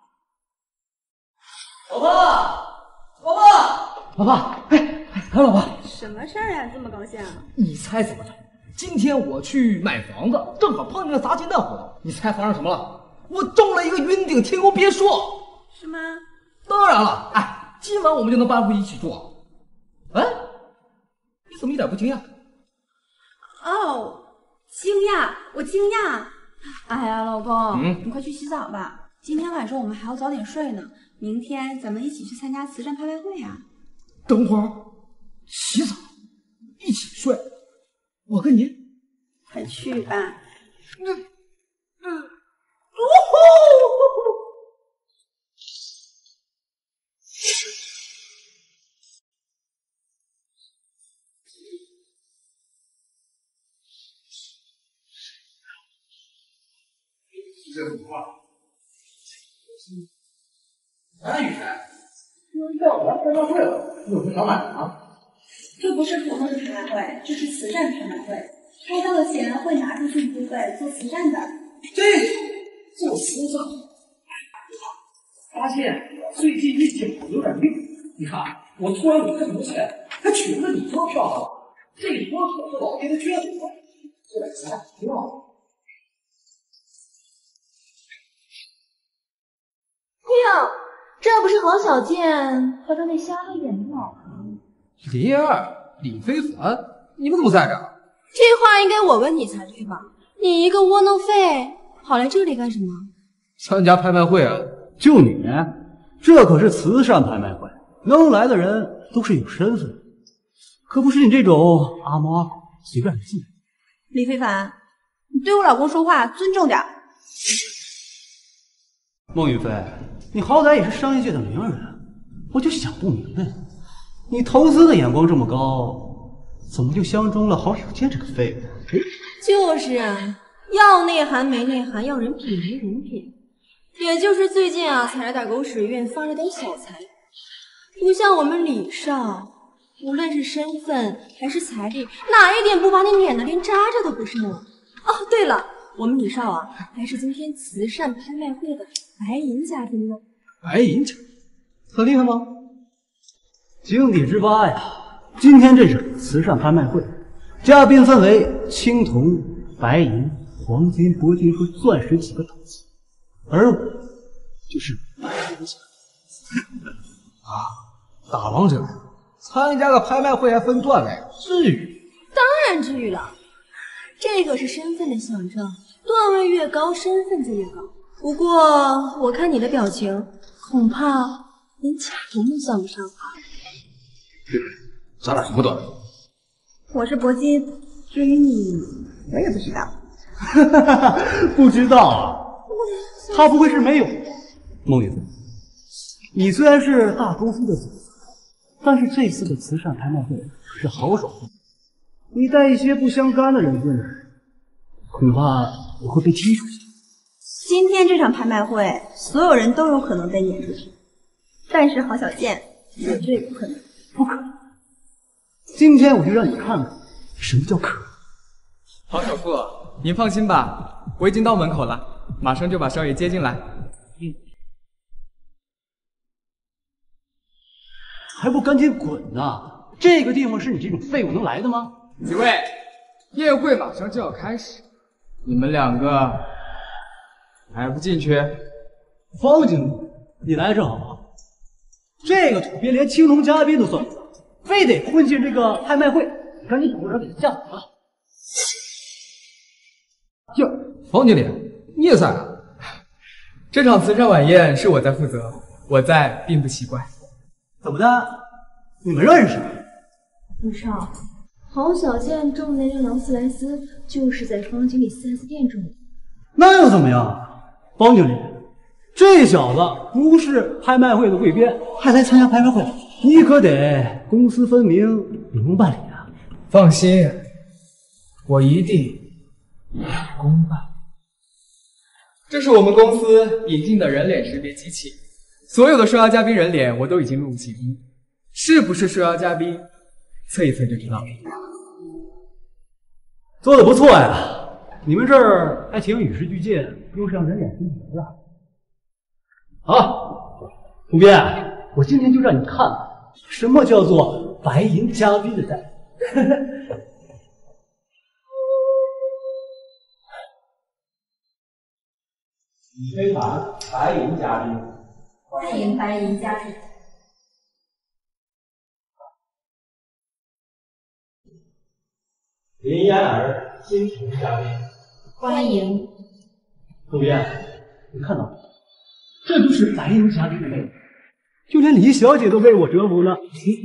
老婆，老婆，老婆，哎，老婆， 什么事儿呀？这么高兴？ 你猜怎么着？今天我去买房子，正好碰见了砸金蛋活动。你猜发生什么了？我中了一个云顶天宫别墅。 是吗？ 当然了，哎，今晚我们就能搬回一起住。哎，你怎么一点不惊讶？ 哦，惊讶，我惊讶。哎呀，老公，你快去洗澡吧。今天晚上我们还要早点睡呢。明天咱们一起去参加慈善拍卖会呀。 等会儿，洗澡，一起睡。我跟你， 快去吧。 这怎么办？哎，雨辰，有人叫我来拍卖会了，有什么想买的啊？ 这不是普通的拍卖会，这是慈善拍卖会，拍到的钱会拿出去付费做慈善的。 做慈善？发现最近一脚有点硬。你看，我突然有这么多钱，还娶了你多漂亮了，这多可是老天的眷顾啊！这点钱挺好。 哟，这不是黄小贱和他那瞎了眼的老婆吗？ 林儿、李非凡，你们怎么在这儿？ 这话应该我问你才对吧？你一个窝囊废，跑来这里干什么？ 参加拍卖会啊！ 就你，这可是慈善拍卖会，能来的人都是有身份的，可不是你这种阿猫阿狗随便进。 李非凡，你对我老公说话尊重点。 孟雨飞，你好歹也是商业界的名人，我就想不明白，你投资的眼光这么高，怎么就相中了郝小健这个废物？ 就是啊，要内涵没内涵，要人品没人品。也就是最近才来点狗屎运，发了点小财，不像我们李少，无论是身份还是财力，哪一点不把你撵得连渣渣都不剩了？哦，对了，我们李少还是今天慈善拍卖会的白银嘉宾呢。 白银嘉宾很厉害吗？ 井底之蛙呀！今天这是慈善拍卖会，嘉宾分为青铜、白银、黄金、铂金和钻石几个等级，而我就是白银嘉宾。 大王者参加个拍卖会还分段位，至于？ 当然至于了，这可是身份的象征，段位越高，身份就越高。不过我看你的表情，恐怕连贾蓉都算不上吧。 咱俩什么段位？ 我是铂金，至于你，我也不知道。 不知道啊？他不会是没有？孟雨飞，你虽然是大公司的总裁，但是这次的慈善拍卖会可是好手护，你带一些不相干的人进来，恐怕你会被踢出去。 今天这场拍卖会，所有人都有可能被撵出去，但是郝小健绝对不可能。 不可能！今天我就让你看看什么叫可能。 郝首富，您放心吧，我已经到门口了，马上就把少爷接进来。 还不赶紧滚呐！这个地方是你这种废物能来的吗？ 几位，宴会马上就要开始，你们两个还不进去？ 方经理，你来正好。这个土鳖连青铜嘉宾都算不上，非得混进这个拍卖会，赶紧找个人给他架走了。 哟，方经理，你也在啊？ 这场慈善晚宴是我在负责，我在并不奇怪。 怎么的？你们认识？ 李少，郝小健中的那辆劳斯莱斯就是在方经理 4S 店中的。 那又怎么样？方经理，这小子不是拍卖会的贵宾，还来参加拍卖会，你可得公私分明，秉公办理啊！ 放心，我一定公办。这是我们公司引进的人脸识别机器，所有的受邀嘉宾人脸我都已经录入记录，是不是受邀嘉宾，测一测就知道了。 做的不错呀！你们这儿还挺与时俱进，用上人脸识别了。好，胡编，我今天就让你看看什么叫做白银嘉宾的待遇。李非凡，白银嘉宾， 欢迎白银嘉宾。 林嫣儿，新城嘉宾， 欢迎。 胡编，你看到没？这就是白银嘉宾的魅力，就连李小姐都被我折服了。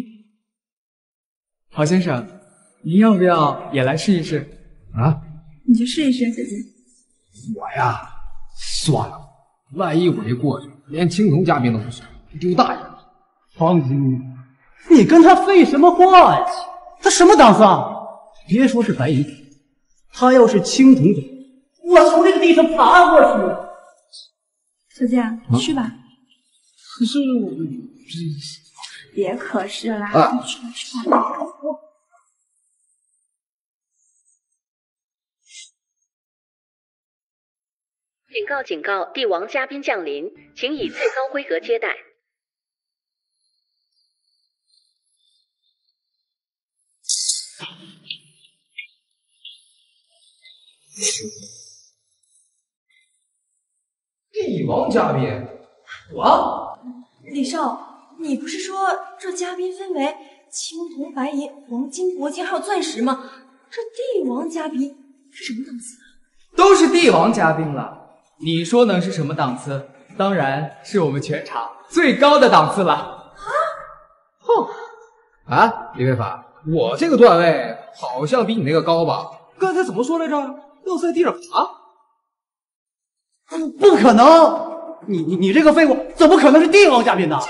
郝先生，您要不要也来试一试？ 啊？你去试一试，姐姐。 我呀，算了，万一我一过去，连青铜嘉宾都不是，丢大脸。 方经理，你跟他废什么话呀？他什么档次啊？别说是白银，他要是青铜的，我从这个地上爬过去。 小健，去吧。 可是我别可是啦，去吧去吧。 警告警告！帝王嘉宾降临，请以最高规格接待。 帝王嘉宾，我李少，你不是说这嘉宾分为青铜、白银、黄金、铂金还有钻石吗？这帝王嘉宾是什么档次？ 都是帝王嘉宾了，你说能是什么档次？当然是我们全场最高的档次了。 啊，李非凡，我这个段位好像比你那个高吧？刚才怎么说来着？要在地上爬？ 不可能！你这个废物，怎么可能是帝王嘉宾呢？ 就是，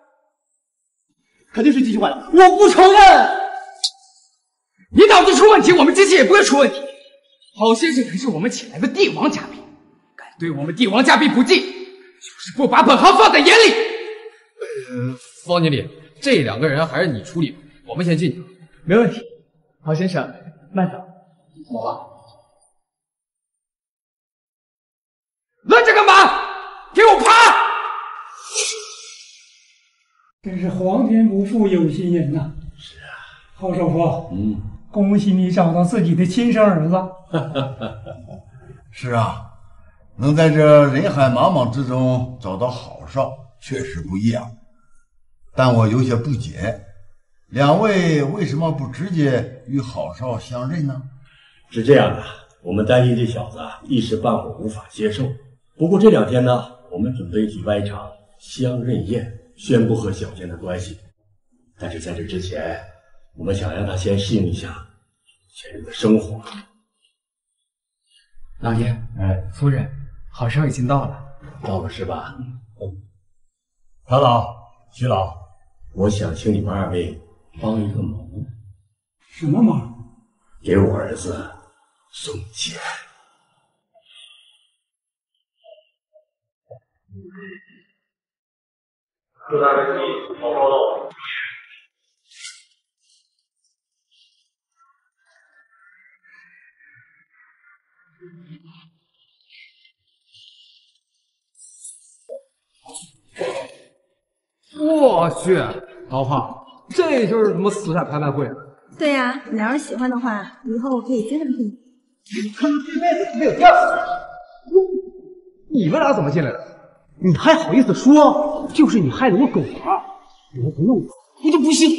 肯定是机器坏了，我不承认！ 你脑子出问题，我们机器也不会出问题。郝先生可是我们请来的帝王嘉宾，敢对我们帝王嘉宾不敬，就是不把本行放在眼里。 方经理，这两个人还是你处理吧，我们先进去。 没问题，郝先生，慢走。 走吧。 愣着干嘛？给我爬！ 真是皇天不负有心人呐！ 是啊， 郝首富，恭喜你找到自己的亲生儿子。 是啊，能在这人海茫茫之中找到郝少，确实不易啊。但我有些不解，两位为什么不直接与郝少相认呢？ 是这样的，我们担心这小子一时半会儿无法接受。不过这2天呢，我们准备举办一场相认宴，宣布和小健的关系。但是在这之前，我们想让他先适应一下前人的生活。 老爷，夫人，郝少已经到了。 到了是吧？ 唐老、徐老， 我想请你们2位帮一个忙。 什么忙？ 给我儿子送钱。 祝大家好好的。 我去，老胖，这就是什么私下拍卖会啊？ 对呀，你要是喜欢的话，以后我可以经常去你。 你看这辈子没有第二次。 你们俩怎么进来的？ 你还好意思说？就是你害得我狗儿，我不弄我就不信。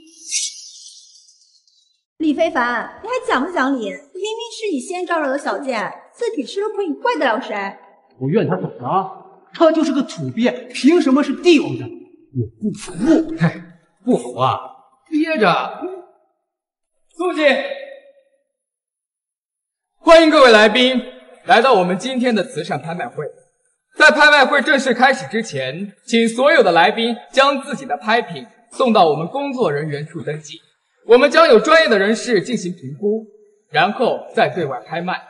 李非凡，你还讲不讲理？明明是你先招惹的小健，自己吃了亏，你怪得了谁？ 我怨他怎么了？他就是个土鳖，凭什么是帝王的？我不服！ 嘿，不服啊？憋着。 肃静！欢迎各位来宾， 来到我们今天的慈善拍卖会。在拍卖会正式开始之前，请所有的来宾将自己的拍品送到我们工作人员处登记，我们将有专业的人士进行评估，然后再对外拍卖。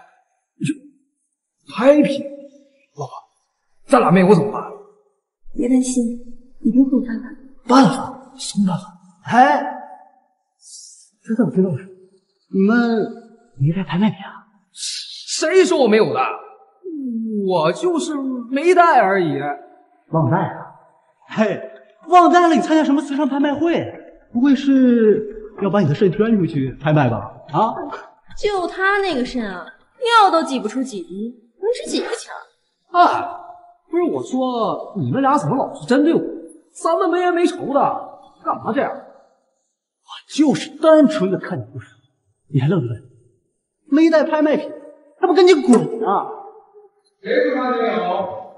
拍品，老婆，咱俩没有怎么办？ 别担心，一定会办的。 办法？什么办法？哎，知道。你们没带拍卖品啊？谁说我没有的？我就是没带而已。 忘带啊？嘿，忘带了你参加什么慈善拍卖会？不会是要把你的肾捐出去拍卖吧？啊？ 就他那个肾啊，尿都挤不出几滴，能值几个钱？ 哎，不是我说，你们俩怎么老是针对我？咱们没冤没仇的，干嘛这样？ 我就是单纯的看你不爽，你还愣着？没带拍卖品，还不赶紧滚啊！ 谁不看见好？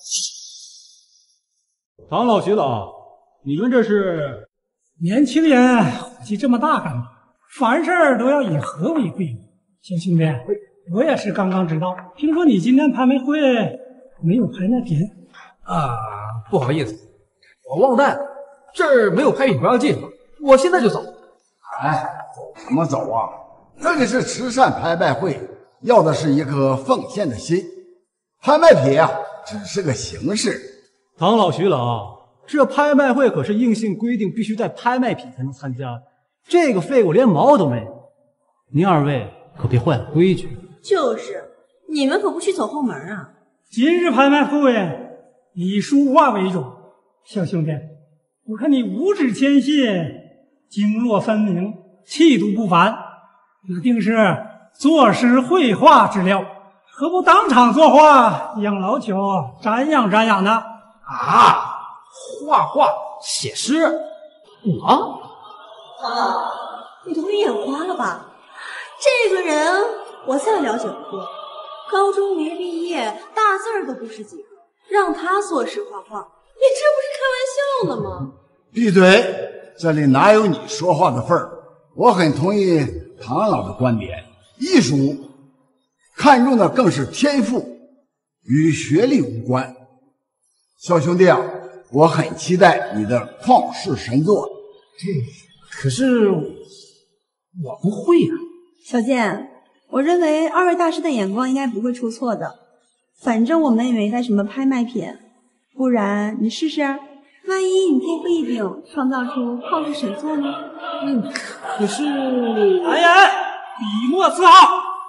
唐老徐老，你们这是？ 年轻人火气这么大干嘛？凡事都要以和为贵。小兄弟，我也是刚刚知道，听说你今天拍卖会没有拍卖品啊？不好意思，我忘带了，这儿没有拍品不要进，我现在就走。 哎，走什么走啊？这里是慈善拍卖会，要的是一颗奉献的心。拍卖品啊，只是个形式。 唐老徐老，这拍卖会可是硬性规定必须带拍卖品才能参加，这个废物连毛都没有。您二位可别坏了规矩。 就是，你们可不许走后门啊！ 今日拍卖会以书画为主，小兄弟，我看你五指纤细，经络分明，气度不凡，一定是作诗绘画之料，何不当场作画，让老朽瞻仰瞻仰呢？ 啊，画画写诗，我？ 你都没眼花了吧？这个人我再了解不过，高中没毕业，大字儿都不识几个，让他作诗画画，你这不是开玩笑呢吗？ 闭嘴！这里哪有你说话的份儿？我很同意唐老的观点，艺术看重的更是天赋，与学历无关。小兄弟啊，我很期待你的旷世神作。 可是我不会啊。 小健，我认为二位大师的眼光应该不会出错的。反正我们也没带什么拍卖品，不然你试试，万一你天赋异禀，创造出旷世神作呢？ 可是…… 来人，笔墨字号。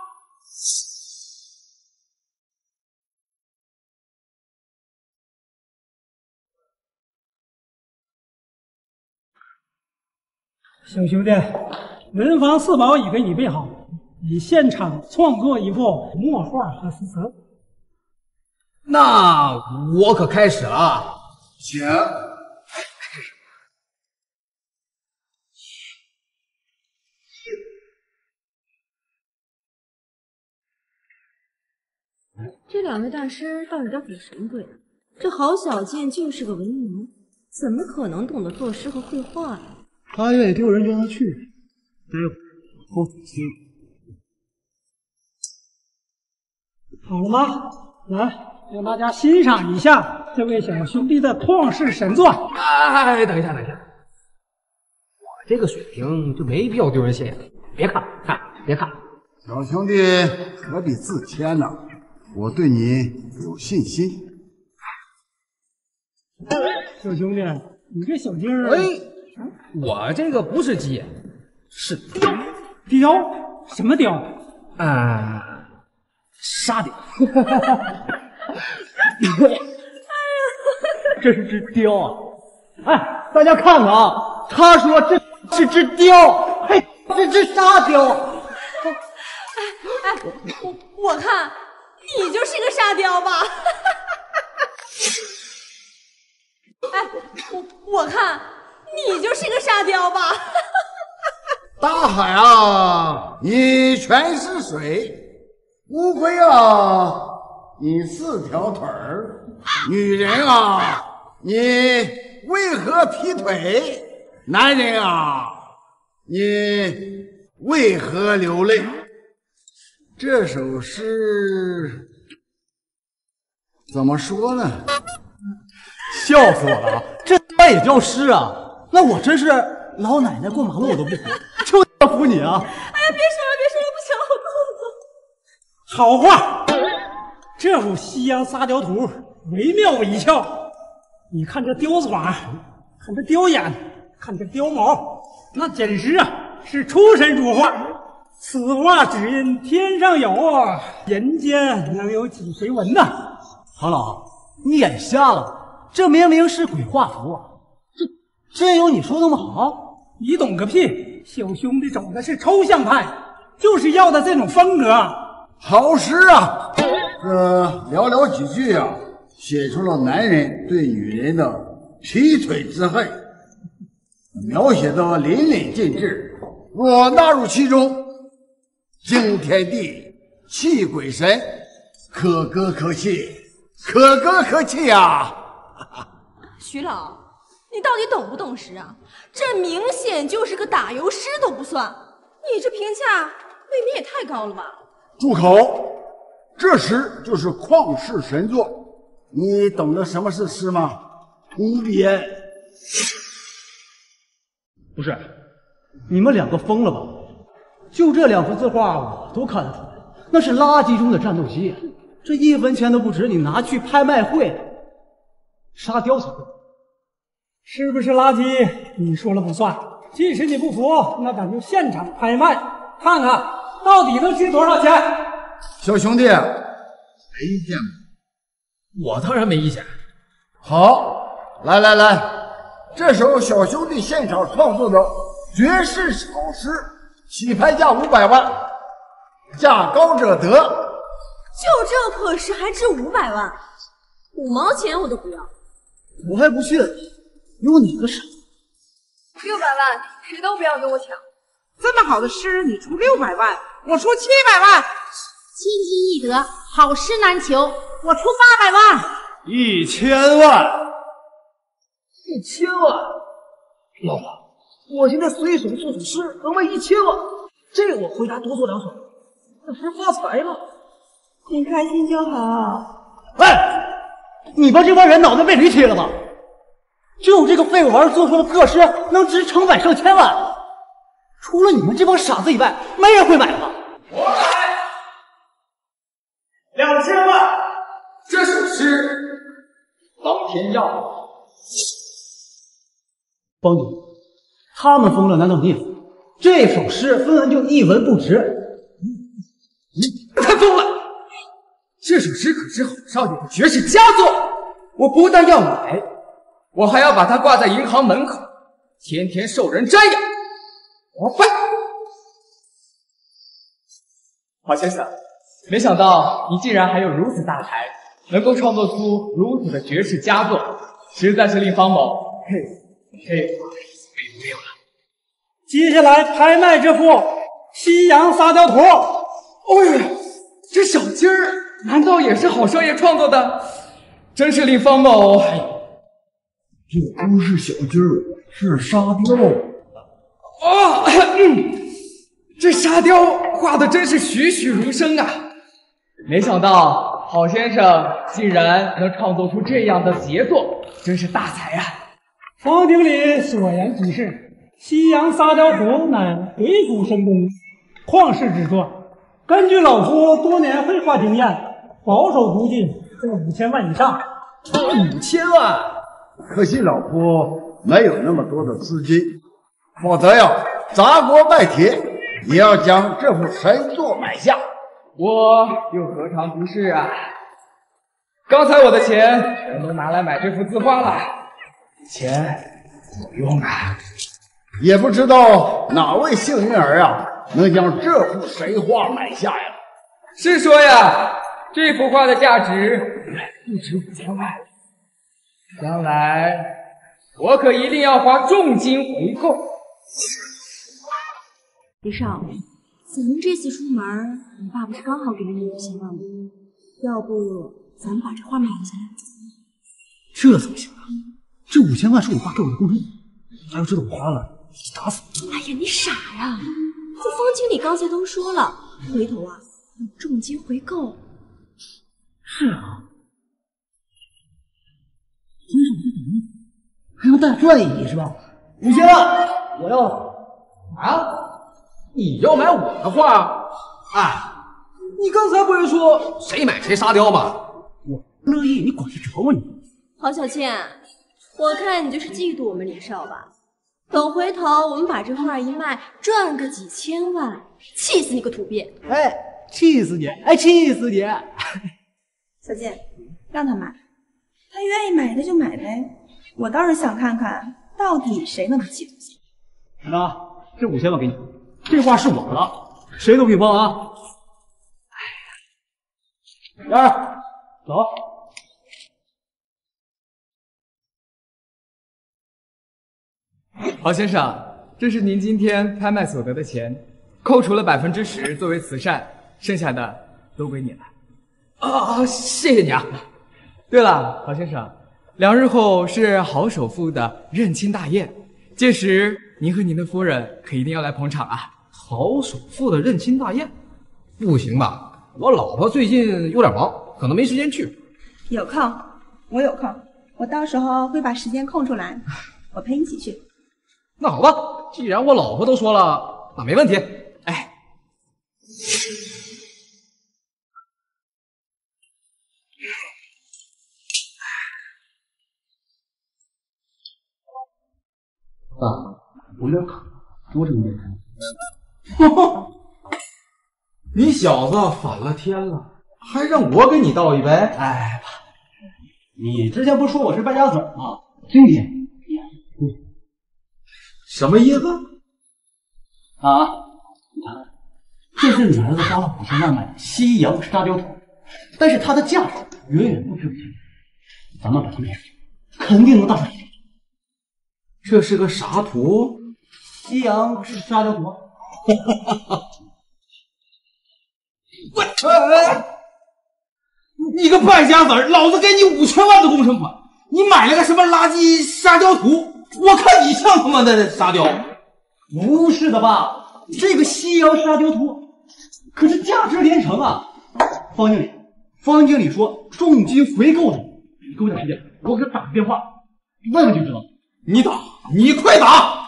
小兄弟，文房四宝已给你备好，你现场创作一幅墨画和诗词。 那我可开始了啊！ 请。 这两位大师到底在比什么鬼？这郝小健就是个文盲，怎么可能懂得作诗和绘画呀？ 他愿意丢人就让他去，待会儿我仔细。 好了吗？来，让大家欣赏一下这位小兄弟的旷世神作。 哎，等一下，我这个水平就没必要丢人现眼。别看，别看。 小兄弟何必自谦呢？我对你有信心。 小兄弟，你这小鸡儿， 我这个不是鸡，是雕。 雕？什么雕？ 沙雕。 这是只雕啊！哎，大家看看啊，他说这是只雕，嘿，这只沙雕。 我看你就是个沙雕吧。我看你就是个沙雕吧。 大海啊，你全是水；乌龟啊，你4条腿儿；女人啊，你为何劈腿？男人啊，你为何流泪？ 这首诗怎么说呢？ 笑死我了！这也叫诗啊？那我真是老奶奶过马路我都不服，就要服你啊！ 哎呀，别说了，别说了，不行了， 好话，这幅西洋沙雕图惟妙惟肖。你看这雕爪，看这雕眼，看这雕毛，那简直是出神入化。此话只因天上有，人间能有几回闻呐？ 唐老，你眼瞎了，这明明是鬼画符啊！真有你说那么好？ 你懂个屁！小兄弟走的是抽象派，就是要的这种风格。 好诗啊！这寥寥几句啊，写出了男人对女人的劈腿之恨，描写的淋漓尽致。若纳入其中，惊天地，泣鬼神，可歌可泣，可歌可泣啊！ 徐老，你到底懂不懂诗啊？这明显就是个打油诗都不算，你这评价未免也太高了吧？ 住口！这诗就是旷世神作，你懂得什么是诗吗？无边。 不是，你们两个疯了吧？就这2幅字画，我都看得出来，那是垃圾中的战斗机，这1分钱都不值，你拿去拍卖会沙雕才对。 是不是垃圾？你说了不算。即使你不服，那咱就现场拍卖，看看到底能值多少钱。 小兄弟，没意见吗？ 我当然没意见。 好，来，这首小兄弟现场创作的绝世好诗，起拍价500万，价高者得。 就这破诗还值500万，5毛钱我都不要。 我还不信，有你个傻 ！600万，谁都不要跟我抢！这么好的诗，你出600万，我出700万。 千金易得，好诗难求，我出800万。 1000万 ！1000万！老婆，我现在随手做首诗能卖1000万，这我回家多做2首，那不是发财吗？ 你开心就好。 哎，你把这帮人脑袋被驴踢了吧？就这个废物玩意做出的破诗，能值成百上千万，除了你们这帮傻子以外，没人会买的。 我买2000万，这首诗当天要。 帮主，他们疯了，难道你也疯？这首诗分文就1文不值。 太疯了！这首诗可是郝少爷的绝世佳作，我不但要买，我还要把它挂在银行门口，天天受人瞻仰。我拜。郝先生，没想到你竟然还有如此大才，能够创作出如此的绝世佳作，实在是令方某佩服了。 接下来拍卖这幅西洋沙雕图。 哎呀，这小鸡儿难道也是郝少爷创作的？真是令方某…… 这不是小鸡儿，是沙雕。 这沙雕画的真是栩栩如生啊！没想到郝先生竟然能创作出这样的杰作，真是大才啊！ 方经理所言极是，西洋沙雕图乃鬼斧神工，旷世之作。根据老夫多年绘画经验，保守估计在5000万以上。 5000万？可惜老夫没有那么多的资金，否则呀，砸锅卖铁也要将这幅神作买下。 我又何尝不是啊！刚才我的钱全都拿来买这幅字画了，钱有用啊！ 也不知道哪位幸运儿啊，能将这幅神画买下呀？ 是说呀，这幅画的价值不止5000万，将来我可一定要花重金回购。 李少，咱们这次出门，你爸不是刚好给了你5000万吗？要不咱们把这画买下来？ 这怎么行啊？这5000万是我爸给我的工资，他要知道我花了，打死我！ 哎呀，你傻呀！这方经理刚才都说了，回头啊， 有重金回购。 是啊，分手是等于还要再赚一笔是吧？5000万，我要啊！你要买我的画？哎，你刚才不是说谁买谁沙雕吗？ 我乐意，你管得着吗你？ 黄小倩，我看你就是嫉妒我们李少吧。等回头我们把这画一卖，赚个几千万，气死你个土鳖！ 哎，气死你！哎，气死你！ 小健，让他买，他愿意买那就买呗。我倒是想看看，到底谁能气出气。 那这5000万给你，这画是我的，谁都别碰啊！哎呀，燕儿，走。 郝先生，这是您今天拍卖所得的钱，扣除了10%作为慈善，剩下的都归你了。 谢谢你啊。 对了，郝先生，2日后是郝首富的认亲大宴，届时您和您的夫人可一定要来捧场啊！ 郝首富的认亲大宴，不行吧？我老婆最近有点忙，可能没时间去。 有空，我有空，我到时候会把时间空出来，我陪你一起去。 那好吧，既然我老婆都说了，那没问题。哎， 我有点渴，给我整点茶。 你小子反了天了，还让我给你倒一杯？ 哎，你之前不是说我是败家子吗？今天什么意思？ 啊，你看，这是你儿子花了5000万买的西洋沙雕图，但是它的价值远远不止5000万，咱们把它卖出去，肯定能大赚一笔。 这是个啥图？ 西洋沙雕图。 你个败家子，老子给你5000万的工程款，你买了个什么垃圾沙雕图？我看你像他妈的沙雕。 不是的吧？这个西洋沙雕图可是价值连城啊！方经理说重金回购的，你给我点时间，我给他打个电话，问问就知道了。 你打，你快打！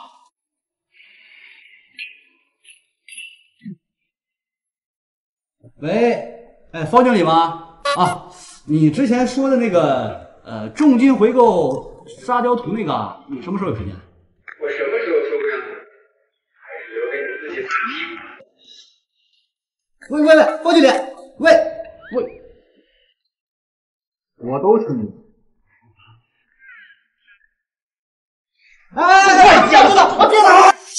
喂，哎，方经理吗？啊，你之前说的那个重金回购沙雕图那个，你什么时候有时间？ 我什么时候说过让你？还是留给你自己打屁股。 喂，方经理，喂，我都听你。哎，讲着呢，别打！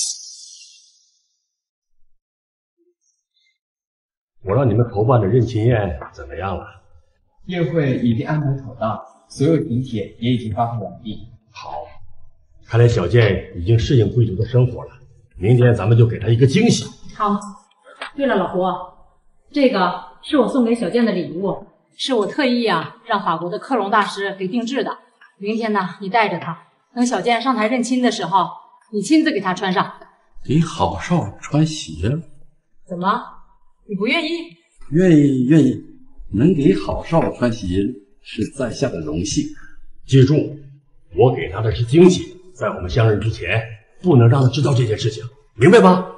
我让你们筹办的认亲宴怎么样了？ 宴会已经安排妥当，所有请帖也已经发布完毕。 好，看来小健已经适应贵族的生活了。明天咱们就给他一个惊喜。 好。对了，老胡，这个是我送给小健的礼物，是我特意让法国的克隆大师给定制的。明天呢，你带着它，等小健上台认亲的时候，你亲自给他穿上。 给郝少穿鞋了？ 怎么？你不愿意？ 愿意，能给郝少穿鞋是在下的荣幸。 记住，我给他的是惊喜，在我们相认之前，不能让他知道这件事情，明白吗？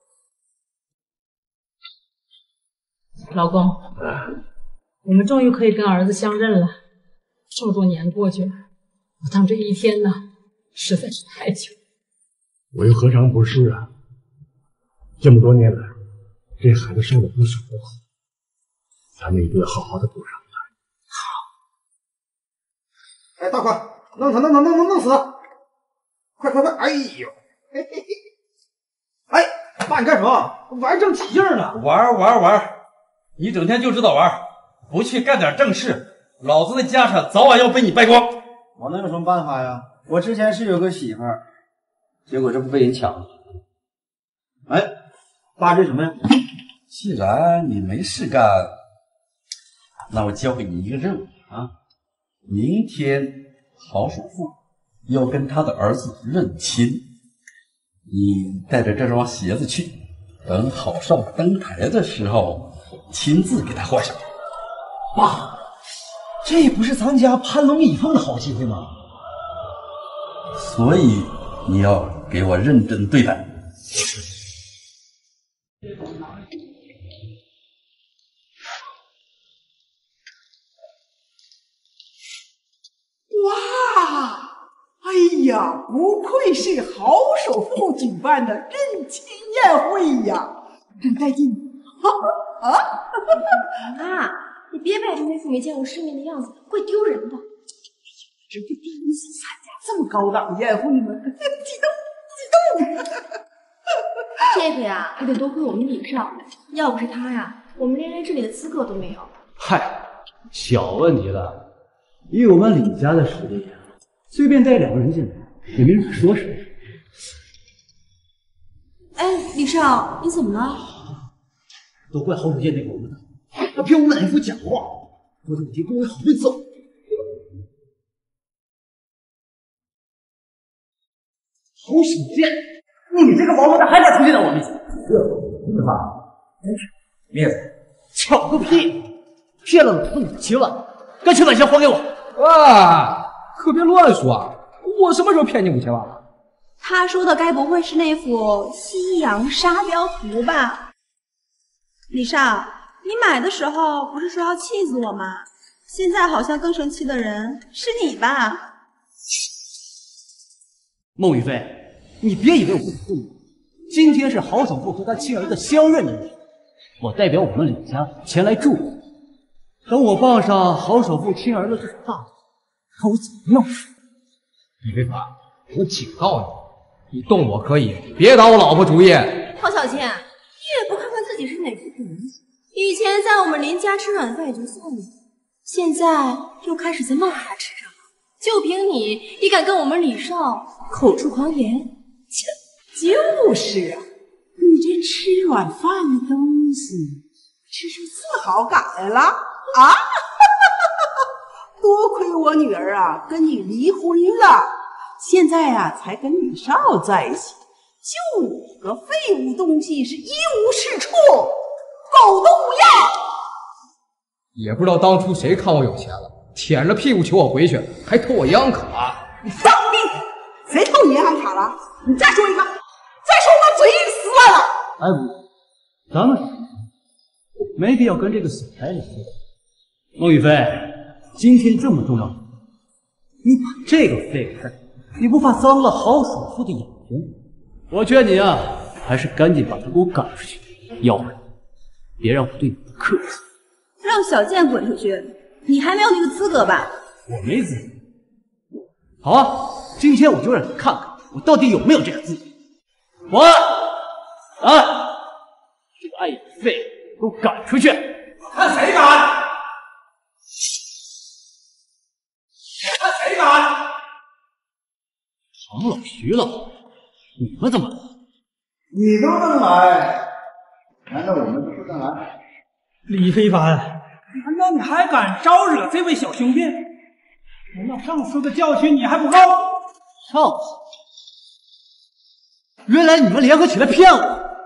老公，我们终于可以跟儿子相认了。这么多年过去了，我等这一天呢，实在是太久。 我又何尝不是啊？这么多年来，这孩子受了不少的苦，咱们一定要好好的补偿他。哎，大宽，弄死他！快！哎呦，嘿嘿嘿！哎，爸，你干什么？玩正起劲呢。 玩！你整天就知道玩，不去干点正事，老子的家产早晚要被你败光。 我能有什么办法呀？我之前是有个媳妇儿，结果这不被人抢了。哎，爸，这什么呀？ 既然你没事干，那我交给你一个任务啊！明天郝首富要跟他的儿子认亲，你带着这双鞋子去，等郝少登台的时候， 亲自给他换上。 爸，这不是咱家攀龙引凤的好机会吗？ 所以你要给我认真对待。 哇！哎呀，不愧是郝首富举办的认亲宴会呀，真带劲！ 妈，你别摆出那副没见过世面的样子，会丢人的。 这是第一次参加这么高档的宴会呢，激动！ 这个呀，还得多亏我们李少，要不是他呀，我们连来这里的资格都没有。 嗨，小问题了。以我们李家的实力，随便带2个人进来，也没人说什么。 哎，李少，你怎么了？ 都怪郝主任那个无赖，他骗我们奶夫讲话，我的爹跟我好会走。郝守建，你这个王八蛋还敢出现在我面前？是吧？面子，巧个屁！骗了老子5000万，干脆把钱还给我！ 哇，可别乱说！我什么时候骗你5000万了？ 他说的该不会是那幅西洋沙雕图吧？李少，你买的时候不是说要气死我吗？现在好像更生气的人是你吧？ 孟雨飞，你别以为我不理你。今天是郝首富和他亲儿子相认的日子，我代表我们李家前来祝贺。等我傍上郝首富亲儿子这大事，看我怎么弄！ 李非凡，我警告你，你动我可以，别打我老婆主意。 郝小倩，你也不看看自己是哪国人？以前在我们林家吃软饭也就算了，现在又开始在骂他吃上了。就凭你，也敢跟我们李少口出狂言？切！ 就是啊，你这吃软饭的东西，吃出自豪感来了啊！多亏我女儿啊跟你离婚了，现在啊才跟李少在一起。就你个废物东西，是一无是处，狗都不要。 也不知道当初谁看我有钱了，舔着屁股求我回去，还偷我银行卡。 你放屁！谁偷你银行卡了？你再说一个！再说我嘴撕烂了！ 哎不，咱们没必要跟这个小白脸说。孟雨飞，今天这么重要，你把这个废物，你不怕脏了郝首富的眼睛？我劝你啊，还是赶紧把他给我赶出去，要不然别让我对你不客气。 让小贱滚出去，你还没有那个资格吧？ 我没资格。好啊，今天我就让你看看我到底有没有这个资格。保安，这个碍眼的废物，给我赶出去！ 看谁敢！看谁敢！ 唐老、徐老，你们怎么了？ 你都能来，难道我们就不能来？ 李非凡，难道你还敢招惹这位小兄弟？难道上次的教训你还不够？ 上次，原来你们联合起来骗我！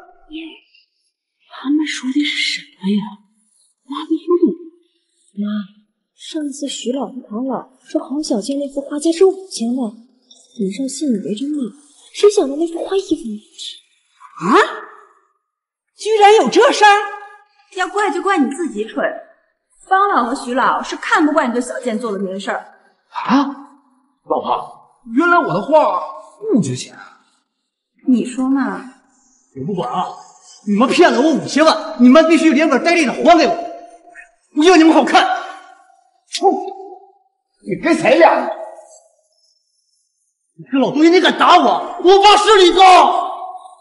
他们说的是什么呀？妈都不懂。妈，上次徐老和唐老说郝小倩那幅画价值5000万，李少信以为真了，谁想到那幅画一文不值啊！居然有这事儿！ 要怪就怪你自己蠢。方老和徐老是看不惯你对小贱做的那些事儿。 啊，老婆，原来我的画不值钱。 你说嘛？ 我不管啊！你们骗了我5000万，你们必须连本带利的还给我，不要你们好看！ 臭！你跟谁俩？ 你个老东西，你敢打我，我爸是李刚！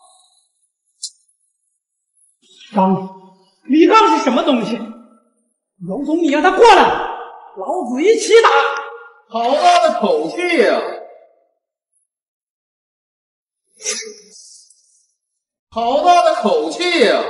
李刚是什么东西？有种你让他过来，老子一起打！ 好大的口气呀！好大的口气呀！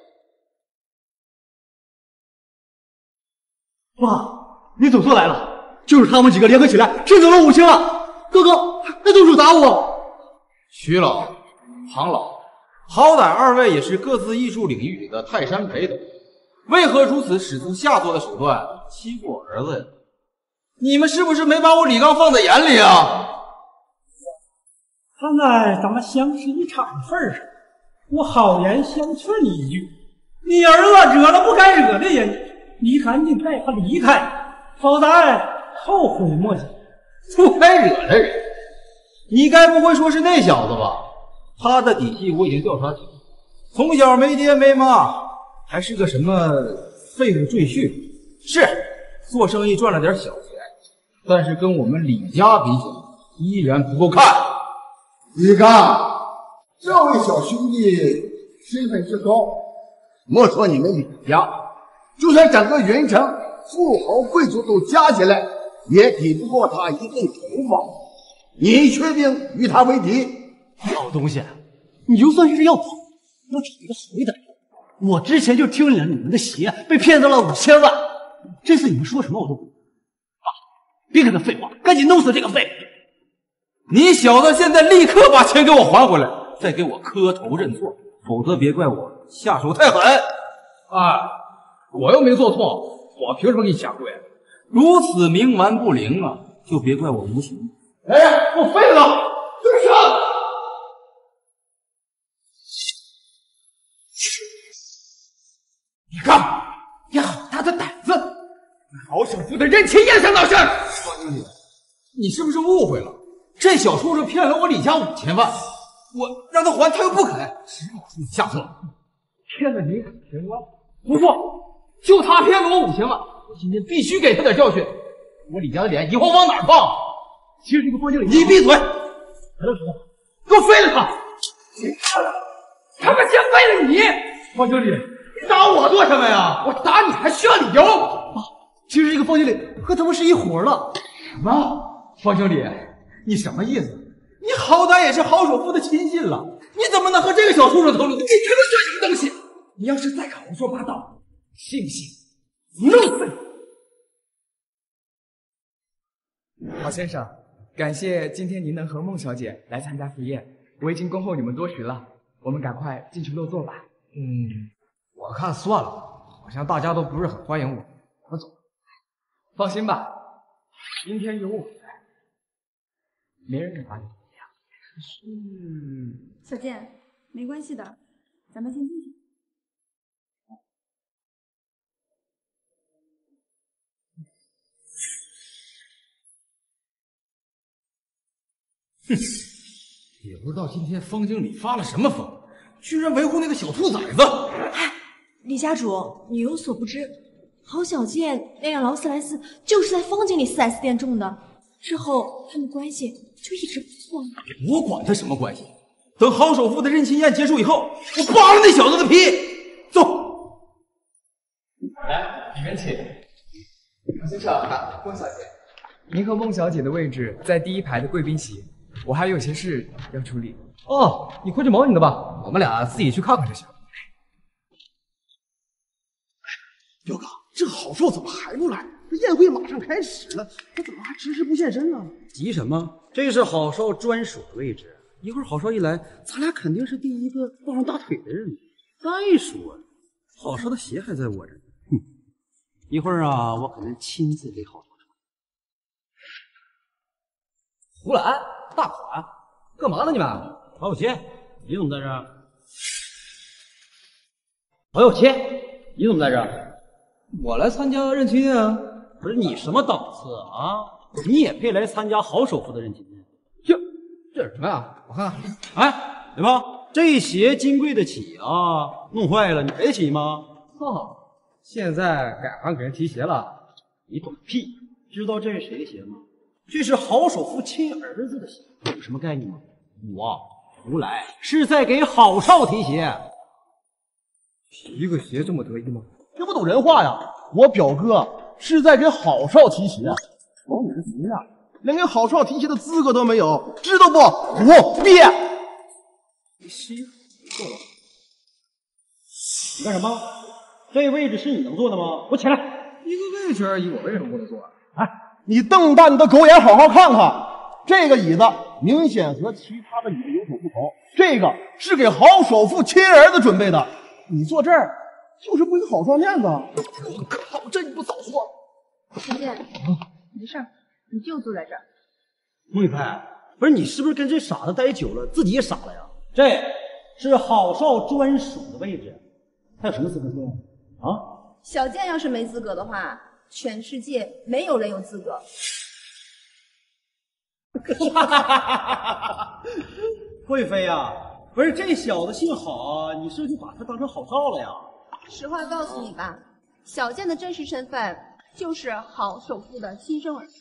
爸，你走错来了，就是他们几个联合起来骗走了5000万。哥哥还动手打我。 徐老、唐老，好歹二位也是各自艺术领域里的泰山北斗， 为何如此使出下作的手段欺负我儿子呀？你们是不是没把我李刚放在眼里啊？ 看在咱们相识一场的份上，我好言相劝你一句：你儿子惹了不该惹的人，你赶紧带他离开，否则后悔莫及。 不该惹的人，你该不会说是那小子吧？他的底细我已经调查清楚，从小没爹没妈，还是个什么废物赘婿。是做生意赚了点小钱，但是跟我们李家比起来，依然不够看。 李刚，这位小兄弟身份之高，莫说你们李家，就算整个云城富豪贵族都加起来，也抵不过他一对头发。你确定与他为敌？ 老东西，你就算是要跑，要找一个好一点的。我之前就听了你们的鞋被骗到了5000万，这次你们说什么我都不。别跟他废话，赶紧弄死这个废物！ 你小子现在立刻把钱给我还回来，再给我磕头认错，否则别怪我下手太狠。 我又没做错，我凭什么给你下跪？ 如此冥顽不灵啊，就别怪我无情。 哎，我废了，就是李刚，你好大的胆子！好首富的认亲宴上闹事！ 方经理，你是不是误会了？这小畜生骗了我李家5000万，我让他还，他又不肯，只好出此下策。 骗了你5000万？不错，就他骗了我5000万，我今天必须给他点教训。我李家的脸以后往哪儿放？其实这个方经理， 你闭嘴！ 还能说，给我废了他！他们先废了你！方经理，你打我做什么呀？我打你还需要理由？ 其实这个方经理和他们是一伙的。 什么？方经理，你什么意思？ 你好歹也是郝首富的亲信了，你怎么能和这个小畜生同流？ 你他妈算什么东西？你要是再敢胡说八道，信不信弄死你！郝先生，感谢今天您能和孟小姐来参加赴宴，我已经恭候你们多时了，我们赶快进去落座吧。 我看算了，好像大家都不是很欢迎我，我走。放心吧，今天有我在，没人能把你怎么样。 小健，没关系的，咱们先进去。 哼，也不知道今天方经理发了什么疯，居然维护那个小兔崽子。 李家主，你有所不知，郝小健那辆劳斯莱斯就是在方经理 4S 店种的，之后他们关系就一直不错。 我管他什么关系，等郝首富的认亲宴结束以后，我扒了那小子的皮。走， 来，里面请。郝先生，孟小姐，您和孟小姐的位置在第一排的贵宾席，我还有些事要处理。 哦，你快去忙你的吧，我们俩自己去看看就行。 表哥，这郝少怎么还不来？这宴会马上开始了，他怎么还迟迟不现身呢？ 急什么？这是郝少专属的位置，一会儿郝少一来，咱俩肯定是第一个抱上大腿的人。再说，郝少的鞋还在我这儿。哼，一会儿啊，我可能亲自给郝少穿。 胡来，大款，干嘛呢你们？ 郝有谦，你怎么在这儿？ 郝有谦，你怎么在这儿？我来参加认亲宴啊！ 不是你什么档次啊？你也配来参加郝首富的认亲宴？ 这是什么呀？我看看。 哎，对吧？这鞋金贵得起啊，弄坏了你赔得起吗？ 现在改行给人提鞋了， 你懂屁！知道这是谁的鞋吗？这是郝首富亲儿子的鞋，有什么概念吗？我胡来是在给郝少提鞋。 提个鞋这么得意吗？ 听不懂人话呀！我表哥是在给郝少提鞋，瞅你这怂样，连给郝少提鞋的资格都没有，知道不？胡编！ 你干什么？这位置是你能坐的吗？给我起来！ 一个位置而已，我为什么不能坐？ 哎，你瞪大你的狗眼，好好看看，这个椅子明显和其他的椅子有所不同，这个是给郝首富亲儿子准备的，你坐这儿就是不给郝少面子。 我靠，这你不早说！ 小健，没事，你就坐在这儿。 孟雨帆，不是你是不是跟这傻子待久了，自己也傻了呀？这是郝少专属的位置，他有什么资格坐啊？ 小健要是没资格的话，全世界没有人有资格。 贵妃呀，不是这小子姓郝，你是不是就把他当成郝少了呀？ 实话告诉你吧，小健的真实身份就是郝首富的亲生儿子。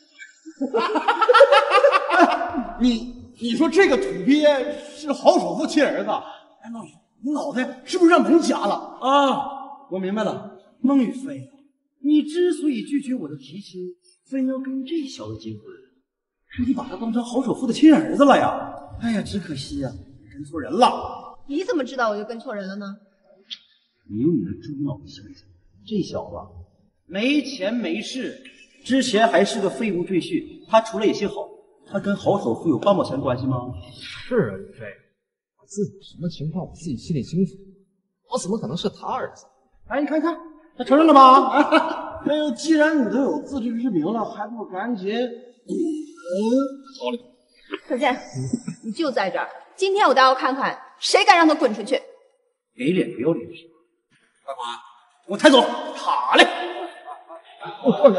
你说这个土鳖是郝首富亲儿子？哎，孟雨，你脑袋是不是让门夹了啊？我明白了，孟雨飞，你之所以拒绝我的提亲，非要跟这小子结婚，是你把他当成郝首富的亲儿子了呀？哎呀，只可惜呀，跟错人了。 你怎么知道我就跟错人了呢？ 你用你的猪脑想想，这小子没钱没势，之前还是个废物赘婿，他除了也姓郝，他跟郝首富有半毛钱关系吗？ 是啊，雨飞，我自己什么情况我自己心里清楚，我怎么可能是他儿子？ 哎，你看看，他承认了吧？哎呦，既然你都有自知之明了，还不赶紧…… 好嘞。 小健，你就在这儿，今天我倒要看看谁敢让他滚出去。 给脸不要脸是吧？快滚！给我抬走！好嘞！ 我靠你！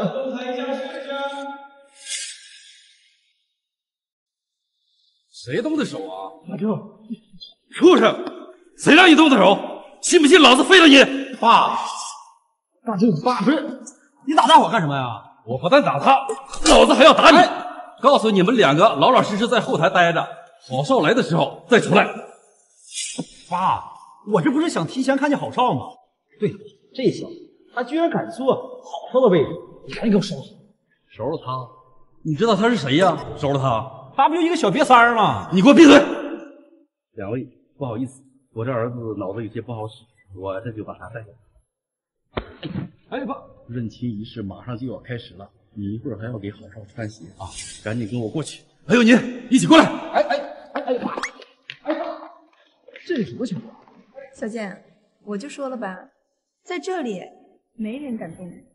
谁动的手啊？ 大舅， 畜生！谁让你动的手？信不信老子废了你？ 爸，大舅，爸不是你打大伙干什么呀？ 我不但打他，老子还要打你！告诉你们两个，老老实实在后台待着，郝少来的时候再出来。 爸，我这不是想提前看见郝少吗？对了，这小子他居然敢坐郝少的位置，你赶紧给我收拾！ 收拾他？你知道他是谁呀？收拾他？ 他不就一个小瘪三儿吗？ 你给我闭嘴！ 两位，不好意思，我这儿子脑子有些不好使，我这就把他带走。 哎爸， 认亲仪式马上就要开始了，你一会儿还要给郝少穿鞋啊，赶紧跟我过去。 还有你，一起过来！ 爸，这是什么情况？ 小健，我就说了吧，在这里没人敢动你。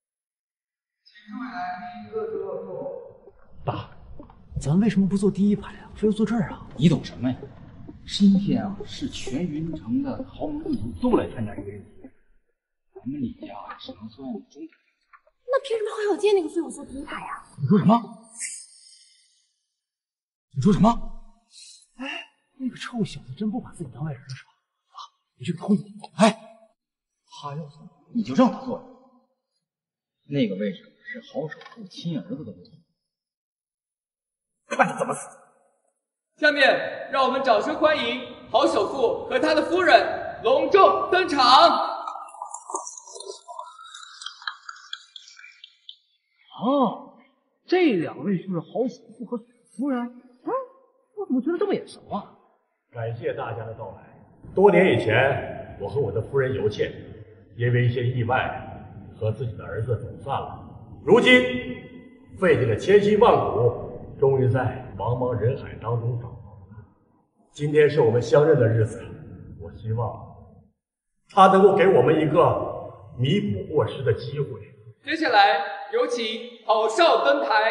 爸，咱为什么不坐第一排啊，非要坐这儿啊？ 你懂什么呀？今天啊，是全云城的豪门贵族都来参加这个宴会，咱们李家只能算中台。 那凭什么郝小健那个废物坐第一排呀？ 你说什么？你说什么？ 哎，那个臭小子真不把自己当外人了是吧？啊，你去给他混。 哎，他要坐，你就让他坐。那个位置是郝首富亲儿子的位置，看他怎么死。 下面让我们掌声欢迎郝首富和他的夫人隆重登场。 哦，这两位是郝首富和夫人。我怎么觉得这么眼熟啊？ 感谢大家的到来。多年以前，我和我的夫人尤倩因为一些意外和自己的儿子走散了。如今费尽了千辛万苦，终于在茫茫人海当中找到他。今天是我们相认的日子，我希望他能够给我们一个弥补过失的机会。 接下来有请郝少登台。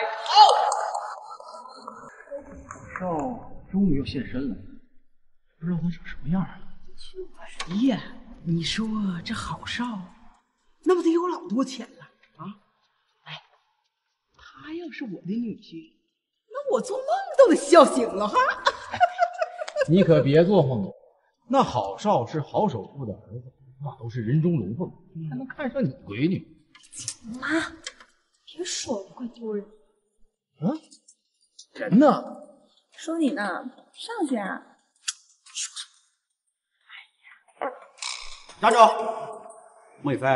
少终于要现身了，不知道他长什么样了。 呀，你说这郝少，那不得有老多钱了啊？哎，她要是我的女婿，那我做梦都得笑醒了哈。 你可别做梦了，那郝少是郝首富的儿子，那都是人中龙凤，还能看上你闺女？ 妈，别说了，怪丢人。 人呢？ 说你呢，上去啊！ 站住！孟雨飞，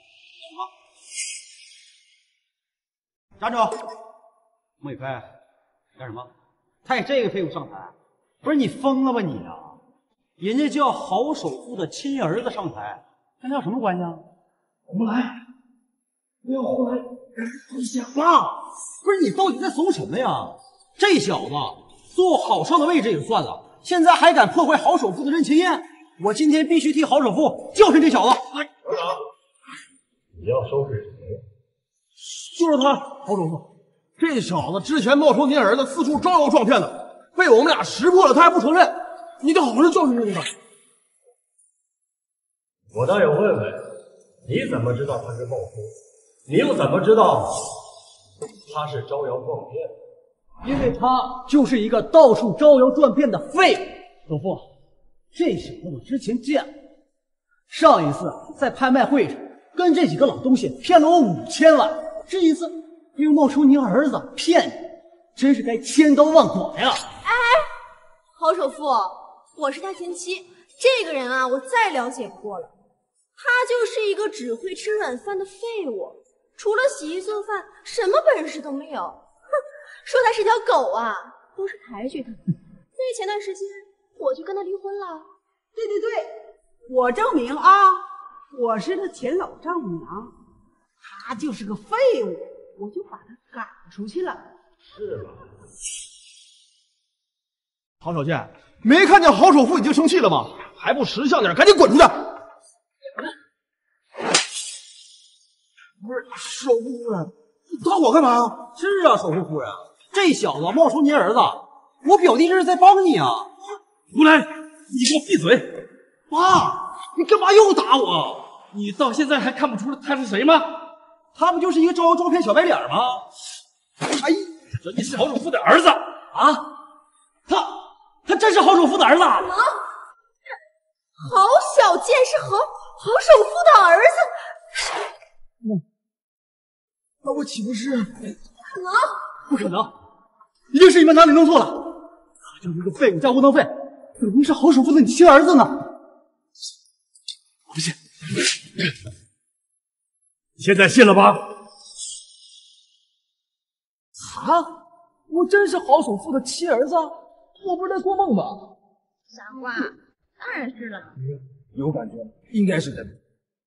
站住！孟雨飞，干什么？派这个废物上台？不是你疯了吧你啊！人家叫郝首富的亲儿子上台，跟他有什么关系啊？ 胡来！不要胡来！你想爸，不是你到底在怂什么呀？这小子坐郝少的位置也就算了，现在还敢破坏郝首富的认亲宴，我今天必须替郝首富教训这小子！ 省长，你要收拾谁？ 就是他，郝首富，这小子之前冒充您儿子，四处招摇撞骗的，被我们俩识破了，他还不承认，你得好好教训他。 我倒要问问，你怎么知道他是冒充？你又怎么知道他是招摇撞骗？ 因为他就是一个到处招摇撞骗的废物。首富，这小子我之前见过，上一次在拍卖会上跟这几个老东西骗了我5000万，这一次又冒充您儿子骗你，真是该千刀万剐呀！ 哎，郝首富，我是他前妻，这个人啊，我再了解不过了，他就是一个只会吃软饭的废物，除了洗衣做饭，什么本事都没有。哼，说他是条狗啊，都是抬举他。所以前段时间我就跟他离婚了。 对对对，我证明啊，我是他前老丈母娘，他就是个废物，我就把他赶出去了。 是吗？ 郝小健，没看见郝首富已经生气了吗？还不识相点，赶紧滚出去！不是首富夫人，你打我干嘛呀？ 是啊，首富夫人，这小子冒充您儿子，我表弟这是在帮你啊！ 胡来，你给我闭嘴！ 爸，你干嘛又打我？ 你到现在还看不出他是谁吗？ 他不就是一个招摇撞骗小白脸吗？ 哎，这你是郝首富的儿子啊？他真是郝首富的儿子？ 什么？郝小健是郝首富的儿子？ 那我岂不是？ 可能？ 不可能，一定是你们哪里弄错了。他就是个废物加窝囊废，怎么是郝首富的你亲儿子呢？ 我不信，现在信了吧？ 啊！我真是郝首富的亲儿子？我不是在做梦吧？ 傻瓜，当然是了。 有感觉，应该是真的。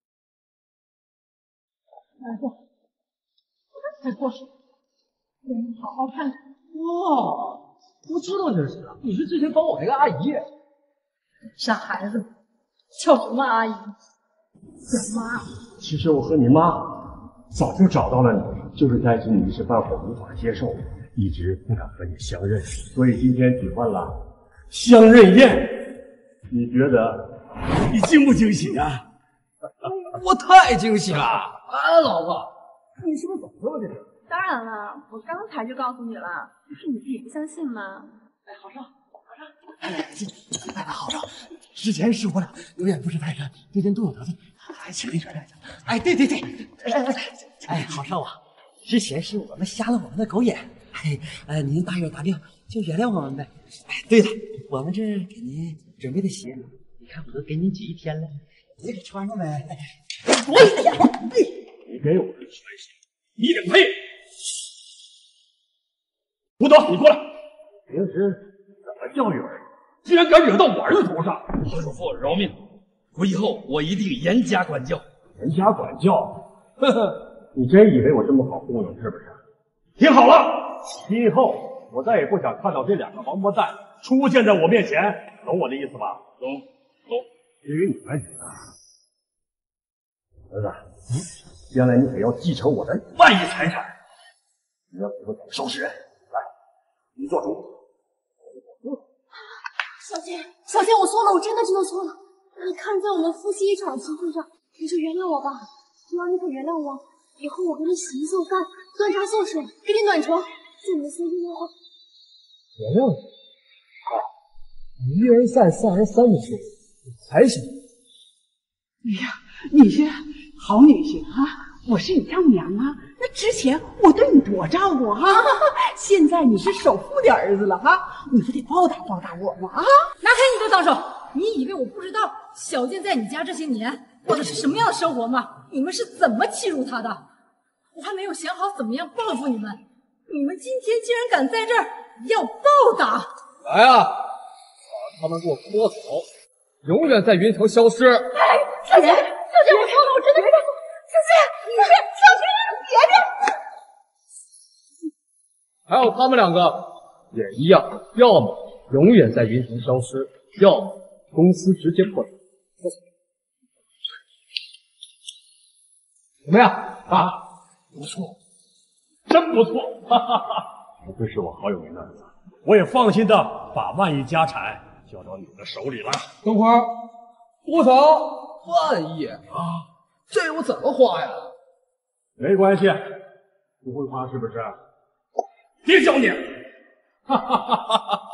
再过，你好好看看。哦，我知道你是谁了，你是之前帮我那个阿姨。 傻孩子，叫什么阿姨？叫妈。 其实我和你妈早就找到了你，就是担心你一时半会无法接受，一直不敢和你相认，所以今天举办了相认宴。你觉得你惊不惊喜啊？ 我太惊喜了！啊，老婆，你是不是早知道这事？ 当然了，我刚才就告诉你了，不是你自己不相信吗？ 哎，郝少，郝少，之前是我俩有眼不识泰山，对人都有得罪，还请你原谅一下。哎，对，哎，郝少啊，之前是我们瞎了我们的狗眼，您大怨大量就原谅我们呗。哎，对了，我们这给您准备的鞋，你看我都给你举一天了，你给穿上呗。 你给我穿鞋，你得配。吴总，你过来。平时怎么教育儿子，竟然敢惹到我儿子头上！ 郝首富，饶命！我以后我一定严加管教。 严加管教？呵呵，你真以为我这么好糊弄是不是？听好了，今后我再也不想看到这两个王八蛋出现在我面前，懂我的意思吧？懂。至于你们几个，儿子，将来你可要继承我的万亿财产，你要以后怎么收拾人？来，你做主。 小健，我错了，我真的错了。你看在我们夫妻一场情分上，你就原谅我吧。只要你肯原谅我，以后我给你洗衣做饭、端茶送水，给你暖床，在你的随便的话。 原谅你？你一而再，再而三的说，你才行。 哎呀，你是好女婿啊！我是你丈母娘啊，那之前我对你多照顾啊，现在你是首富的儿子了哈，你不得报答报答我吗？啊！ 拿开你的脏手！你以为我不知道小健在你家这些年过的是什么样的生活吗？你们是怎么欺辱他的？我还没有想好怎么样报复你们，你们今天竟然敢在这儿要报答！ 来啊，把他们给我拖走，永远在云城消失！ 小健，我错了，我真的是小健，你是小健，别别！ 还有他们两个也一样，要么永远在云城消失，要么公司直接破产。 怎么样啊？不错，真不错，哈哈哈！不愧是我好友为难子，我也放心的把万亿家产交到你的手里了。 等会儿，多少万亿啊？这我怎么花呀？ 没关系，不会花是不是？别教你，哈哈哈哈哈！